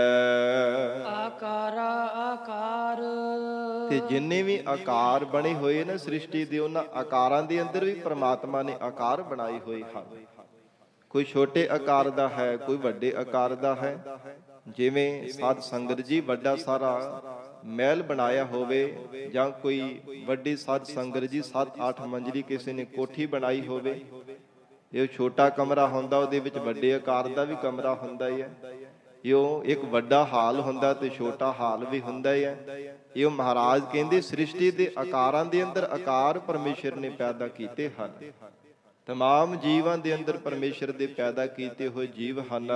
ਆਕਾਰਾ ਆਕਾਰ, ਤੇ ਜਿੰਨੇ ਵੀ ਆਕਾਰ ਬਣੇ ਹੋਏ ਨੇ ਸ੍ਰਿਸ਼ਟੀ ਦੇ, ਉਹਨਾਂ ਆਕਾਰਾਂ ਦੇ ਅੰਦਰ ਵੀ ਪ੍ਰਮਾਤਮਾ ਨੇ ਆਕਾਰ ਬਣਾਏ ਹੋਏ ਹਨ। ਕੋਈ ਛੋਟੇ ਆਕਾਰ ਦਾ ਹੈ, ਕੋਈ ਵੱਡੇ ਆਕਾਰ ਦਾ ਹੈ। ਜਿਵੇਂ ਸਾਧ ਸੰਗਤ ਜੀ ਵੱਡਾ ਸਾਰਾ ਮਹਿਲ ਬਣਾਇਆ ਹੋਵੇ, ਜਾਂ ਕੋਈ ਵੱਡੀ ਸਾਧ ਸੰਗਤ ਜੀ ਸੱਤ ਅੱਠ ਮੰਜ਼ਲੀ ਕਿਸੇ ਨੇ ਕੋਠੀ ਬਣਾਈ ਹੋਵੇ, ਇਹ ਛੋਟਾ ਕਮਰਾ ਹੁੰਦਾ, ਉਹਦੇ ਵਿੱਚ ਵੱਡੇ ਆਕਾਰ ਦਾ ਵੀ ਕਮਰਾ ਹੁੰਦਾ ਹੀ ਹੈ। ਇਹ ਇੱਕ ਵੱਡਾ ਹਾਲ ਹੁੰਦਾ ਤੇ ਛੋਟਾ ਹਾਲ ਵੀ ਹੁੰਦਾ ਹੀ ਹੈ। ਇਹ ਮਹਾਰਾਜ ਕਹਿੰਦੇ ਸ੍ਰਿਸ਼ਟੀ ਦੇ ਆਕਾਰਾਂ ਦੇ ਅੰਦਰ ਆਕਾਰ ਪਰਮੇਸ਼ਰ ਨੇ ਪੈਦਾ ਕੀਤੇ ਹਨ। ਤਮਾਮ ਜੀਵਾਂ ਦੇ ਅੰਦਰ ਪਰਮੇਸ਼ਰ ਦੇ ਪੈਦਾ ਕੀਤੇ ਹੋਏ ਜੀਵ ਹਨ।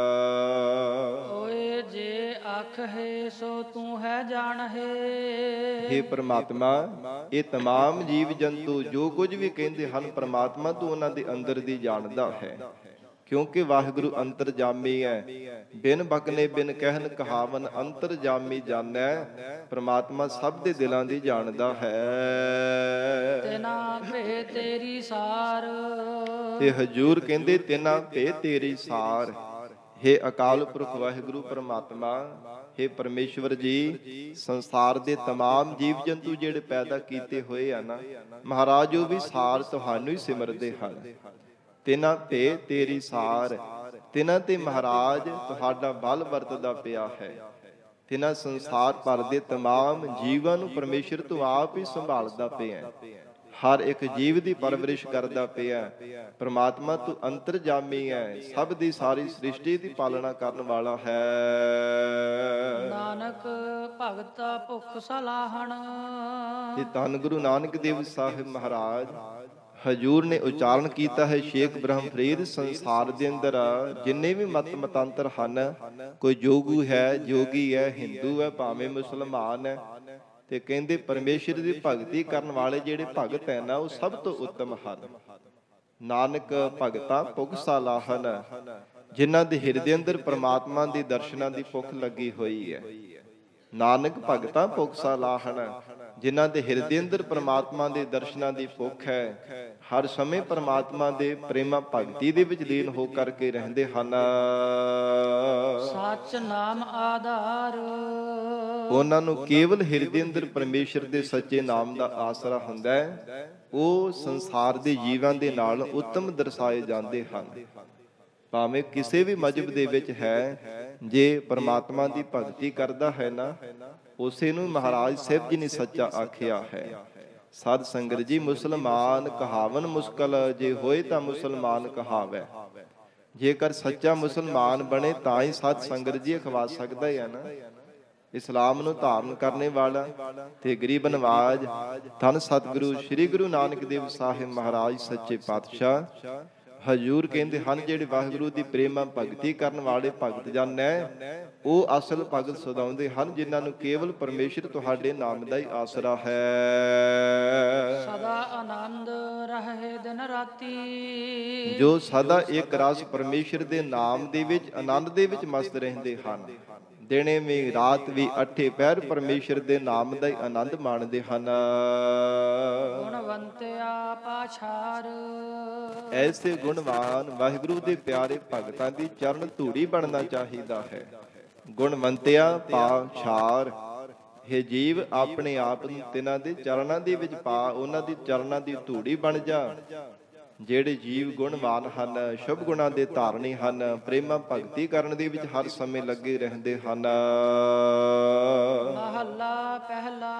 ਓਏ ਜੇ ਆਖ ਹੈ ਸੋ ਤੂੰ ਹੈ ਜਾਣ ਹੈ। ਹੇ ਪ੍ਰਮਾਤਮਾ, ਇਹ ਤਮਾਮ ਜੀਵ ਜੰਤੂ ਜੋ ਕੁਝ ਵੀ ਕਹਿੰਦੇ ਹਨ, ਪ੍ਰਮਾਤਮਾ ਤੂੰ ਉਹਨਾਂ ਦੇ ਅੰਦਰ ਦੀ ਜਾਣਦਾ ਹੈ। ਕਿਉਂਕਿ ਵਾਹਿਗੁਰੂ ਅੰਤਰਜਾਮੀ ਹੈ। ਬਿਨ ਬਕਨੇ ਬਿਨ ਕਹਿਨ ਕਹਾਵਨ ਅੰਤਰਜਾਮੀ ਜਾਣੈ। ਪ੍ਰਮਾਤਮਾ ਸਭ ਦੇ ਦਿਲਾਂ ਦੀ ਜਾਣਦਾ ਹੈ। ਤਿਨਾ ਭੇ ਤੇਰੀ ਸਾਰ, ਤੇ ਹਜੂਰ ਕਹਿੰਦੇ ਤਿਨਾ ਭੇ ਤੇਰੀ ਸਾਰ। ਹੇ ਅਕਾਲ ਪੁਰਖ ਵਾਹਿਗੁਰੂ ਪ੍ਰਮਾਤਮਾ, ਹੇ ਪਰਮੇਸ਼ਵਰ ਜੀ, ਸੰਸਾਰ ਦੇ ਤਮਾਮ ਜੀਵ ਜੰਤੂ ਜਿਹੜੇ ਪੈਦਾ ਕੀਤੇ ਹੋਏ ਆ ਨਾ ਮਹਾਰਾਜ, ਉਹ ਵੀ ਸਾਰ ਤੁਹਾਨੂੰ ਹੀ ਸਿਮਰਦੇ ਹਨ। ਤਿਨਾਂ ਤੇ ਤੇਰੀ ਸਾਰ, ਤਿਨਾਂ ਤੇ ਮਹਾਰਾਜ ਤੁਹਾਡਾ ਬਲ ਵਰਤਦਾ ਪਿਆ ਹੈ। ਤਿਨਾਂ ਸੰਸਾਰ ਭਰ ਦੇ ਤਮਾਮ ਜੀਵਾਂ ਨੂੰ ਪਰਮੇਸ਼ਰ ਤੋਂ ਆਪ ਹੀ ਸੰਭਾਲਦਾ ਪਿਆ। ਹਰ ਇੱਕ ਜੀਵ ਦੀ ਪਰਵਰਿਸ਼ ਕਰਦਾ ਪਿਆ। ਪ੍ਰਮਾਤਮਾ ਤੂੰ ਅੰਤਰਜਾਮੀ ਹੈ, ਸਭ ਦੀ ਸਾਰੀ ਸ੍ਰਿਸ਼ਟੀ ਦੀ ਪਾਲਣਾ ਕਰਨ ਵਾਲਾ ਹੈ। ਨਾਨਕ ਭਗਤਾ ਭੁਖ ਸਲਾਹਣ। ਤੇ ਧੰਨ ਗੁਰੂ ਨਾਨਕ ਦੇਵ ਸਾਹਿਬ ਮਹਾਰਾਜ ਹਜੂਰ ਨੇ ਉਚਾਰਨ ਕੀਤਾ ਹੈ, ਸ਼ੇਖ ਬ੍ਰਹਮ ਫਰੀਦ, ਸੰਸਾਰ ਦੇ ਅੰਦਰ ਜਿੰਨੇ ਵੀ ਮਤ ਮਤਾਂਤਰ ਹਨ, ਕੋਈ ਜੋਗੂ ਹੈ, ਜੋਗੀ ਹੈ, ਹਿੰਦੂ ਹੈ, ਭਾਵੇਂ ਮੁਸਲਮਾਨ ਹੈ, ਤੇ ਕਹਿੰਦੇ ਪਰਮੇਸ਼ਰ ਦੀ ਭਗਤੀ ਕਰਨ ਵਾਲੇ ਜਿਹੜੇ ਭਗਤ ਹੈ ਨਾ, ਉਹ ਸਭ ਤੋਂ ਉੱਤਮ ਹਨ। ਨਾਨਕ ਭਗਤਾ ਭੁਖ ਸਲਾਹਣ, ਜਿਨ੍ਹਾਂ ਦੇ ਹਿਰਦੇ ਅੰਦਰ ਪ੍ਰਮਾਤਮਾ ਦੇ ਦਰਸ਼ਨਾਂ ਦੀ ਭੁੱਖ ਲੱਗੀ ਹੋਈ ਹੈ। ਨਾਨਕ ਭਗਤਾ ਭੁਖ ਸਲਾਹਣ, ਜਿਨ੍ਹਾਂ ਦੇ ਹਿਰਦੇ ਅੰਦਰ ਪ੍ਰਮਾਤਮਾ ਦੇ ਦਰਸ਼ਨਾਂ ਦੀ ਭੁੱਖ ਹੈ, ਹਰ ਸਮੇਂ ਪ੍ਰਮਾਤਮਾ ਦੇ ਪ੍ਰੇਮਾ ਭਗਤੀ ਦੇ ਵਿੱਚ ਲੀਨ ਹੋ ਕਰਕੇ ਰਹਿੰਦੇ ਹਨ। ਸੱਚ ਨਾਮ ਆਧਾਰ, ਉਹਨਾਂ ਨੂੰ ਕੇਵਲ ਹਿਰਦੇ ਅੰਦਰ ਪਰਮੇਸ਼ਰ ਦੇ ਸੱਚੇ ਨਾਮ ਦਾ ਆਸਰਾ ਹੁੰਦਾ ਹੈ। ਉਹ ਸੰਸਾਰ ਦੇ ਜੀਵਾਂ ਦੇ ਨਾਲ ਉੱਤਮ ਦਰਸਾਏ ਜਾਂਦੇ ਹਨ। ਭਾਵੇਂ ਕਿਸੇ ਵੀ ਮਜ਼ਹਬ ਦੇ ਵਿੱਚ ਹੈ, ਜੇ ਪਰਮਾਤਮਾ ਦੀ ਭਗਤੀ ਕਰਦਾ ਹੈ ਨਾ, ਉਸੇ ਨੂੰ ਮਹਾਰਾਜ ਸਾਹਿਬ ਜੀ ਨੇ ਸੱਚਾ ਆਖਿਆ ਹੈ। ਸਾਧ ਸੰਗਤ ਜੀ, ਮੁਸਲਮਾਨ ਕਹਾਵਨ ਮੁਸ਼ਕਲ, ਜੇ ਹੋਏ ਤਾਂ ਮੁਸਲਮਾਨ ਕਹਾਵੈ। ਜੇਕਰ ਸੱਚਾ ਮੁਸਲਮਾਨ ਬਣੇ ਤਾਂ ਹੀ ਸਾਧ ਸੰਗਤ ਜੀ ਅਖਵਾ ਸਕਦਾ ਹੈ ਨਾ। ਇਸਲਾਮ ਨੂੰ ਧਾਰਨ ਕਰਨੇ ਵਾਲਾ ਤੇ ਗਰੀਬ ਨਵਾਜ ਧੰਨ ਸਤਿਗੁਰੂ ਸ੍ਰੀ ਗੁਰੂ ਨਾਨਕ ਦੇਵ ਸਾਹਿਬ ਮਹਾਰਾਜ ਸੱਚੇ ਪਾਤਸ਼ਾਹ ਹਜੂਰ ਕਹਿੰਦੇ ਹਨ, ਜਿਹੜੇ ਵਾਹਿਗੁਰੂ ਦੀ ਪ੍ਰੇਮਾ ਭਗਤੀ ਕਰਨ ਵਾਲੇ ਭਗਤ ਜਨ ਹੈ, ਉਹ ਅਸਲ ਭਗਤ ਸਦਾਉਂਦੇ ਹਨ, ਜਿਨ੍ਹਾਂ ਨੂੰ ਕੇਵਲ ਪਰਮੇਸ਼ਰ ਤੁਹਾਡੇ ਨਾਮ ਦਾ ਹੀ ਆਸਰਾ ਹੈ। ਸਦਾ ਆਨੰਦ ਰਹੇ ਦਿਨ ਰਾਤੀ, ਜੋ ਸਦਾ ਇੱਕ ਰਸ ਪਰਮੇਸ਼ਰ ਦੇ ਨਾਮ ਦੇ ਵਿੱਚ ਆਨੰਦ ਦੇ ਵਿੱਚ ਮਸਤ ਰਹਿੰਦੇ ਹਨ। ਦਿਨੇ ਵੀ ਰਾਤ ਵੀ ਅੱਠੇ ਪਹਿਰ ਪਰਮੇਸ਼ਰ ਦੇ ਨਾਮ ਦਾ ਹੀ ਆਨੰਦ ਮਾਣਦੇ ਹਨ। ਗੁਣਵੰਤਿਆ ਪਾਛਾਰ, ਐਸੇ ਗੁਣਵਾਨ ਵਾਹਿਗੁਰੂ ਦੇ ਪਿਆਰੇ ਭਗਤਾਂ ਦੀ ਚਰਨ ਧੂੜੀ ਬਣਨਾ ਚਾਹੀਦਾ ਹੈ। ਗੁਣਵੰਤਿਆ ਪਾਛਾਰ, हे ਜੀਵ ਆਪਣੇ ਆਪ ਨੂੰ ਤਿਨਾਂ ਦੇ ਚਰਨਾਂ ਦੇ ਵਿੱਚ ਪਾ, ਉਹਨਾਂ ਦੀ ਚਰਨਾਂ ਦੀ ਧੂੜੀ ਬਣ ਜਾ। ਜਿਹੜੇ ਜੀਵ ਗੁਣਵਾਨ ਹਨ, ਸ਼ੁਭ ਗੁਣਾਂ ਦੇ ਧਾਰਨੀ ਹਨ, ਪ੍ਰੇਮਾ ਭਗਤੀ ਕਰਨ ਦੇ ਵਿੱਚ ਹਰ ਸਮੇਂ ਲੱਗੇ ਰਹਿੰਦੇ ਹਨ। ਮਹੱਲਾ ਪਹਿਲਾ,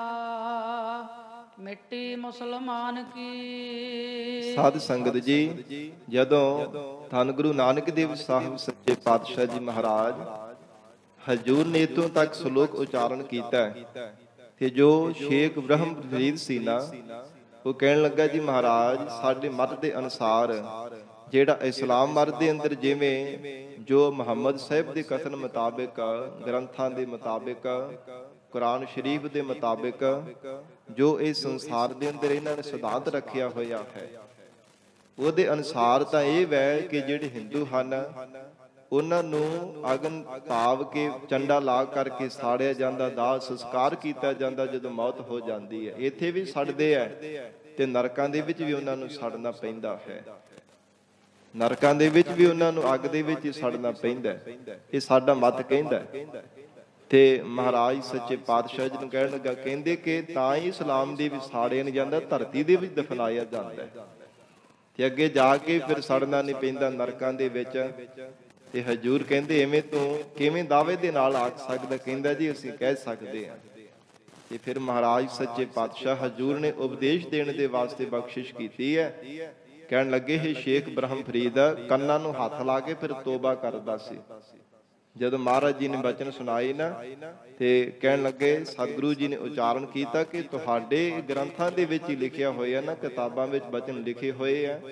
ਮਿੱਟੀ ਮੁਸਲਮਾਨ ਕੀ। ਸਾਧ ਸੰਗਤ ਜੀ, ਜਦੋਂ ਧੰਨ ਗੁਰੂ ਨਾਨਕ ਦੇਵ ਸਾਹਿਬ ਸੱਚੇ ਪਾਤਸ਼ਾਹ ਜੀ ਮਹਾਰਾਜ ਹਜੂਰ ਨੇ ਇੱਥੋਂ ਤੱਕ ਸ਼ਲੋਕ ਉਚਾਰਨ ਕੀਤਾ ਤੇ ਜੋ ਸ਼ੇਖ ਬ੍ਰਹਮ ਫਰੀਦ ਸੀ ਨਾ, ਉਹ ਕਹਿਣ ਲੱਗਾ, ਜੀ ਮਹਾਰਾਜ, ਸਾਡੇ ਮਤ ਦੇ ਅਨੁਸਾਰ ਜਿਹੜਾ ਇਸਲਾਮ ਮਤ ਦੇ ਅੰਦਰ ਜਿਵੇਂ ਜੋ ਮੁਹੰਮਦ ਸਾਹਿਬ ਦੇ ਕਥਨ ਮੁਤਾਬਿਕ, ਗ੍ਰੰਥਾਂ ਦੇ ਮੁਤਾਬਿਕ, ਕੁਰਾਨ ਸ਼ਰੀਫ ਦੇ ਮੁਤਾਬਿਕ ਜੋ ਇਹ ਸੰਸਾਰ ਦੇ ਅੰਦਰ ਇਹਨਾਂ ਨੇ ਸਿਧਾਂਤ ਰੱਖਿਆ ਹੋਇਆ ਹੈ, ਉਹਦੇ ਅਨੁਸਾਰ ਤਾਂ ਇਹ ਵੈ ਕਿ ਜਿਹੜੇ ਹਿੰਦੂ ਹਨ, ਉਹਨਾਂ ਨੂੰ ਅਗਨ ਤਾਵ ਕੇ ਚੰਡਾ ਲਾ ਕਰਕੇ ਸਾੜਿਆ ਜਾਂਦਾ, ਦਾਹ ਸੰਸਕਾਰ ਕੀਤਾ ਜਾਂਦਾ ਜਦੋਂ ਮੌਤ ਹੋ ਜਾਂਦੀ ਹੈ। ਇੱਥੇ ਵੀ ਸੜਦੇ ਆ ਤੇ ਨਰਕਾਂ ਦੇ ਵਿੱਚ ਵੀ ਉਹਨਾਂ ਨੂੰ ਸੜਨਾ ਪੈਂਦਾ ਹੈ। ਨਰਕਾਂ ਦੇ ਵਿੱਚ ਵੀ ਉਹਨਾਂ ਨੂੰ ਅੱਗ ਦੇ ਵਿੱਚ ਹੀ ਸੜਨਾ ਪੈਂਦਾ। ਇਹ ਸਾਡਾ ਮਤ ਕਹਿੰਦਾ। ਤੇ ਮਹਾਰਾਜ ਸੱਚੇ ਪਾਤਸ਼ਾਹ ਜੀ ਨੂੰ ਕਹਿਣ ਲੱਗਾ, ਕਹਿੰਦੇ ਕਿ ਤਾਂ ਹੀ ਇਸਲਾਮ ਦੇ ਵਿੱਚ ਸਾੜਿਆ ਨਹੀਂ ਜਾਂਦਾ, ਧਰਤੀ ਦੇ ਵਿੱਚ ਦਫਨਾਇਆ ਜਾਂਦਾ ਤੇ ਅੱਗੇ ਜਾ ਕੇ ਫਿਰ ਸੜਨਾ ਨਹੀਂ ਪੈਂਦਾ ਨਰਕਾਂ ਦੇ ਵਿੱਚ। ਤੇ ਹਜੂਰ ਕਹਿੰਦੇ, ਐਵੇਂ ਤੂੰ ਕਿਵੇਂ ਦਾਅਵੇ ਦੇ ਨਾਲ ਆਖ ਸਕਦਾ? ਕਹਿੰਦਾ, ਜੀ ਅਸੀਂ ਕਹਿ ਸਕਦੇ ਹਾਂ। ਤੇ ਫਿਰ ਮਹਾਰਾਜ ਸੱਚੇ ਪਾਤਸ਼ਾਹ ਹਜੂਰ ਨੇ ਉਪਦੇਸ਼ ਦੇਣ ਦੇ ਵਾਸਤੇ ਬਖਸ਼ਿਸ਼ ਕੀਤੀ ਹੈ। ਕਹਿਣ ਲੱਗੇ, ਹੈ ਸ਼ੇਖ ਬ੍ਰਹਮ ਫਰੀਦ, ਕੰਨਾਂ ਨੂੰ ਹੱਥ ਲਾ ਕੇ ਫਿਰ ਤੋਬਾ ਕਰਦਾ ਸੀ। ਜਦੋਂ ਮਹਾਰਾਜ ਜੀ ਨੇ ਬਚਨ ਸੁਣਾਏ ਨਾ, ਤੇ ਕਹਿਣ ਲੱਗੇ, ਸਤਿਗੁਰੂ ਜੀ ਨੇ ਉਚਾਰਨ ਕੀਤਾ ਕਿ ਤੁਹਾਡੇ ਗ੍ਰੰਥਾਂ ਦੇ ਵਿੱਚ ਹੀ ਲਿਖਿਆ ਹੋਇਆ ਨਾ, ਕਿਤਾਬਾਂ ਵਿੱਚ ਬਚਨ ਲਿਖੇ ਹੋਏ ਆ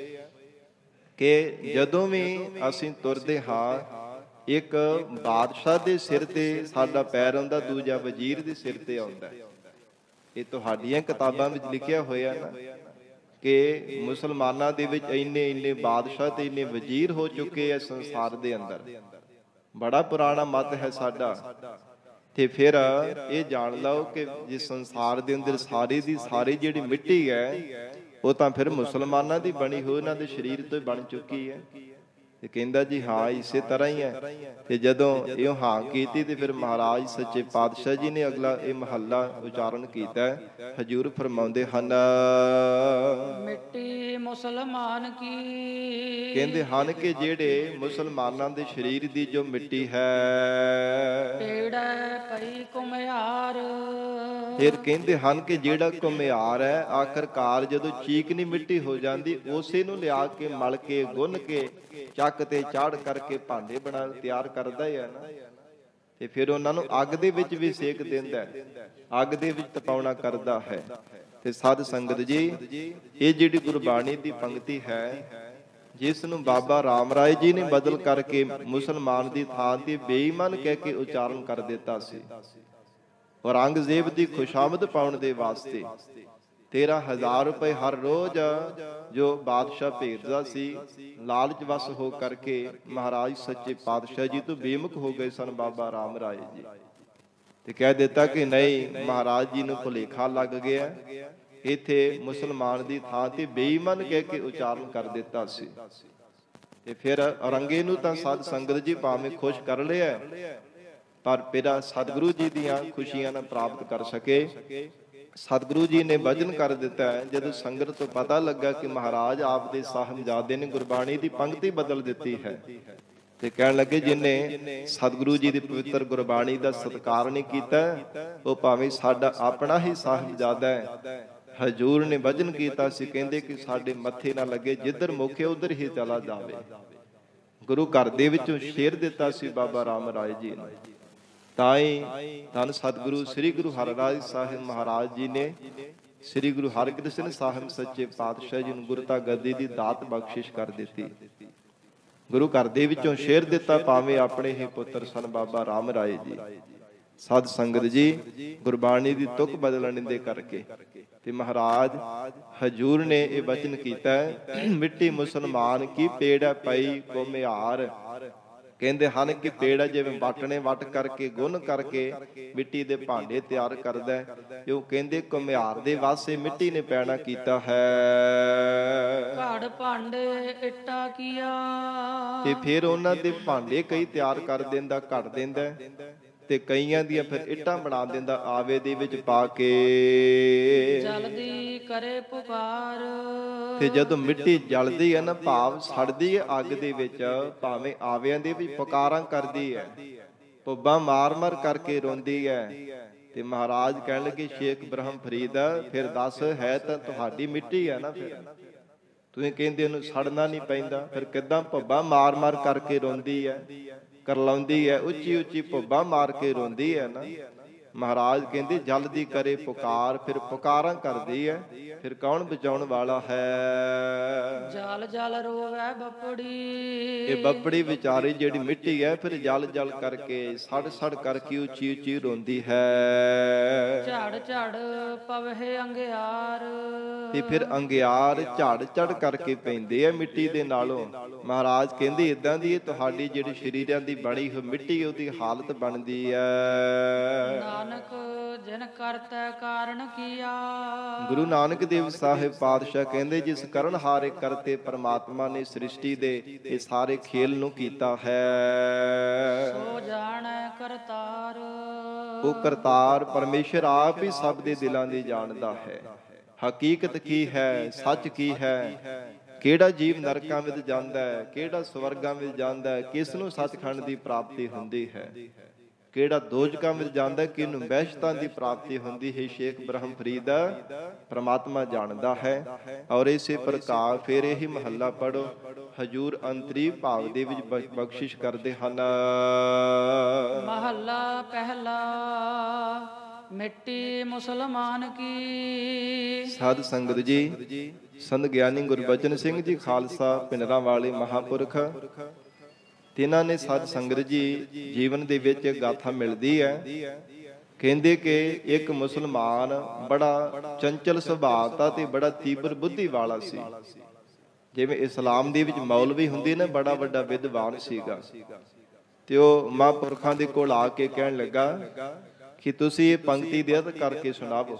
ਕਿ ਜਦੋਂ ਵੀ ਅਸੀਂ ਤੁਰਦੇ ਹਾਂ, ਇੱਕ ਬਾਦਸ਼ਾਹ ਦੇ ਸਿਰ ਤੇ ਸਾਡਾ ਪੈਰ ਆਉਂਦਾ, ਦੂਜਾ ਵਜ਼ੀਰ ਦੇ ਸਿਰ ਤੇ ਆਉਂਦਾ। ਇਹ ਤੁਹਾਡੀਆਂ ਕਿਤਾਬਾਂ ਵਿੱਚ ਲਿਖਿਆ ਹੋਇਆ ਨਾ ਕਿ ਮੁਸਲਮਾਨਾਂ ਦੇ ਵਿੱਚ ਇੰਨੇ ਇੰਨੇ ਬਾਦਸ਼ਾਹ ਤੇ ਇੰਨੇ ਵਜ਼ੀਰ ਹੋ ਚੁੱਕੇ ਆ ਸੰਸਾਰ ਦੇ ਅੰਦਰ। ਬੜਾ ਪੁਰਾਣਾ ਮਤ ਹੈ ਸਾਡਾ। ਤੇ ਫਿਰ ਇਹ ਜਾਣ ਲਓ ਕਿ ਜਿਸ ਸੰਸਾਰ ਦੇ ਅੰਦਰ ਸਾਰੀ ਦੀ ਸਾਰੀ ਜਿਹੜੀ ਮਿੱਟੀ ਹੈ, ਉਹ ਤਾਂ ਫਿਰ ਮੁਸਲਮਾਨਾਂ ਦੀ ਬਣੀ ਹੋਈ, ਉਹਨਾਂ ਦੇ ਸਰੀਰ ਤੋਂ ਬਣ ਚੁੱਕੀ ਹੈ। ਤੇ ਕਹਿੰਦਾ ਜੀ ਹਾਂ ਇਸੇ ਤਰ੍ਹਾਂ ਹੀ ਹੈ। ਤੇ ਜਦੋਂ ਇਹ ਹਾਂ ਕੀਤੀ ਤੇ ਫਿਰ ਮਹਾਰਾਜ ਸੱਚੇ ਪਾਤਸ਼ਾਹ ਜੀ ਨੇ ਅਗਲਾ ਇਹ ਮਹੱਲਾ ਉਚਾਰਨ ਕੀਤਾ। ਹਜ਼ੂਰ ਫਰਮਾਉਂਦੇ ਹਨ, ਮਿੱਟੀ ਮੁਸਲਮਾਨ ਕੀ, ਕਹਿੰਦੇ ਹਨ ਕਿ ਜਿਹੜੇ ਮੁਸਲਮਾਨਾਂ ਦੇ ਸਰੀਰ ਦੀ ਜੋ ਮਿੱਟੀ ਹੈ, ਪੇੜਾ ਪਈ ਘੁਮਿਆਰ। ਫਿਰ ਕਹਿੰਦੇ ਹਨ ਕਿ ਜਿਹੜਾ ਘੁਮਿਆਰ ਹੈ ਆਖਰਕਾਰ ਜਦੋਂ ਚੀਕਨੀ ਮਿੱਟੀ ਹੋ ਜਾਂਦੀ ਉਸੇ ਨੂੰ ਲਿਆ ਕੇ ਮਲ ਕੇ ਗੁੰਨ ਕੇ ਚੱਕ ਤੇ ਚਾੜ ਕਰਕੇ ਭਾਂਡੇ ਬਣਾ ਤਿਆਰ ਕਰਦਾ ਹੀ ਹੈ ਨਾ। ਤੇ ਫਿਰ ਉਹਨਾਂ ਨੂੰ ਅੱਗ ਦੇ ਵਿੱਚ ਵੀ ਸੇਕ ਦਿੰਦਾ, ਅੱਗ ਦੇ ਵਿੱਚ ਤਪਾਉਣਾ ਕਰਦਾ ਹੈ। ਤੇ ਸਾਧ ਸੰਗਤ ਜੀ, ਇਹ ਜਿਹੜੀ ਗੁਰਬਾਣੀ ਦੀ ਪੰਕਤੀ ਹੈ, ਜਿਸ ਨੂੰ ਬਾਬਾ ਰਾਮ ਰਾਏ ਜੀ ਨੇ ਬਦਲ ਕਰਕੇ ਮੁਸਲਮਾਨ ਦੀ ਥਾਂ ਤੇ ਬੇਈਮਾਨ ਕਹਿ ਕੇ ਉਚਾਰਨ ਕਰ ਦਿੱਤਾ ਸੀ। ਔਰੰਗਜ਼ੇਬ ਦੀ ਖੁਸ਼ਾਮਦ ਪਾਉਣ ਦੇ ਵਾਸਤੇ ਤੇਰਾਂ ਹਜ਼ਾਰ ਰੁਪਏ ਹਰ ਰੋਜ਼ ਜੋ ਬਾਦਸ਼ਾਹ ਭੇਜਦਾ ਸੀ, ਲਾਲਚ ਵਸ ਹੋ ਕਰਕੇ ਮਹਾਰਾਜ ਸੱਚੇ ਪਾਤਸ਼ਾਹ ਜੀ ਤੋਂ ਬੇਮੁਖ ਹੋ ਗਏ ਸਨ ਬਾਬਾ ਰਾਮ ਰਾਏ ਜੀ। ਤੇ ਕਹਿ ਦਿੱਤਾ ਕਿ ਨਹੀਂ, ਮਹਾਰਾਜ ਜੀ ਨੂੰ ਭੁਲੇਖਾ ਲੱਗ ਗਿਆ, ਇੱਥੇ ਮੁਸਲਮਾਨ ਦੀ ਥਾਂ ਤੇ ਬੇਈਮਾਨ ਕਹਿ ਕੇ ਉਚਾਰਨ ਕਰ ਦਿੱਤਾ ਸੀ। ਤੇ ਫਿਰ ਔਰੰਗੇ ਨੂੰ ਤਾਂ ਸਾਧ ਸੰਗਤ ਜੀ ਭਾਵੇਂ ਖੁਸ਼ ਕਰ ਲਿਆ, ਪਰ ਮੇਰਾ ਸਤਿਗੁਰੂ ਜੀ ਦੀਆਂ ਖੁਸ਼ੀਆਂ ਨਾ ਪ੍ਰਾਪਤ ਕਰ ਸਕੇ। ਸਤਿਗੁਰੂ ਜੀ ਨੇ ਵਚਨ ਕਰ ਦਿੱਤਾ, ਜਦੋਂ ਸੰਗਤ ਤੋਂ ਪਤਾ ਲੱਗਾ ਕਿ ਮਹਾਰਾਜ ਆਪ ਦੇ ਸਾਹਿਬਜ਼ਾਦੇ ਨੇ ਗੁਰਬਾਣੀ ਦੀ ਪੰਕਤੀ ਬਦਲ ਦਿੱਤੀ ਹੈ, ਤੇ ਕਹਿਣ ਲੱਗੇ ਜਿਹਨੇ ਸਤਿਗੁਰੂ ਜੀ ਦੀ ਪਵਿੱਤਰ ਗੁਰਬਾਣੀ ਦਾ ਸਤਿਕਾਰ ਨਹੀਂ ਕੀਤਾ, ਉਹ ਭਾਵੇਂ ਸਾਡਾ ਆਪਣਾ ਹੀ ਸਾਹਿਬਜ਼ਾਦਾ ਹੈ। ਹਜ਼ੂਰ ਨੇ ਵਚਨ ਕੀਤਾ ਸੀ, ਕਹਿੰਦੇ ਕਿ ਸਾਡੇ ਮੱਥੇ ਨਾ ਲੱਗੇ, ਜਿੱਧਰ ਮੁਖੇ ਉਧਰ ਹੀ ਚਲਾ ਜਾਵੇ। ਗੁਰੂ ਘਰ ਦੇ ਵਿੱਚੋਂ ਸ਼ੇਰ ਦਿੱਤਾ ਸੀ ਬਾਬਾ ਰਾਮ ਰਾਏ ਜੀ ਨੇ। ਤਾਂ ਹੀ ਧੰਨ ਸਤਿਗੁਰੂ ਸ੍ਰੀ ਗੁਰੂ ਹਰਿਰਾਏ ਸਾਹਿਬ ਮਹਾਰਾਜ ਜੀ ਨੇ ਸ੍ਰੀ ਗੁਰੂ ਹਰਿਕ੍ਰਿਸ਼ਨ ਸਾਹਿਬ ਸੱਚੇ ਪਾਤਸ਼ਾਹ ਜੀ ਨੂੰ ਗੁਰਤਾ ਗੱਦੀ ਦੀ ਦਾਤ ਬਖਸ਼ਿਸ਼ ਕਰ ਦਿੱਤੀ। ਗੁਰੂ ਘਰ ਦੇ ਵਿੱਚੋਂ ਸ਼ੇਰ ਦਿੱਤਾ, ਭਾਵੇਂ ਆਪਣੇ ਹੀ ਪੁੱਤਰ ਸਨ ਬਾਬਾ ਰਾਮ ਰਾਏ ਜੀ। ਸਾਧ ਸੰਗਤ ਜੀ, ਗੁਰਬਾਣੀ ਦੀ ਤੁਕ ਬਦਲਣ ਦੇ ਕਰਕੇ ਤੇ ਮਹਾਰਾਜ ਹਜ਼ੂਰ ਨੇ ਇਹ ਵਚਨ ਕੀਤਾ, ਮਿੱਟੀ ਮੁਸਲਮਾਨ ਕੀ ਪੇੜਾ ਪਈ ਘੁਮਿਆਰ। ਕਹਿੰਦੇ ਹਨ ਕਿ ਪੇੜਾ ਜਿਵੇਂ ਵਾਟਣੇ ਵੱਟ ਕਰਕੇ ਗੁੰਨ ਕਰਕੇ ਮਿੱਟੀ ਦੇ ਭਾਂਡੇ ਤਿਆਰ ਕਰਦਾ, ਉਹ ਕਹਿੰਦੇ ਘੁਮਿਆਰ ਦੇ ਵਾਸਤੇ ਮਿੱਟੀ ਨੇ ਪੈਣਾ ਕੀਤਾ ਹੈ। ਘੜ ਭਾਂਡੇ ਇੱਟਾ ਕੀਆ, ਤੇ ਫਿਰ ਉਹਨਾਂ ਦੇ ਭਾਂਡੇ ਕਈ ਤਿਆਰ ਕਰ ਦਿੰਦਾ, ਘੜ ਦਿੰਦਾ, ਤੇ ਕਈਆਂ ਦੀਆਂ ਫਿਰ ਇੱਟਾਂ ਬਣਾ ਦਿੰਦਾ ਆਵੇ ਦੇ ਵਿੱਚ ਪਾ ਕੇ। ਜਲਦੀ ਕਰੇ ਪੁਕਾਰ, ਤੇ ਜਦੋਂ ਮਿੱਟੀ ਜਲਦੀ ਹੈ ਨਾ, ਭਾਵ ਸੜਦੀ ਹੈ ਅੱਗ ਦੇ ਵਿੱਚ, ਭਾਵੇਂ ਆਵਿਆਂ ਦੇ ਵਿੱਚ ਪੁਕਾਰਾਂ ਕਰਦੀ ਹੈ, ਪੁੱਬਾਂ ਮਾਰ ਮਾਰ ਕਰਕੇ ਰੋਂਦੀ ਹੈ। ਤੇ ਮਹਾਰਾਜ ਕਹਿਣ ਲੱਗੇ, ਸ਼ੇਖ ਬ੍ਰਹਮ ਫਰੀਦ, ਫਿਰ ਦੱਸ ਹੈ ਤਾਂ ਤੁਹਾਡੀ ਮਿੱਟੀ ਹੈ ਨਾ, ਫਿਰ ਤੁਸੀਂ ਕਹਿੰਦੇ ਉਹਨੂੰ ਸੜਨਾ ਨਹੀਂ ਪੈਂਦਾ, ਫਿਰ ਕਿੱਦਾਂ ਪੁੱਬਾਂ ਮਾਰ ਮਾਰ ਕਰਕੇ ਰੋਂਦੀ ਹੈ, ਕਰਲਾਉਂਦੀ ਹੈ, ਉੱਚੀ ਉੱਚੀ ਪੁੱਬਾਂ ਮਾਰ ਕੇ ਰੋਂਦੀ ਹੈ ਨਾ। ਮਹਾਰਾਜ ਕਹਿੰਦੇ ਜਲਦੀ ਕਰੇ ਪੁਕਾਰ, ਫਿਰ ਪੁਕਾਰਾਂ ਕਰਦੀ ਹੈ, ਫਿਰ ਕੌਣ ਬਚਾਉਣ ਵਾਲਾ ਹੈ। ਜਲ ਜਲ ਰੋਵੇ ਬੱਪੜੀ, ਇਹ ਬੱਪੜੀ ਵਿਚਾਰੀ ਜਿਹੜੀ ਮਿੱਟੀ ਹੈ, ਫਿਰ ਜਲ ਜਲ ਕਰਕੇ ਸੜ ਸੜ ਕਰਕੇ ਉੱਚੀ ਉੱਚੀ ਰੋਂਦੀ ਹੈ। ਝੜ ਝੜ ਪਵੇ ਅੰਗਿਆਰ, ਤੇ ਫਿਰ ਅੰਗਿਆਰ ਝੜ ਝੜ ਕਰਕੇ ਪੈਂਦੇ ਆ ਮਿੱਟੀ ਦੇ ਨਾਲੋਂ। ਮਹਾਰਾਜ ਕਹਿੰਦੇ ਇਦਾਂ ਦੀ ਇਹ ਤੁਹਾਡੀ ਜਿਹੜੀ ਸਰੀਰਾਂ ਦੀ ਬਣੀ ਹੋਈ ਮਿੱਟੀ, ਉਹਦੀ ਹਾਲਤ ਬਣਦੀ ਹੈ। ਨਾਨਕ ਜਿਨ ਕਰਤਾ ਕਾਰਨ ਕੀਆ, ਗੁਰੂ ਨਾਨਕ ਦੇਵ ਸਾਹਿਬ ਪਾਤਸ਼ਾਹ ਕਹਿੰਦੇ ਜਿਸ ਕਰਨ ਹਾਰੇ ਕਰਤੇ ਪਰਮਾਤਮਾ ਨੇ ਸ੍ਰਿਸ਼ਟੀ ਦੇ ਇਹ ਸਾਰੇ ਖੇਲ ਨੂੰ ਕੀਤਾ ਹੈ, ਸੋ ਜਾਣੈ ਕਰਤਾਰ। ਉਹ ਕਰਤਾਰ ਪਰਮੇਸ਼ਰ ਆਪ ਹੀ ਸਭ ਦੇ ਦਿਲਾਂ ਦੀ ਜਾਣਦਾ ਹੈ। ਹਕੀਕਤ ਕੀ ਹੈ, ਸੱਚ ਕੀ ਹੈ, ਕਿਹੜਾ ਜੀਵ ਨਰਕਾਂ ਵਿੱਚ ਜਾਂਦਾ ਹੈ, ਕਿਹੜਾ ਸਵਰਗਾਂ ਵਿੱਚ ਜਾਂਦਾ ਹੈ, ਕਿਸ ਨੂੰ ਸੱਚਖੰਡ ਦੀ ਪ੍ਰਾਪਤੀ ਹੁੰਦੀ ਹੈ, ਕਿਹੜਾ ਦੋਜਕਾਂ ਵਿੱਚ ਜਾਂਦਾ, ਕਿਹਨੂੰ ਬਹਿਸ਼ਤਾਂ ਦੀ ਪ੍ਰਾਪਤੀ ਹੁੰਦੀ ਹੈ। ਸ਼ੇਖ ਬ੍ਰਹਮ ਫਰੀਦ ਪ੍ਰਮਾਤਮਾ ਜਾਣਦਾ ਹੈ। ਔਰ ਇਸੇ ਪ੍ਰਕਾਰ ਫਿਰ ਇਹ ਮਹੱਲਾ ਪੜੋ, ਹਜੂਰ ਅੰਤਰੀ ਭਾਵ ਦੇ ਵਿੱਚ ਬਖਸ਼ਿਸ਼ ਕਰਦੇ ਹਨ। ਮਹੱਲਾ ਪਹਿਲਾ, ਮਿੱਟੀ ਮੁਸਲਮਾਨ ਕੀ। ਸਾਧ ਸੰਗਤ ਜੀ, ਸੰਤ ਗਿਆਨੀ ਗੁਰਬਚਨ ਸਿੰਘ ਜੀ ਖਾਲਸਾ ਪਿੰਡਰਾਂ ਵਾਲੇ ਮਹਾਂਪੁਰਖ, ਤਿਨਾਂ ਨੇ ਸਾਧ ਸੰਗਤ ਜੀ ਜੀਵਨ ਦੇ ਵਿੱਚ ਗਾਥਾ ਮਿਲਦੀ ਹੈ। ਕਹਿੰਦੇ ਕਿ ਇੱਕ ਮੁਸਲਮਾਨ ਬੜਾ ਚੰਚਲ ਸੁਭਾਅ ਦਾ ਤੇ ਬੜਾ ਤੀਬਰ ਬੁੱਧੀ ਵਾਲਾ ਸੀ। ਜਿਵੇਂ ਇਸਲਾਮ ਦੇ ਵਿੱਚ ਮੌਲਵੀ ਹੁੰਦੇ ਨੇ, ਬੜਾ ਵੱਡਾ ਵਿਦਵਾਨ ਸੀਗਾ। ਤੇ ਉਹ ਮਹਾਂਪੁਰਖਾਂ ਦੇ ਕੋਲ ਆ ਕੇ ਕਹਿਣ ਲੱਗਾ ਕਿ ਤੁਸੀਂ ਇਹ ਪੰਕਤੀ ਦੇ ਅਰਥ ਕਰਕੇ ਸੁਣਾਵੋ।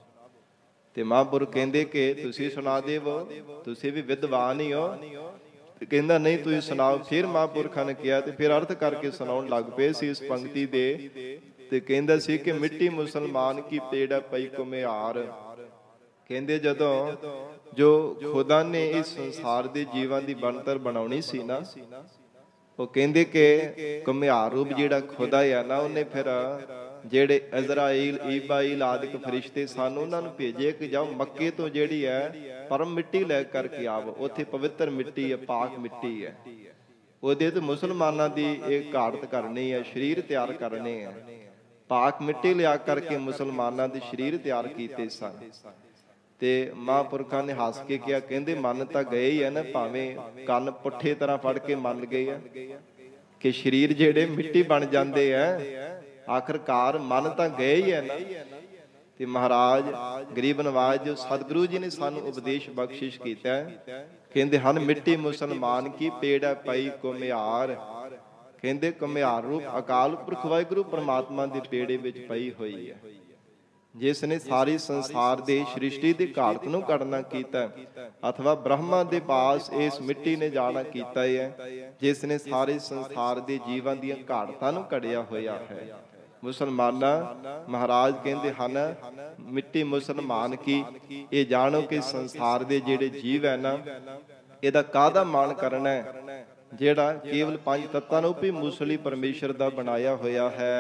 ਤੇ ਮਹਾਂਪੁਰਖ ਕਹਿੰਦੇ ਕਿ ਤੁਸੀਂ ਸੁਣਾ ਦੇਵੋ, ਤੁਸੀਂ ਵੀ ਵਿਦਵਾਨ ਹੀ ਹੋ। ਕਹਿੰਦਾ ਨਹੀਂ ਤੁਸੀਂ ਸੁਣਾਓ। ਫਿਰ ਮਹਾਂਪੁਰਖਾਂ ਨੇ ਕਿਹਾ ਤੇ ਫਿਰ ਅਰਥ ਕਰਕੇ ਸੁਣਾਉਣ ਲੱਗ ਪਏ ਸੀ ਇਸ ਪੰਕਤੀ ਦੇ। ਤੇ ਕਹਿੰਦਾ ਸੀ ਕਿ ਮਿੱਟੀ ਮੁਸਲਮਾਨ ਕੀ ਪੇੜ ਪਈ ਘੁਮਿਆਰ। ਕਹਿੰਦੇ ਜਦੋਂ ਜੋ ਖੁਦਾ ਨੇ ਇਸ ਸੰਸਾਰ ਦੇ ਜੀਵਾਂ ਦੀ ਬਣਤਰ ਬਣਾਉਣੀ ਸੀ ਨਾ, ਉਹ ਕਹਿੰਦੇ ਕਿ ਘੁਮਿਆਰ ਰੂਪ ਜਿਹੜਾ ਖੁਦਾ ਆ ਨਾ, ਉਹਨੇ ਫਿਰ ਜਿਹੜੇ ਇਜ਼ਰਾਈਲ ਈਬਾਈਲ ਆਦਿਕ ਫਰਿਸ਼ਤੇ ਸਨ ਉਹਨਾਂ ਨੂੰ ਭੇਜੇ ਕਿ ਜਾਓ ਮੱਕੇ ਤੋਂ ਜਿਹੜੀ ਹੈ ਪਰਮ ਮਿੱਟੀ ਲੈ ਕਰਕੇ ਆਵੋ। ਉੱਥੇ ਪਵਿੱਤਰ ਮਿੱਟੀ ਹੈ, ਪਾਕ ਮਿੱਟੀ ਹੈ, ਉਹਦੇ ਤੇ ਮੁਸਲਮਾਨਾਂ ਦੀ ਇਹ ਘਾੜਤ ਕਰਨੀ ਹੈ, ਸਰੀਰ ਤਿਆਰ ਕਰਨੇ ਹੈ। ਪਾਕ ਮਿੱਟੀ ਲਿਆ ਕਰਕੇ ਮੁਸਲਮਾਨਾਂ ਦੇ ਸਰੀਰ ਤਿਆਰ ਕੀਤੇ ਸਨ। ਤੇ ਮਹਾਂਪੁਰਖਾਂ ਨੇ ਹੱਸ ਕੇ ਕਿਹਾ, ਕਹਿੰਦੇ ਮੰਨ ਤਾਂ ਗਏ ਹੀ ਹੈ ਨਾ, ਭਾਵੇਂ ਕੰਨ ਪੁੱਠੇ ਤਰ੍ਹਾਂ ਫੜ ਕੇ ਮੰਨ ਗਏ ਆ ਕਿ ਸਰੀਰ ਜਿਹੜੇ ਮਿੱਟੀ ਬਣ ਜਾਂਦੇ ਆ, ਆਖਰਕਾਰ ਮੰਨ ਤਾਂ ਗਏ ਹੀ ਹੈ ਨਾ। ਤੇ ਮਹਾਰਾਜ ਗਰੀਬ ਨਵਾਜ ਜੋ ਸਤਿਗੁਰੂ ਜੀ ਨੇ ਸਾਨੂੰ ਉਪਦੇਸ਼ ਬਖਸ਼ਿਸ਼ ਕੀਤਾ, ਕਹਿੰਦੇ ਹਨ ਮਿੱਟੀ ਮੁਸਲਮਾਨ ਕੀ ਪੇੜ ਹੈ ਪਈ ਘੁਮਿਆਰ। ਕਹਿੰਦੇ ਘੁਮਿਆਰ ਰੂਪ ਅਕਾਲ ਪੁਰਖ ਵਾਹਿਗੁਰੂ ਪਰਮਾਤਮਾ ਦੇ ਪੇੜੇ ਵਿੱਚ ਪਈ ਹੋਈ ਹੈ, ਜਿਸ ਨੇ ਸਾਰੀ ਸੰਸਾਰ ਦੇ ਸ੍ਰਿਸ਼ਟੀ ਦੀ ਘਾੜਤ ਨੂੰ ਕੱਢਣਾ ਕੀਤਾ, ਅਥਵਾ ਬ੍ਰਹਮਾ ਦੇ ਪਾਸ ਇਸ ਮਿੱਟੀ ਨੇ ਜਾਣਾ ਕੀਤਾ ਹੈ, ਜਿਸ ਨੇ ਸਾਰੇ ਸੰਸਾਰ ਦੇ ਜੀਵਾਂ ਦੀਆਂ ਘਾੜਤਾਂ ਨੂੰ ਕੱਢਿਆ ਹੋਇਆ ਹੈ। ਮੁਸਲਮਾਨਾਂ ਮਹਾਰਾਜ ਕਹਿੰਦੇ ਹਨ ਮਿੱਟੀ ਮੁਸਲਮਾਨ ਕੀ। ਇਹ ਜਾਣੋ ਕਿ ਸੰਸਾਰ ਦੇ ਜਿਹੜੇ ਜੀਵ ਹੈ ਨਾ, ਇਹਦਾ ਕਾਹਦਾ ਮਾਣ ਕਰਨਾ ਹੈ, ਜਿਹੜਾ ਕੇਵਲ ਪੰਜ ਤੱਤਾਂ ਨੂੰ ਵੀ ਮੂਸਲੀ ਪਰਮੇਸ਼ਰ ਦਾ ਬਣਾਇਆ ਹੋਇਆ ਹੈ।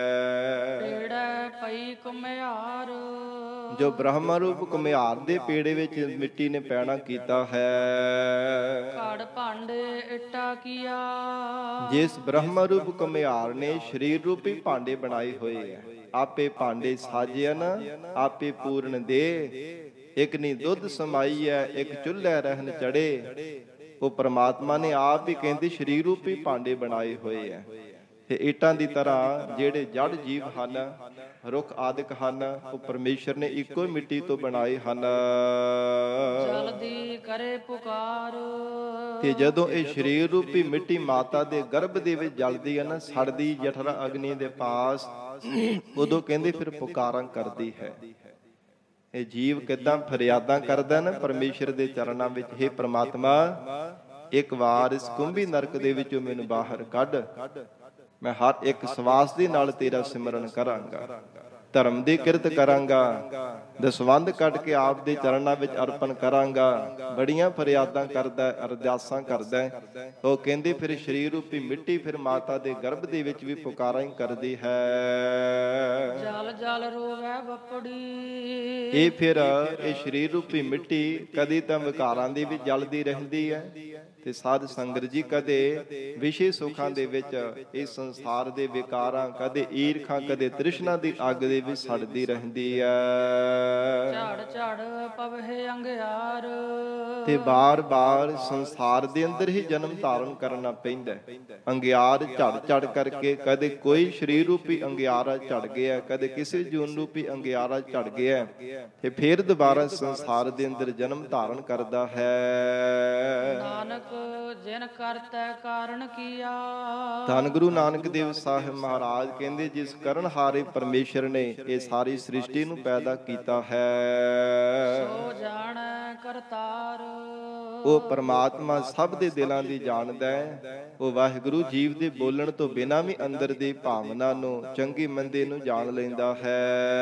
ਪੇੜਾ ਪਈ ਘੁਮਿਆਰ, ਜੋ ਬ੍ਰਹਮ ਰੂਪ ਘੁਮਿਆਰ ਦੇ ਪੇੜੇ ਵਿੱਚ ਮਿੱਟੀ ਨੇ ਪੈਣਾ ਕੀਤਾ ਹੈ। ਘੜ ਭਾਂਡੇ ਇੱਟਾ ਕੀਆ, ਜਿਸ ਬ੍ਰਹਮ ਰੂਪ ਘੁਮਿਆਰ ਨੇ ਸਰੀਰ ਰੂਪੀ ਭਾਂਡੇ ਬਣਾਏ ਹੋਏ ਆ। ਆਪੇ ਭਾਂਡੇ ਸਾਜਿਆਨ ਆਪੇ ਪੂਰਨ ਦੇ, ਇੱਕ ਨੀ ਦੁੱਧ ਸਮਾਈ ਹੈ ਇੱਕ ਚੁੱਲ੍ਹੇ ਰਹਿਣ ਚੜੇ। ਉਹ ਪ੍ਰਮਾਤਮਾ ਨੇ ਆਪ ਹੀ ਕਹਿੰਦੇ ਸਰੀਰ ਰੂਪੀ ਭਾਂਡੇ ਬਣਾਏ ਹੋਏ ਆ। ਤੇ ਇੱਟਾਂ ਦੀ ਤਰ੍ਹਾਂ ਜਿਹੜੇ ਜੜ ਜੀਵ ਹਨ, ਰੁੱਖ ਆਦਿਕ ਹਨ, ਉਹ ਪਰਮੇਸ਼ਰ ਨੇ ਇੱਕੋ ਹੀ ਮਿੱਟੀ ਤੋਂ ਬਣਾਏ ਹਨ। ਜਲਦੀ ਕਰੇ ਪੁਕਾਰ, ਤੇ ਜਦੋਂ ਇਹ ਸਰੀਰ ਰੂਪੀ ਮਿੱਟੀ ਮਾਤਾ ਦੇ ਗਰਭ ਦੇ ਵਿੱਚ ਜਲਦੀ ਹੈ ਨਾ, ਸੜਦੀ ਜਠਰਾ ਅਗਨੀ ਦੇ ਪਾਸ, ਉਦੋਂ ਕਹਿੰਦੇ ਫਿਰ ਪੁਕਾਰਾਂ ਕਰਦੀ ਹੈ। ਇਹ ਜੀਵ ਕਿੱਦਾਂ ਫਰਿਆਦਾਂ ਕਰਦਾ ਨਾ ਪਰਮੇਸ਼ਰ ਦੇ ਚਰਨਾਂ ਵਿੱਚ, ਹੇ ਪ੍ਰਮਾਤਮਾ ਇੱਕ ਵਾਰ ਇਸ ਕੁੰਭੀ ਨਰਕ ਦੇ ਵਿੱਚੋਂ ਮੈਨੂੰ ਬਾਹਰ ਕੱਢ, ਮੈਂ ਹਰ ਇੱਕ ਸਵਾਸ ਦੇ ਨਾਲ ਤੇਰਾ ਸਿਮਰਨ ਕਰਾਂਗਾ, ਧਰਮ ਦੀ ਕਿਰਤ ਕਰਾਂਗਾ, ਦਸਵੰਧ ਕੱਢ ਕੇ ਆਪ ਦੇ ਚਰਨਾਂ ਵਿੱਚ ਅਰਪਣ ਕਰਾਂਗਾ। ਬੜੀਆਂ ਫਰਿਆਦਾਂ ਕਰਦਾ, ਅਰਦਾਸਾਂ ਕਰਦਾ। ਉਹ ਕਹਿੰਦੇ ਫਿਰ ਸਰੀਰ ਰੂਪੀ ਮਿੱਟੀ ਫਿਰ ਮਾਤਾ ਦੇ ਗਰਭ ਦੇ ਵਿੱਚ ਵੀ ਪੁਕਾਰਾਂ ਹੀ ਕਰਦੀ ਹੈ। ਜਲ ਜਲ ਰੋਵੈ ਵਪੜੀ, ਇਹ ਫਿਰ ਇਹ ਸਰੀਰ ਰੂਪੀ ਮਿੱਟੀ ਕਦੇ ਤਾਂ ਵਿਕਾਰਾਂ ਦੇ ਵਿੱਚ ਜਲਦੀ ਰਹਿੰਦੀ ਹੈ, ਤੇ ਸਾਧ ਸੰਗਤ ਜੀ ਕਦੇ ਵਿਸ਼ੇ ਸੁੱਖਾਂ ਦੇ ਵਿੱਚ ਇਸ ਸੰਸਾਰ ਦੇ ਵਿਕਾਰਾਂ, ਕਦੇ ਈਰਖਾ ਕਦੇ ਤ੍ਰਿਸ਼ਨਾ ਦੀ ਅੱਗ ਦੇ ਵਿੱਚ ਸੜਦੀ ਰਹਿੰਦੀ ਹੈ। ਝੜ ਝੜ ਪਵਹਿ ਅੰਗਿਆਰ, ਤੇ ਬਾਰ-ਬਾਰ ਸੰਸਾਰ ਦੇ ਅੰਦਰ ਹੀ ਜਨਮ ਧਾਰਨ ਕਰਨਾ ਪੈਂਦਾ। ਅੰਗਿਆਰ ਝੜ ਝੜ ਕਰਕੇ, ਕਦੇ ਕੋਈ ਸਰੀਰ ਰੂਪੀ ਅੰਗਿਆਰਾ ਝੜ ਗਿਆ, ਕਦੇ ਕਿਸੇ ਜੂਨ ਰੂਪੀ ਅੰਗਿਆਰਾ ਝੜ ਗਿਆ, ਤੇ ਫਿਰ ਦੁਬਾਰਾ ਸੰਸਾਰ ਦੇ ਅੰਦਰ ਜਨਮ ਧਾਰਨ ਕਰਦਾ ਹੈ। ਨਾਨਕ ਜਿਨ ਕਰਤੈ ਕਾਰਨ ਕੀਆ, ਧੰਨ ਗੁਰੂ ਨਾਨਕ ਦੇਵ ਸਾਹਿਬ ਮਹਾਰਾਜ ਕਹਿੰਦੇ ਜਿਸ ਕਰਨ ਹਾਰੇ ਪਰਮੇਸ਼ਰ ਨੇ ਇਹ ਸਾਰੀ ਸ੍ਰਿਸ਼ਟੀ ਨੂੰ ਪੈਦਾ ਕੀਤਾ ਹੈ, ਸੋ ਜਾਣੈ ਕਰਤਾਰ। ਉਹ ਪਰਮਾਤਮਾ ਸਭ ਦੇ ਦਿਲਾਂ ਦੀ ਜਾਣਦਾ ਹੈ। ਉਹ ਵਾਹਿਗੁਰੂ ਜੀਵ ਦੇ ਬੋਲਣ ਤੋਂ ਬਿਨਾਂ ਵੀ ਅੰਦਰ ਦੀ ਭਾਵਨਾ ਨੂੰ, ਚੰਗੀ ਮੰਦੇ ਨੂੰ ਜਾਣ ਲੈਂਦਾ ਹੈ।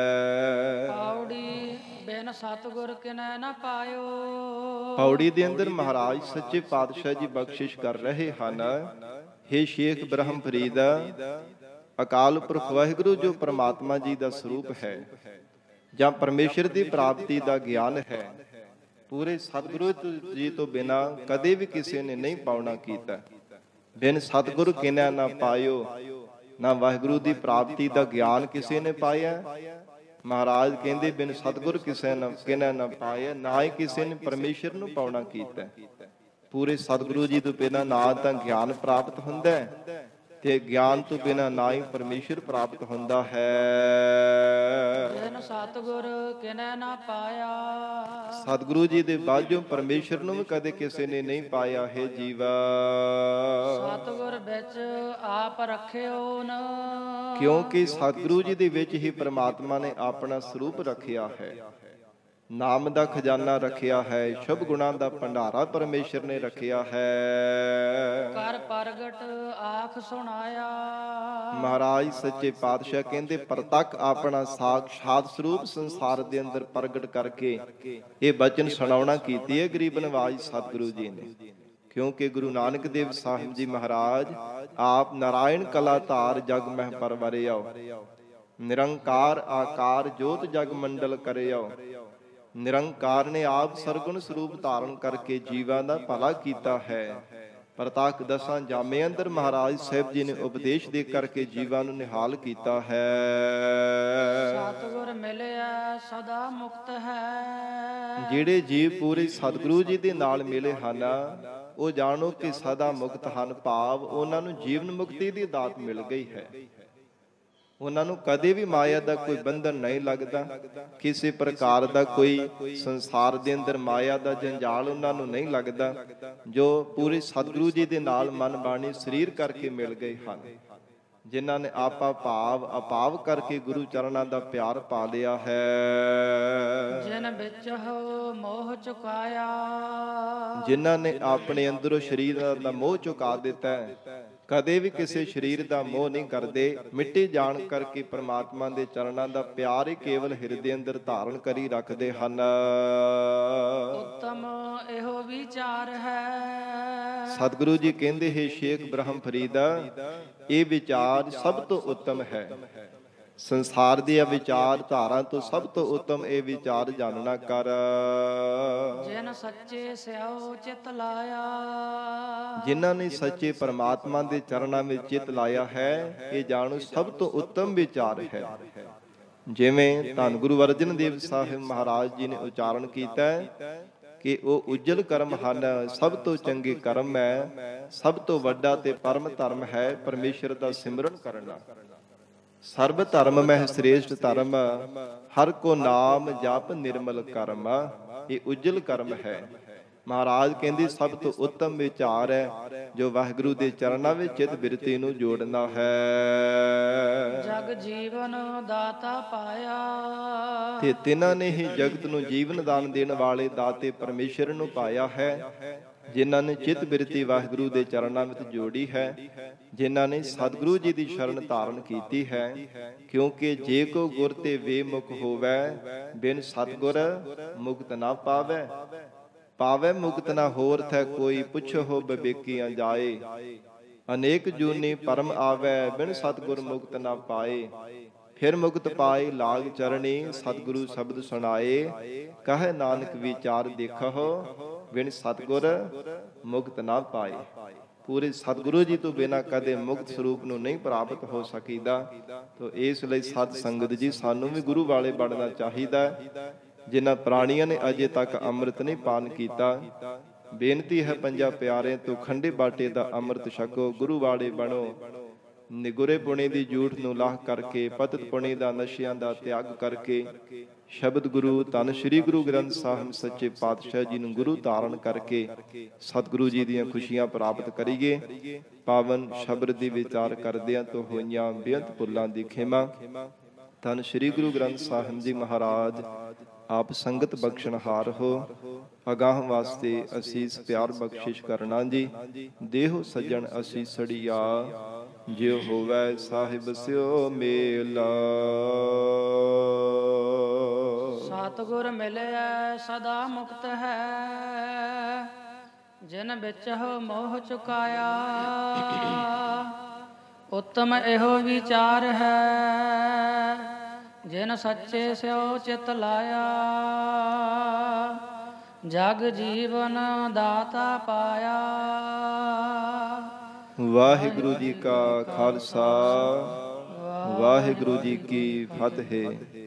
ਪੌੜੀ ਬਿਨ ਸਤਿਗੁਰ ਕਿਨੈ ਨ ਪਾਇਓ, ਪੌੜੀ ਦੇ ਅੰਦਰ ਮਹਾਰਾਜ ਸੱਚੇ ਪਾਤਸ਼ਾਹ ਜੀ ਬਖਸ਼ਿਸ਼ ਕਰ ਰਹੇ ਹਨ। ਹੇ ਸ਼ੇਖ ਬ੍ਰਹਮ ਫਰੀਦ, ਅਕਾਲ ਪੁਰਖ ਵਾਹਿਗੁਰੂ ਜੋ ਪਰਮਾਤਮਾ ਜੀ ਦਾ ਸਰੂਪ ਹੈ, ਜਾਂ ਪਰਮੇਸ਼ਰ ਦੀ ਪ੍ਰਾਪਤੀ ਦਾ ਗਿਆਨ ਹੈ, ਪੂਰੇ ਸਤਿਗੁਰੂ ਜੀ ਤੋਂ ਬਿਨਾਂ ਕਦੇ ਵੀ ਕਿਸੇ ਨੇ ਨਹੀਂ ਪਾਉਣਾ ਕੀਤਾ। ਬਿਨ ਸਤਿਗੁਰ ਕਿਨੈ ਨਾ ਪਾਇਓ, ਨਾ ਵਾਹਿਗੁਰੂ ਦੀ ਪ੍ਰਾਪਤੀ ਦਾ ਗਿਆਨ ਕਿਸੇ ਨੇ ਪਾਇਆ। ਮਹਾਰਾਜ ਕਹਿੰਦੇ ਬਿਨ ਸਤਿਗੁਰ ਕਿਸੇ ਨਾ ਕਿਨੈ ਨਾ ਪਾਇਆ, ਨਾ ਹੀ ਕਿਸੇ ਨੇ ਪਰਮੇਸ਼ਰ ਨੂੰ ਪਾਉਣਾ ਕੀਤਾ। ਪੂਰੇ ਸਤਿਗੁਰੂ ਜੀ ਤੋਂ ਬਿਨਾਂ ਨਾ ਤਾਂ ਗਿਆਨ ਪ੍ਰਾਪਤ ਹੁੰਦਾ ਹੈ, ਤੇ ਗਿਆਨ ਤੋਂ ਬਿਨਾਂ ਨਾ ਹੀ ਪਰਮੇਸ਼ਰ ਪ੍ਰਾਪਤ ਹੁੰਦਾ ਹੈ। ਬਿਨ ਸਤਿਗੁਰ ਕਿਨੈ ਨਾ ਪਾਇਆ, ਸਤਿਗੁਰੂ ਜੀ ਦੇ ਬਾਝੋਂ ਪਰਮੇਸ਼ਰ ਨੂੰ ਵੀ ਕਦੇ ਕਿਸੇ ਨੇ ਨਹੀਂ ਪਾਇਆ। ਹੈ ਜੀਵਾ ਸਤਿਗੁਰ ਵਿੱਚ ਆਪ ਰੱਖਿਓ ਨ, ਕਿਉਂਕਿ ਸਤਿਗੁਰੂ ਜੀ ਦੇ ਵਿੱਚ ਹੀ ਪਰਮਾਤਮਾ ਨੇ ਆਪਣਾ ਸਰੂਪ ਰੱਖਿਆ ਹੈ। ਨਾਮ ਦਾ ਖਜ਼ਾਨਾ ਰੱਖਿਆ ਹੈ, ਸ਼ੁਭ ਗੁਣਾਂ ਦਾ ਭੰਡਾਰਾ ਪਰਮੇਸ਼ਰ ਨੇ ਰੱਖਿਆ ਹੈ। ਕਰ ਪ੍ਰਗਟ ਆਖ ਸੁਣਾਇਆ। ਮਹਾਰਾਜ ਸੱਚੇ ਪਾਤਸ਼ਾਹ ਕਹਿੰਦੇ ਪ੍ਰਤੱਖ ਆਪਣਾ ਸਾਖਸ਼ਾਤ ਸਰੂਪ ਸੰਸਾਰ ਦੇ ਅੰਦਰ ਪ੍ਰਗਟ ਕਰਕੇ ਇਹ ਬਚਨ ਸੁਣਾਉਣਾ ਕੀਤੀ ਹੈ ਗਰੀਬ ਨਵਾਜ ਸਤਿਗੁਰੂ ਜੀ ਨੇ। ਕਿਉਂਕਿ ਗੁਰੂ ਨਾਨਕ ਦੇਵ ਸਾਹਿਬ ਜੀ ਮਹਾਰਾਜ ਆਪ ਨਾਰਾਇਣ ਕਲਾ ਧਾਰ ਜਗ ਮਹਿ ਪਰਵਰਿਆਓ, ਨਿਰੰਕਾਰ ਆਕਾਰ ਜੋਤ ਜਗ ਮੰਡਲ ਕਰਿਆਓ। ਨਿਰੰਕਾਰ ਨੇ ਆਪ ਸਰਗੁਣ ਸਰੂਪ ਧਾਰਨ ਕਰਕੇ ਜੀਵਾਂ ਦਾ ਭਲਾ ਕੀਤਾ ਹੈ। ਪ੍ਰਤੱਖ ਦਸਾਂ ਜਾਮੇ ਅੰਦਰ ਮਹਾਰਾਜ ਸਾਹਿਬ ਜੀ ਨੇ ਉਪਦੇਸ਼ ਦੇ ਕਰਕੇ ਜੀਵਾਂ ਨੂੰ ਨਿਹਾਲ ਕੀਤਾ ਹੈ। ਸਤਿਗੁਰ ਮਿਲਿਆ ਸਦਾ ਮੁਕਤ ਹੈ। ਜਿਹੜੇ ਜੀਵ ਪੂਰੇ ਸਤਿਗੁਰੂ ਜੀ ਦੇ ਨਾਲ ਮਿਲੇ ਹਨ ਉਹ ਜਾਣੋ ਕਿ ਸਦਾ ਮੁਕਤ ਹਨ, ਭਾਵ ਉਹਨਾਂ ਨੂੰ ਜੀਵਨ ਮੁਕਤੀ ਦੀ ਦਾਤ ਮਿਲ ਗਈ ਹੈ। ਉਹਨਾਂ ਨੂੰ ਕਦੇ ਵੀ ਮਾਇਆ ਦਾ ਕੋਈ ਬੰਧਨ ਨਹੀਂ ਲੱਗਦਾ, ਕਿਸੇ ਪ੍ਰਕਾਰ ਦਾ ਕੋਈ ਸੰਸਾਰ ਦੇ ਅੰਦਰ ਮਾਇਆ ਦਾ ਜੰਜਾਲ ਉਹਨਾਂ ਨੂੰ ਨਹੀਂ ਲੱਗਦਾ, ਜੋ ਪੂਰੇ ਸਤਿਗੁਰੂ ਜੀ ਦੇ ਨਾਲ ਮਨ ਬਾਣੀ ਸਰੀਰ ਕਰਕੇ ਮਿਲ ਗਏ ਹਨ। ਜਿਨ੍ਹਾਂ ਨੇ ਆਪਾ ਭਾਵ ਅਪਾਵ ਕਰਕੇ ਗੁਰੂ ਚਰਨਾਂ ਦਾ ਪਿਆਰ ਪਾ ਲਿਆ ਹੈ। ਜਿਨ ਵਿੱਚ ਹੋ ਮੋਹ ਚੁਕਾਇਆ, ਜਿਨ੍ਹਾਂ ਨੇ ਆਪਣੇ ਅੰਦਰੋਂ ਸਰੀਰ ਦਾ ਮੋਹ ਚੁਕਾ ਦਿੱਤਾ ਹੈ, ਕਦੇ ਵੀ ਕਿਸੇ ਸਰੀਰ ਦਾ ਮੋਹ ਨਹੀਂ ਕਰਦੇ, ਮਿੱਟੀ ਜਾਣ ਕਰਕੇ ਪ੍ਰਮਾਤਮਾ ਦੇ ਚਰਨਾਂ ਦਾ ਪਿਆਰ ਹੀ ਕੇਵਲ ਹਿਰਦੇ ਅੰਦਰ ਧਾਰਨ ਕਰੀ ਰੱਖਦੇ ਹਨ। ਉੱਤਮ ਇਹੋ ਵਿਚਾਰ ਹੈ। ਸਤਿਗੁਰੂ ਜੀ ਕਹਿੰਦੇ ਹੈ ਸ਼ੇਖ ਬ੍ਰਹਮ ਫਰੀਦਾ, ਇਹ ਵਿਚਾਰ ਸਭ ਤੋਂ ਉੱਤਮ ਹੈ। ਸੰਸਾਰ ਦੀਆਂ ਵਿਚਾਰ ਧਾਰਾ ਤੋਂ ਸਭ ਤੋਂ ਉੱਤਮ ਇਹ ਵਿਚਾਰ ਜਾਣਨਾ ਕਰ। ਜਿਨ ਸੱਚੇ ਸਿਉ ਚਿਤ ਲਾਇਆ, ਜਿਨ੍ਹਾਂ ਨੇ ਸੱਚੇ ਪਰਮਾਤਮਾ ਦੇ ਚਰਨਾਂ ਵਿੱਚ ਚਿਤ ਲਾਇਆ ਹੈ, ਇਹ ਜਾਣੋ ਸਭ ਤੋਂ ਉੱਤਮ ਵਿਚਾਰ ਹੈ। ਜਿਵੇਂ ਧੰਨ ਗੁਰੂ ਅਰਜਨ ਦੇਵ ਸਾਹਿਬ ਮਹਾਰਾਜ ਜੀ ਨੇ ਉਚਾਰਨ ਕੀਤਾ ਕਿ ਉਹ ਉਜਲ ਕਰਮ ਹਨ, ਸਭ ਤੋਂ ਚੰਗੇ ਕਰਮ ਹੈ, ਸਭ ਤੋਂ ਵੱਡਾ ਤੇ ਪਰਮ ਧਰਮ ਹੈ ਪਰਮੇਸ਼ਰ ਦਾ ਸਿਮਰਨ ਕਰਨਾ। ਸਰਬ ਧਰਮ ਮਹਿ ਸ੍ਰੇਸ਼ਟ ਧਰਮ, ਹਰ ਕੋ ਨਾਮ ਜਪ ਨਿਰਮਲ ਕਰਮ। ਇਹ ਉਜਲ ਕਰਮ ਹੈ। ਮਹਾਰਾਜ ਕਹਿੰਦੇ ਸਭ ਤੋਂ ਉੱਤਮ ਵਿਚਾਰ ਹੈ ਜੋ ਵਾਹਿਗੁਰੂ ਦੇ ਚਰਨਾਂ ਵਿੱਚ ਚਿਤ ਬਿਰਤੀ ਨੂੰ ਜੋੜਨਾ ਹੈ। ਜਗ ਜੀਵਨ ਦਾਤਾ ਪਾਇਆ, ਤੇ ਤਿਨਾਂ ਨੇ ਹੀ ਜਗਤ ਨੂੰ ਜੀਵਨ ਦਾਨ ਦੇਣ ਵਾਲੇ ਦਾਤੇ ਪਰਮੇਸ਼ਰ ਨੂੰ ਪਾਇਆ ਹੈ। ਜਿਨ੍ਹਾਂ ਨੇ ਚਿਤ ਬਿਰਤੀ ਵਾਹਿਗੁਰੂ ਦੇ ਚਰਨਾਂ ਵਿੱਚ ਜੋੜੀ ਹੈ, ਜਿਨ੍ਹਾਂ ਨੇ ਸਤਿਗੁਰੂ ਜੀ ਦੀ ਸ਼ਰਨ ਧਾਰਨ ਕੀਤੀ ਹੈ। ਕਿਉਂਕਿ ਜੇ ਕੋ ਗੁਰ ਤੇ ਵੇਮੁਖ ਹੋਵੈ, ਬਿਨ ਸਤਿਗੁਰ ਮੁਕਤ ਨਾ ਪਾਵੈ। ਪਾਵੈ ਮੁਕਤ ਨਾ ਹੋਰ ਥੈ ਕੋਈ, ਪੁੱਛੋ ਬਿਬੇਕੀਆਂ ਜਾਏ। ਅਨੇਕ ਜੂਨੀ ਪਰਮ ਆਵੈ, ਬਿਨ ਸਤਿਗੁਰ ਮੁਕਤ ਨਾ ਪਾਏ। ਫਿਰ ਮੁਕਤ ਪਾਏ ਲਾਗ ਚਰਣੀ, ਸਤਿਗੁਰੂ ਸ਼ਬਦ ਸੁਣਾਏ। ਕਹੈ ਨਾਨਕ ਵਿਚਾਰ ਦੇਖੋ, ਬਿਨ ਸਤਿਗੁਰ ਮੁਕਤ ਨਾ ਪਾਏ। ਪੂਰੇ ਸਤਿਗੁਰੂ ਜੀ ਤੋਂ ਬਿਨਾਂ ਕਦੇ ਮੁਕਤ ਸਰੂਪ ਨੂੰ ਨਹੀਂ ਪ੍ਰਾਪਤ ਹੋ ਸਕੀਦਾ। ਤੋ ਇਸ ਲਈ ਸਤ ਸੰਗਤ ਜੀ ਸਾਨੂੰ ਵੀ ਗੁਰੂ ਵਾਲੇ ਬਣਨਾ ਚਾਹੀਦਾ। ਜਿਨ੍ਹਾਂ ਪ੍ਰਾਣੀਆਂ ਨੇ ਅਜੇ ਤੱਕ ਅੰਮ੍ਰਿਤ ਨਹੀਂ ਪਾਨ ਕੀਤਾ, ਬੇਨਤੀ ਹੈ ਪੰਜਾਂ ਪਿਆਰਿਆਂ ਤੋਂ ਖੰਡੇ ਬਾਟੇ ਦਾ ਅੰਮ੍ਰਿਤ ਛਕੋ, ਗੁਰੂ ਵਾਲੇ ਬਣੋ। ਨਿਗੁਰੇ ਪੁਣੇ ਦੀ ਝੂਠ ਨੂੰ ਲਾਹ ਕਰਕੇ, ਪਤਿਤ ਪੁਣੇ ਦਾ ਨਸ਼ਿਆਂ ਦਾ ਤਿਆਗ ਕਰਕੇ, ਸ਼ਬਦ ਗੁਰੂ ਧੰਨ ਸ਼੍ਰੀ ਗੁਰੂ ਗ੍ਰੰਥ ਸਾਹਿਬ ਸੱਚੇ ਪਾਤਸ਼ਾਹ ਜੀ ਨੂੰ ਗੁਰੂ ਧਾਰਨ ਕਰਕੇ ਸਤਿਗੁਰੂ ਜੀ ਦੀਆਂ ਖੁਸ਼ੀਆਂ ਪ੍ਰਾਪਤ ਕਰੀਏ। ਪਾਵਨ ਸ਼ਬਦ ਦੀ ਵਿਚਾਰ ਕਰਦਿਆਂ ਤੋਂ ਹੋਈਆਂ ਬੇਅੰਤ ਭੁੱਲਾਂ ਦੀ ਖਿਮਾ ਧੰਨ ਸ਼੍ਰੀ ਗੁਰੂ ਗ੍ਰੰਥ ਸਾਹਿਬ ਜੀ ਮਹਾਰਾਜ ਆਪ ਸੰਗਤ ਬਖਸ਼ਣਹਾਰ ਹੋ। ਅਗਾਹ ਵਾਸਤੇ ਅਸੀਸ ਪਿਆਰ ਬਖਸ਼ਿਸ਼ ਕਰਨਾ ਜੀ। ਦੇਹੋ ਸੱਜਣ ਅਸੀਸੜੀਆ, ਜਿਉ ਹੋਵੈ ਸਾਹਿਬ ਸਿਓ ਮੇਲਾ। ਸਤਿਗੁਰ ਮਿਲਿਆ ਸਦਾ ਮੁਕਤ ਹੈ, ਜਿਨ ਵਿੱਚ ਹੋ ਮੋਹ ਚੁਕਾਇਆ। ਉੱਤਮ ਇਹੋ ਵਿਚਾਰ ਹੈ, ਜਿਨ ਸੱਚੇ ਸਿਉ ਚਿਤ ਲਾਇਆ। ਜਗ ਜੀਵਨ ਦਾਤਾ ਪਾਇਆ। ਵਾਹਿਗੁਰੂ ਜੀ ਕਾ ਖਾਲਸਾ, ਵਾਹਿਗੁਰੂ ਜੀ ਕੀ ਫਤਿਹ।